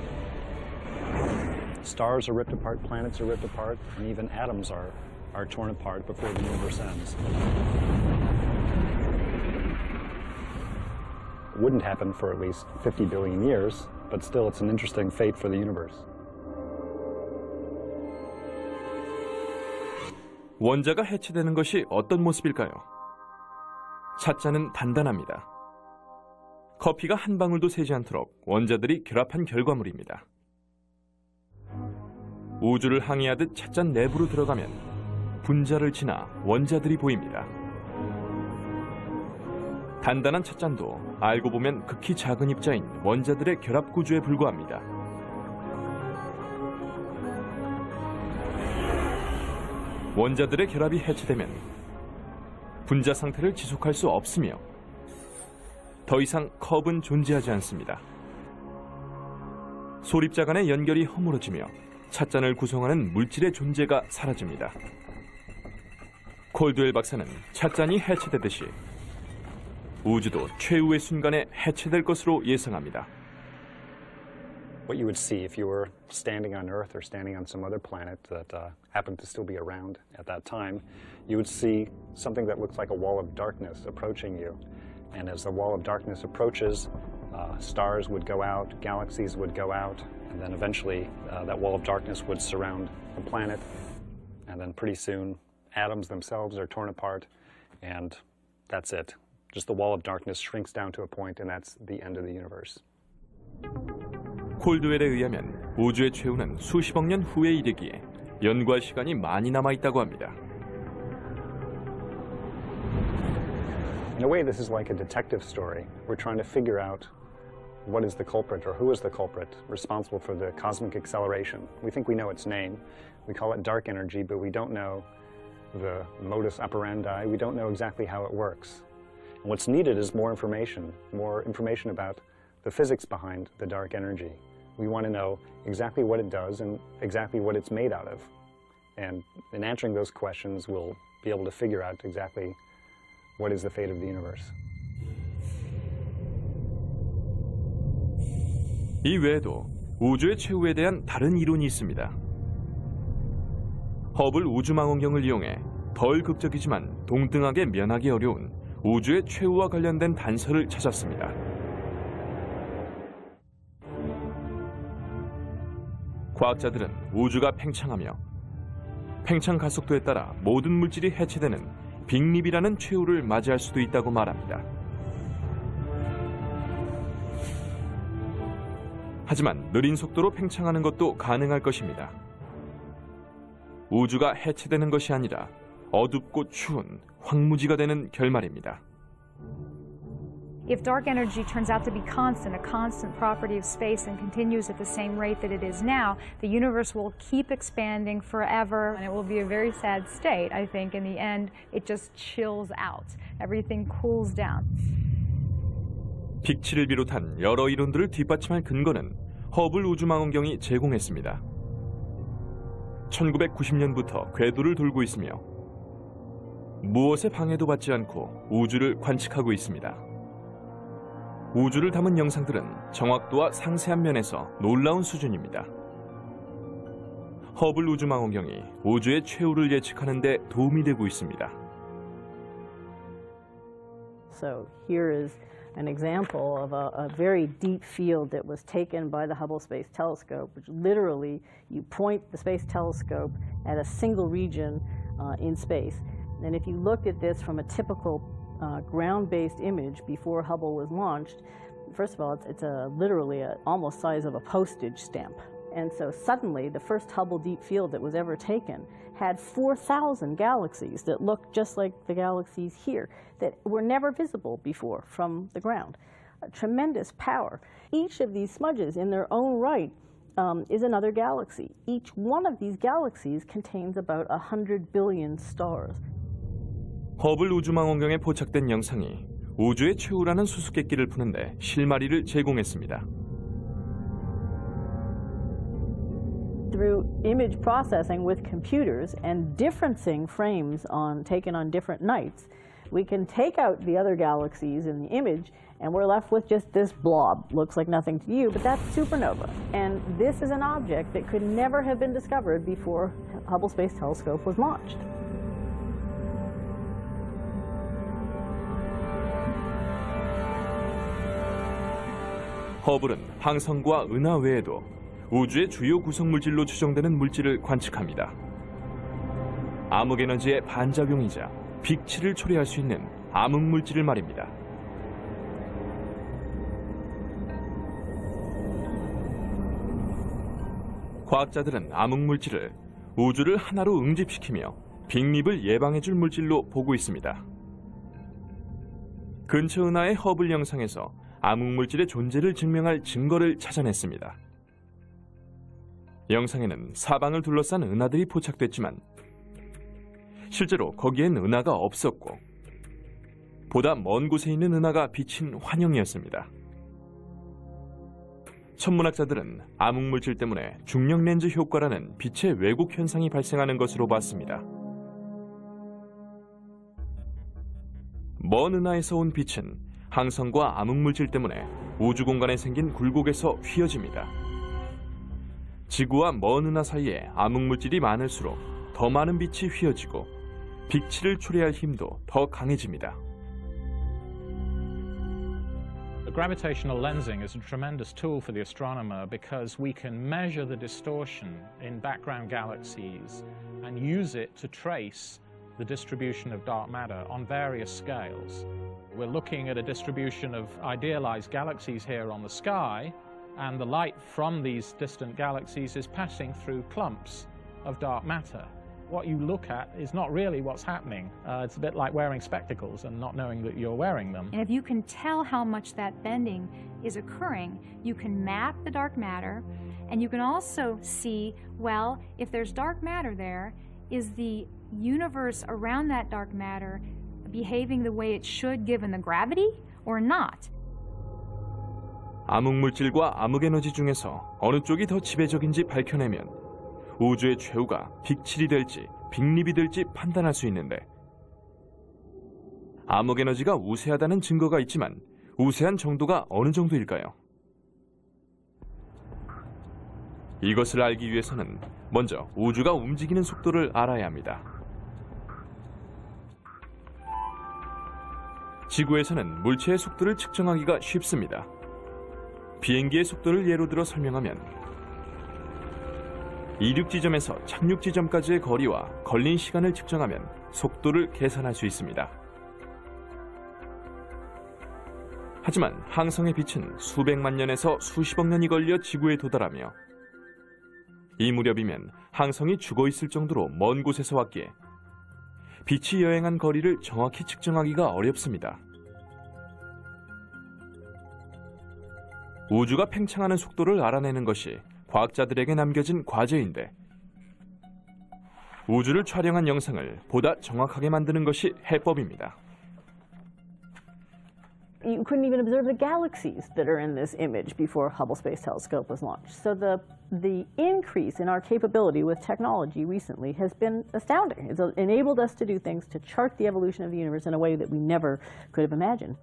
Stars are ripped apart, planets are ripped apart, and even atoms are, are torn apart before the universe ends. It wouldn't happen for at least fifty billion years, but still it's an interesting fate for the universe. 원자가 해체되는 것이 어떤 모습일까요? 찻잔은 단단합니다. 커피가 한 방울도 새지 않도록 원자들이 결합한 결과물입니다. 우주를 항해하듯 찻잔 내부로 들어가면 분자를 지나 원자들이 보입니다. 단단한 찻잔도 알고 보면 극히 작은 입자인 원자들의 결합 구조에 불과합니다. 원자들의 결합이 해체되면 분자 상태를 지속할 수 없으며 더 이상 컵은 존재하지 않습니다. 소립자 간의 연결이 허물어지며 찻잔을 구성하는 물질의 존재가 사라집니다. 콜드웰 박사는 찻잔이 해체되듯이 우주도 최후의 순간에 해체될 것으로 예상합니다. What you would see if you were standing on Earth or standing on some other planet that uh, happened to still be around at that time, you would see something that looks like a wall of darkness approaching you. And as the wall of darkness approaches, uh, stars would go out, galaxies would go out, and then eventually uh, that wall of darkness would surround the planet. And then pretty soon, atoms themselves are torn apart, and that's it. Just the wall of darkness shrinks down to a point, and that's the end of the universe. 콜드웰에 의하면 우주의 최후는 수십억 년 후에 이르기에 연구할 시간이 많이 남아있다고 합니다. In a way, this is like a detective story. We're trying to figure out what is the culprit or who is the culprit responsible for the cosmic acceleration. We think we know its name. We call it dark energy, but we don't know the modus operandi. We don't know exactly how it works. And what's needed is more information, more information about the physics behind the dark energy. We want to know exactly what it does and exactly what it's made out of. And in answering those questions, we'll be able to figure out exactly what is the fate of the universe. 이 외에도 우주의 최후에 대한 다른 이론이 있습니다. 허블 우주망원경을 이용해 덜 극적이지만 동등하게 면하기 어려운 우주의 최후와 관련된 단서를 찾았습니다. 과학자들은 우주가 팽창하며 팽창 가속도에 따라 모든 물질이 해체되는 빅립이라는 최후를 맞이할 수도 있다고 말합니다. 하지만 느린 속도로 팽창하는 것도 가능할 것입니다. 우주가 해체되는 것이 아니라 어둡고 추운 황무지가 되는 결말입니다. If dark energy turns out to be constant, a constant property of space, and continues at the same rate that it is now, the universe will keep expanding forever, and it will be a very sad state. I think in the end, it just chills out. Everything cools down. 빅칠을 비롯한 여러 이론들을 뒷받침할 근거는 허블 우주망원경이 제공했습니다. 천구백구십 년부터 궤도를 돌고 있으며 무엇의 방해도 받지 않고 우주를 관측하고 있습니다. 우주를 담은 영상들은 정확도와 상세한 면에서 놀라운 수준입니다. 허블 우주망원경이 우주의 최후를 예측하는 데 도움이 되고 있습니다. So here is an example of a, a very deep field that was taken by the Hubble Space Telescope, which literally you point the space telescope at a single region uh, in space. And if you look at this from a typical uh, ground-based image before Hubble was launched, first of all, it's, it's a, literally a, almost size of a postage stamp. And so suddenly, the first Hubble Deep Field that was ever taken had four thousand galaxies that looked just like the galaxies here, that were never visible before from the ground. A tremendous power. Each of these smudges in their own right um, is another galaxy. Each one of these galaxies contains about one hundred billion stars. 허블 우주망원경에 포착된 영상이 우주의 최후라는 수수께끼를 푸는데 실마리를 제공했습니다. Through image processing with computers and differencing frames on, taken on different nights, we can take out the other galaxies in the image and we're left with just this blob. Looks like nothing to you, but that's supernova. And this is an object that could never have been discovered before Hubble Space Telescope was launched. 허블은 항성과 은하 외에도 우주의 주요 구성물질로 추정되는 물질을 관측합니다. 암흑에너지의 반작용이자 빛치를 초래할 수 있는 암흑물질을 말입니다. 과학자들은 암흑물질을 우주를 하나로 응집시키며 빅립을 예방해줄 물질로 보고 있습니다. 근처 은하의 허블 영상에서 암흑물질의 존재를 증명할 증거를 찾아냈습니다. 영상에는 사방을 둘러싼 은하들이 포착됐지만 실제로 거기엔 은하가 없었고 보다 먼 곳에 있는 은하가 비친 환영이었습니다. 천문학자들은 암흑물질 때문에 중력 렌즈 효과라는 빛의 왜곡 현상이 발생하는 것으로 봤습니다. 먼 은하에서 온 빛은 항성과 암흑물질 때문에 우주 공간에 생긴 굴곡에서 휘어집니다. 지구와 먼 은하 사이에 암흑물질이 많을수록 더 많은 빛이 휘어지고 빛치를 초래할 힘도 더 강해집니다. The gravitational lensing is a tremendous tool for the astronomer because we can measure the distortion in background galaxies and use it to trace the distribution of dark matter on various scales. We're looking at a distribution of idealized galaxies here on the sky, and the light from these distant galaxies is passing through clumps of dark matter. What you look at is not really what's happening. Uh, it's a bit like wearing spectacles and not knowing that you're wearing them. And if you can tell how much that bending is occurring, you can map the dark matter, and you can also see, well, if there's dark matter there, is the universe around that dark matter behaving the way it should given the gravity or not? 암흑물질과 암흑에너지 중에서 어느 쪽이 더 지배적인지 밝혀내면 우주의 최후가 빅칠이 될지 빅립이 될지 판단할 수 있는데 암흑에너지가 우세하다는 증거가 있지만 우세한 정도가 어느 정도일까요? 이것을 알기 위해서는 먼저 우주가 움직이는 속도를 알아야 합니다. 지구에서는 물체의 속도를 측정하기가 쉽습니다. 비행기의 속도를 예로 들어 설명하면 이륙 지점에서 착륙 지점까지의 거리와 걸린 시간을 측정하면 속도를 계산할 수 있습니다. 하지만 항성의 빛은 수백만 년에서 수십억 년이 걸려 지구에 도달하며 이 무렵이면 항성이 죽어 있을 정도로 먼 곳에서 왔기에 빛이 여행한 거리를 정확히 측정하기가 어렵습니다. 우주가 팽창하는 속도를 알아내는 것이 과학자들에게 남겨진 과제인데 우주를 촬영한 영상을 보다 정확하게 만드는 것이 해법입니다. You couldn't even observe the galaxies that are in this image before Hubble Space Telescope was launched. So the, the increase in our capability with technology recently has been astounding. It's enabled us to do things to chart the evolution of the universe in a way that we never could have imagined.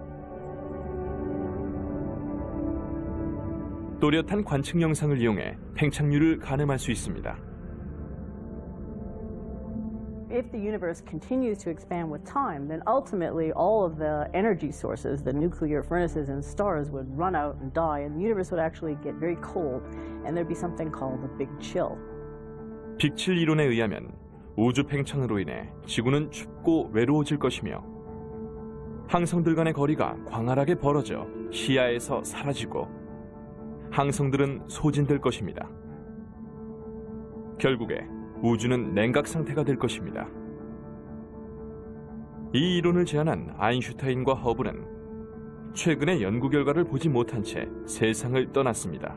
또렷한 관측 영상을 이용해 팽창률을 가늠할 수 있습니다. If the universe continues to expand with time, then ultimately all of the energy sources, the nuclear furnaces in stars, would run out and die, and the universe would actually get very cold, and there'd be something called a big chill. 빅칠 이론에 의하면 우주 팽창으로 인해 지구는 춥고 외로워질 것이며 항성들 간의 거리가 광활하게 벌어져 시야에서 사라지고 항성들은 소진될 것입니다. 결국에 우주는 냉각 상태가 될 것입니다. 이 이론을 제안한 아인슈타인과 허블은 최근의 연구 결과를 보지 못한 채 세상을 떠났습니다.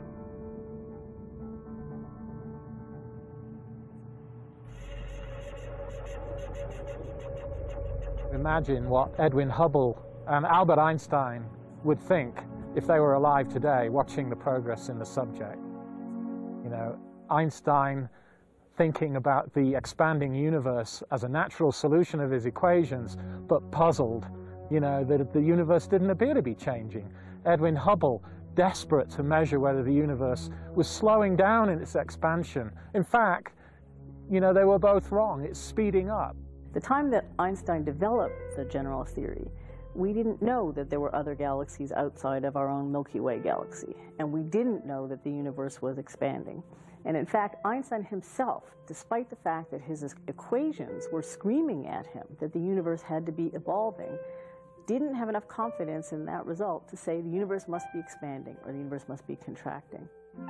Imagine what Edwin Hubble and Albert Einstein would think if they were alive today watching the progress in the subject. You know, Einstein thinking about the expanding universe as a natural solution of his equations, but puzzled, you know, that the universe didn't appear to be changing. Edwin Hubble, desperate to measure whether the universe was slowing down in its expansion. In fact, you know, they were both wrong. It's speeding up. The time that Einstein developed the general theory, we didn't know that there were other galaxies outside of our own Milky Way galaxy, and we didn't know that the universe was expanding. And in fact, Einstein himself, despite the fact that his equations were screaming at him that the universe had to be evolving, didn't have enough confidence in that result to say the universe must be expanding or the universe must be contracting.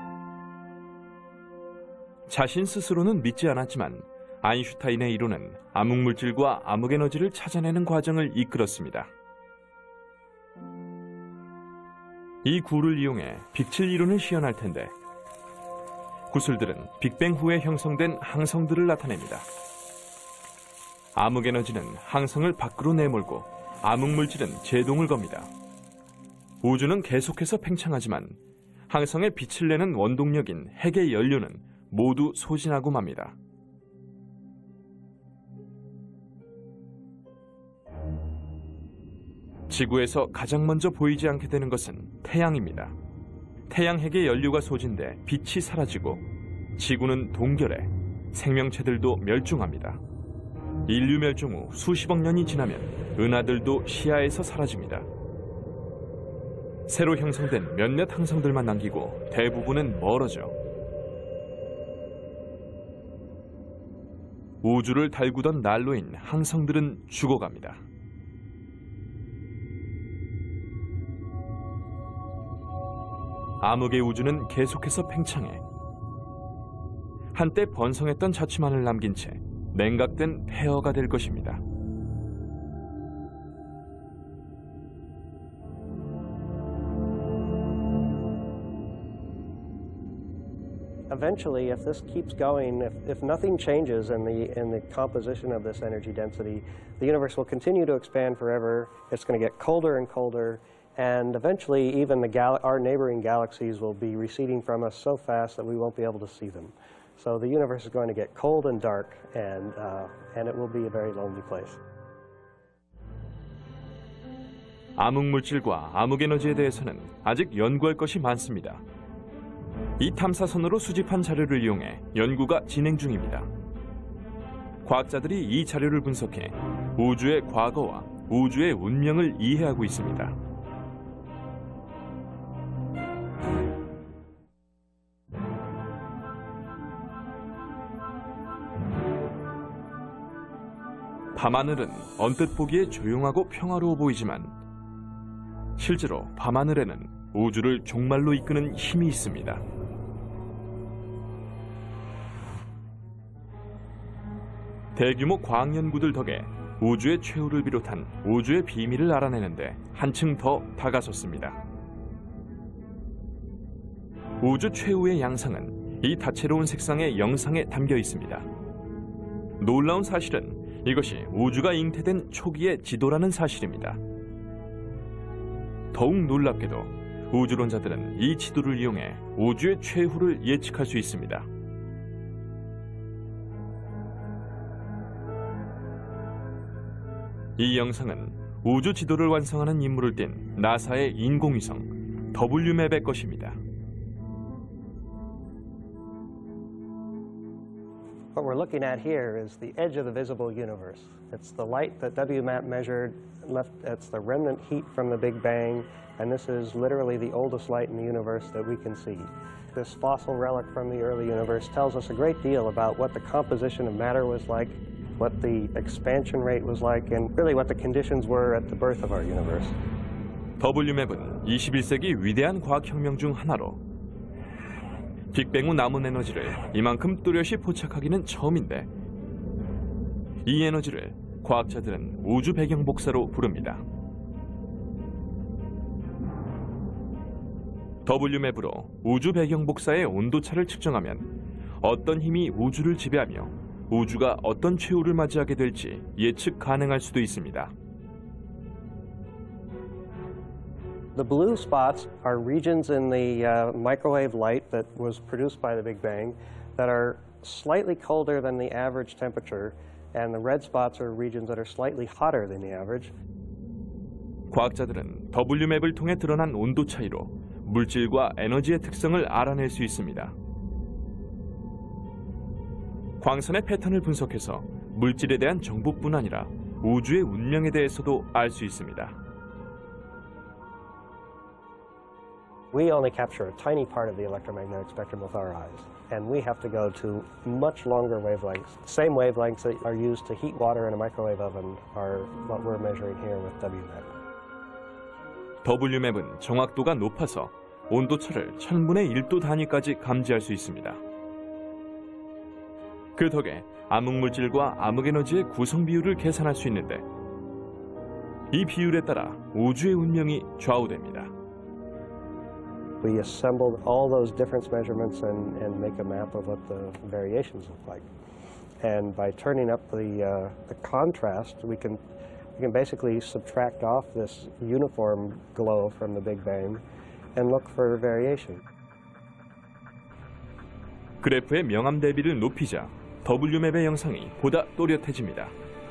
자신 스스로는 믿지 않았지만 아인슈타인의 이론은 암흑물질과 암흑에너지를 찾아내는 과정을 이끌었습니다. 이 구를 이용해 빅칠 이론을 시연할 텐데 구슬들은 빅뱅 후에 형성된 항성들을 나타냅니다. 암흑에너지는 항성을 밖으로 내몰고 암흑물질은 제동을 겁니다. 우주는 계속해서 팽창하지만 항성에 빛을 내는 원동력인 핵의 연료는 모두 소진하고 맙니다. 지구에서 가장 먼저 보이지 않게 되는 것은 태양입니다. 태양 핵의 연료가 소진돼 빛이 사라지고 지구는 동결해 생명체들도 멸종합니다. 인류 멸종 후 수십억 년이 지나면 은하들도 시야에서 사라집니다. 새로 형성된 몇몇 항성들만 남기고 대부분은 멀어져 우주를 달구던 난로인 항성들은 죽어갑니다. 암흑의 우주는 계속해서 팽창해 한때 번성했던 자취만을 남긴 채 냉각된 폐허가 될 것입니다. Eventually, if this keeps going, if, if nothing changes in the, in the composition of this energy density, the universe will continue to expand forever. It's going to get colder and colder. And eventually, even the gal our neighboring galaxies will be receding from us so fast that we won't be able to see them. So the universe is going to get cold and dark, and, uh, and it will be a very lonely place. 암흑물질과 암흑에너지에 대해서는 아직 연구할 것이 많습니다. 이 탐사선으로 수집한 자료를 이용해 연구가 진행 중입니다. 과학자들이 이 자료를 분석해 우주의 과거와 우주의 운명을 이해하고 있습니다. 밤하늘은 언뜻 보기에 조용하고 평화로워 보이지만 실제로 밤하늘에는 우주를 종말로 이끄는 힘이 있습니다. 대규모 과학 연구들 덕에 우주의 최후를 비롯한 우주의 비밀을 알아내는데 한층 더 다가섰습니다. 우주 최후의 양상은 이 다채로운 색상의 영상에 담겨 있습니다. 놀라운 사실은 이것이 우주가 잉태된 초기의 지도라는 사실입니다. 더욱 놀랍게도 우주론자들은 이 지도를 이용해 우주의 최후를 예측할 수 있습니다. 이 영상은 우주 지도를 완성하는 임무를 띈 나사의 인공위성 더블유맵의 것입니다. What we're looking at here is the edge of the visible universe. It's the light that W MAP measured, left, it's the remnant heat from the Big Bang, and this is literally the oldest light in the universe that we can see. This fossil relic from the early universe tells us a great deal about what the composition of matter was like, what the expansion rate was like, and really what the conditions were at the birth of our universe. 더블유 맵은 이십일 세기 위대한 과학혁명 중 하나로 빅뱅 후 남은 에너지를 이만큼 뚜렷이 포착하기는 처음인데 이 에너지를 과학자들은 우주 배경 복사로 부릅니다. 더블유 맵으로 우주 배경 복사의 온도차를 측정하면 어떤 힘이 우주를 지배하며 우주가 어떤 최후를 맞이하게 될지 예측 가능할 수도 있습니다. The blue spots are regions in the uh, microwave light that was produced by the Big Bang that are slightly colder than the average temperature, and the red spots are regions that are slightly hotter than the average. 과학자들은 더블유 맵을 통해 드러난 온도 차이로 물질과 에너지의 특성을 알아낼 수 있습니다. 광선의 패턴을 분석해서 물질에 대한 정보뿐 아니라 우주의 운명에 대해서도 알 수 있습니다. We only capture a tiny part of the electromagnetic spectrum with our eyes, and we have to go to much longer wavelengths. Same wavelengths that are used to heat water in a microwave oven are what we're measuring here with W MAP. 더블유 맵은 정확도가 높아서 온도차를 천분의 일도 단위까지 감지할 수 있습니다. 그 덕에 암흑물질과 암흑에너지의 구성 비율을 계산할 수 있는데 이 비율에 따라 우주의 운명이 좌우됩니다. We assembled all those difference measurements and, and make a map of what the variations look like. And by turning up the, uh, the contrast, we can, we can basically subtract off this uniform glow from the Big Bang and look for variation. 그래프의 명암 대비를 높이자 더블유 맵의 영상이 보다 또렷해집니다.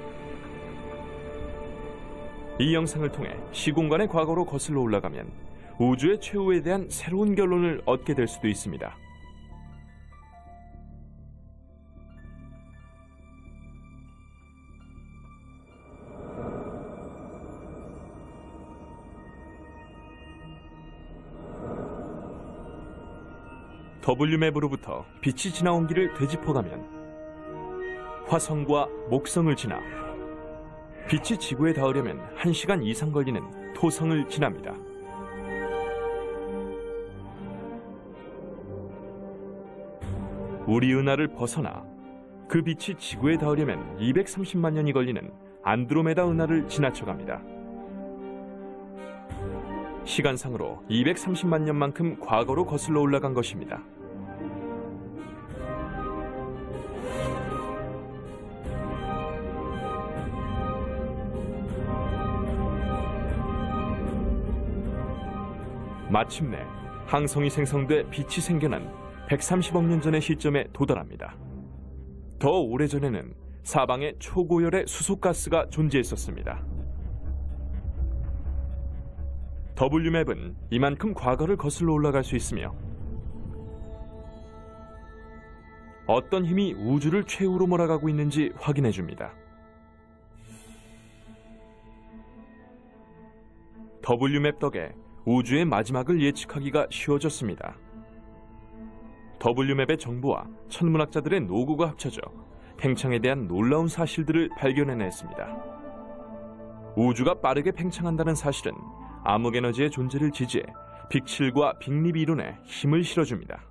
이 영상을 통해 시공간의 과거로 거슬러 올라가면 우주의 최후에 대한 새로운 결론을 얻게 될 수도 있습니다. 더블유 맵으로부터 빛이 지나온 길을 되짚어가면 화성과 목성을 지나 빛이 지구에 닿으려면 한 시간 이상 걸리는 토성을 지납니다. 우리 은하를 벗어나 그 빛이 지구에 닿으려면 이백삼십만 년이 걸리는 안드로메다 은하를 지나쳐갑니다. 시간상으로 이백삼십만 년만큼 과거로 거슬러 올라간 것입니다. 마침내 항성이 생성돼 빛이 생겨난 백삼십억 년 전의 시점에 도달합니다. 더 오래전에는 사방에 초고열의 수소가스가 존재했었습니다. 더블유 맵은 이만큼 과거를 거슬러 올라갈 수 있으며 어떤 힘이 우주를 최후로 몰아가고 있는지 확인해 줍니다. 더블유 맵 덕에 우주의 마지막을 예측하기가 쉬워졌습니다. 더블유 맵의 정보와 천문학자들의 노고가 합쳐져 팽창에 대한 놀라운 사실들을 발견해냈습니다. 우주가 빠르게 팽창한다는 사실은 암흑에너지의 존재를 지지해 빅칠과 빅립 이론에 힘을 실어줍니다.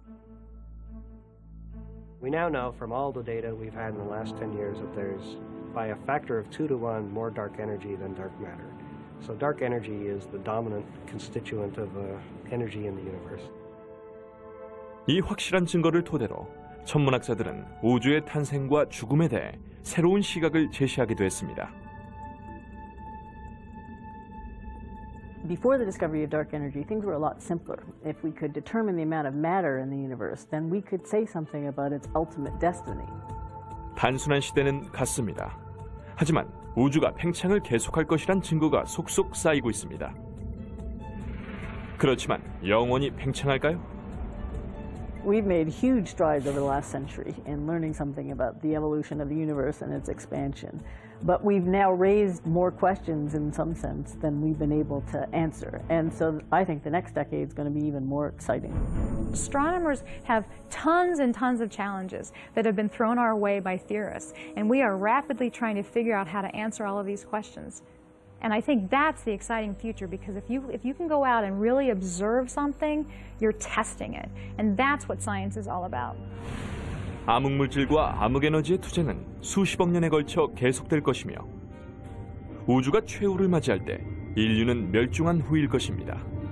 We now know from all the data we've had in the last ten years that there's by a factor of two to one more dark energy than dark matter. So dark energy is the dominant constituent of uh, energy in the universe. 이 확실한 증거를 토대로 천문학자들은 우주의 탄생과 죽음에 대해 새로운 시각을 제시하기도 했습니다. Before the discovery of dark energy, things were a lot simpler. If we could determine the amount of matter in the universe, then we could say something about its ultimate destiny. 단순한 시대는 갔습니다. 하지만 우주가 팽창을 계속할 것이란 증거가 속속 쌓이고 있습니다. 그렇지만 영원히 팽창할까요? we've made huge strides over the last century in learning something about the evolution of the universe and its expansion. But we've now raised more questions in some sense than we've been able to answer. And so I think the next decade is going to be even more exciting. Astronomers have tons and tons of challenges that have been thrown our way by theorists, and we are rapidly trying to figure out how to answer all of these questions. And I think that's the exciting future, because if you, if you can go out and really observe something, you're testing it. And that's what science is all about. 암흑물질과 암흑에너지의 투쟁은 수십억 년에 걸쳐 계속될 것이며 우주가 최후를 맞이할 때 인류는 멸종한 후일 것입니다.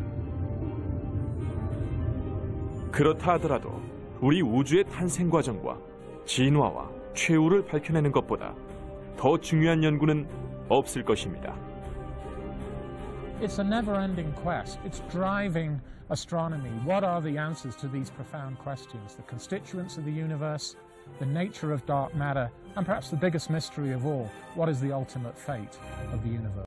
그렇다 하더라도 우리 우주의 탄생 과정과 진화와 최후를 밝혀내는 것보다 더 중요한 연구는 없을 것입니다. It's a never-ending quest. It's driving astronomy. What are the answers to these profound questions? The constituents of the universe, the nature of dark matter, and perhaps the biggest mystery of all, what is the ultimate fate of the universe?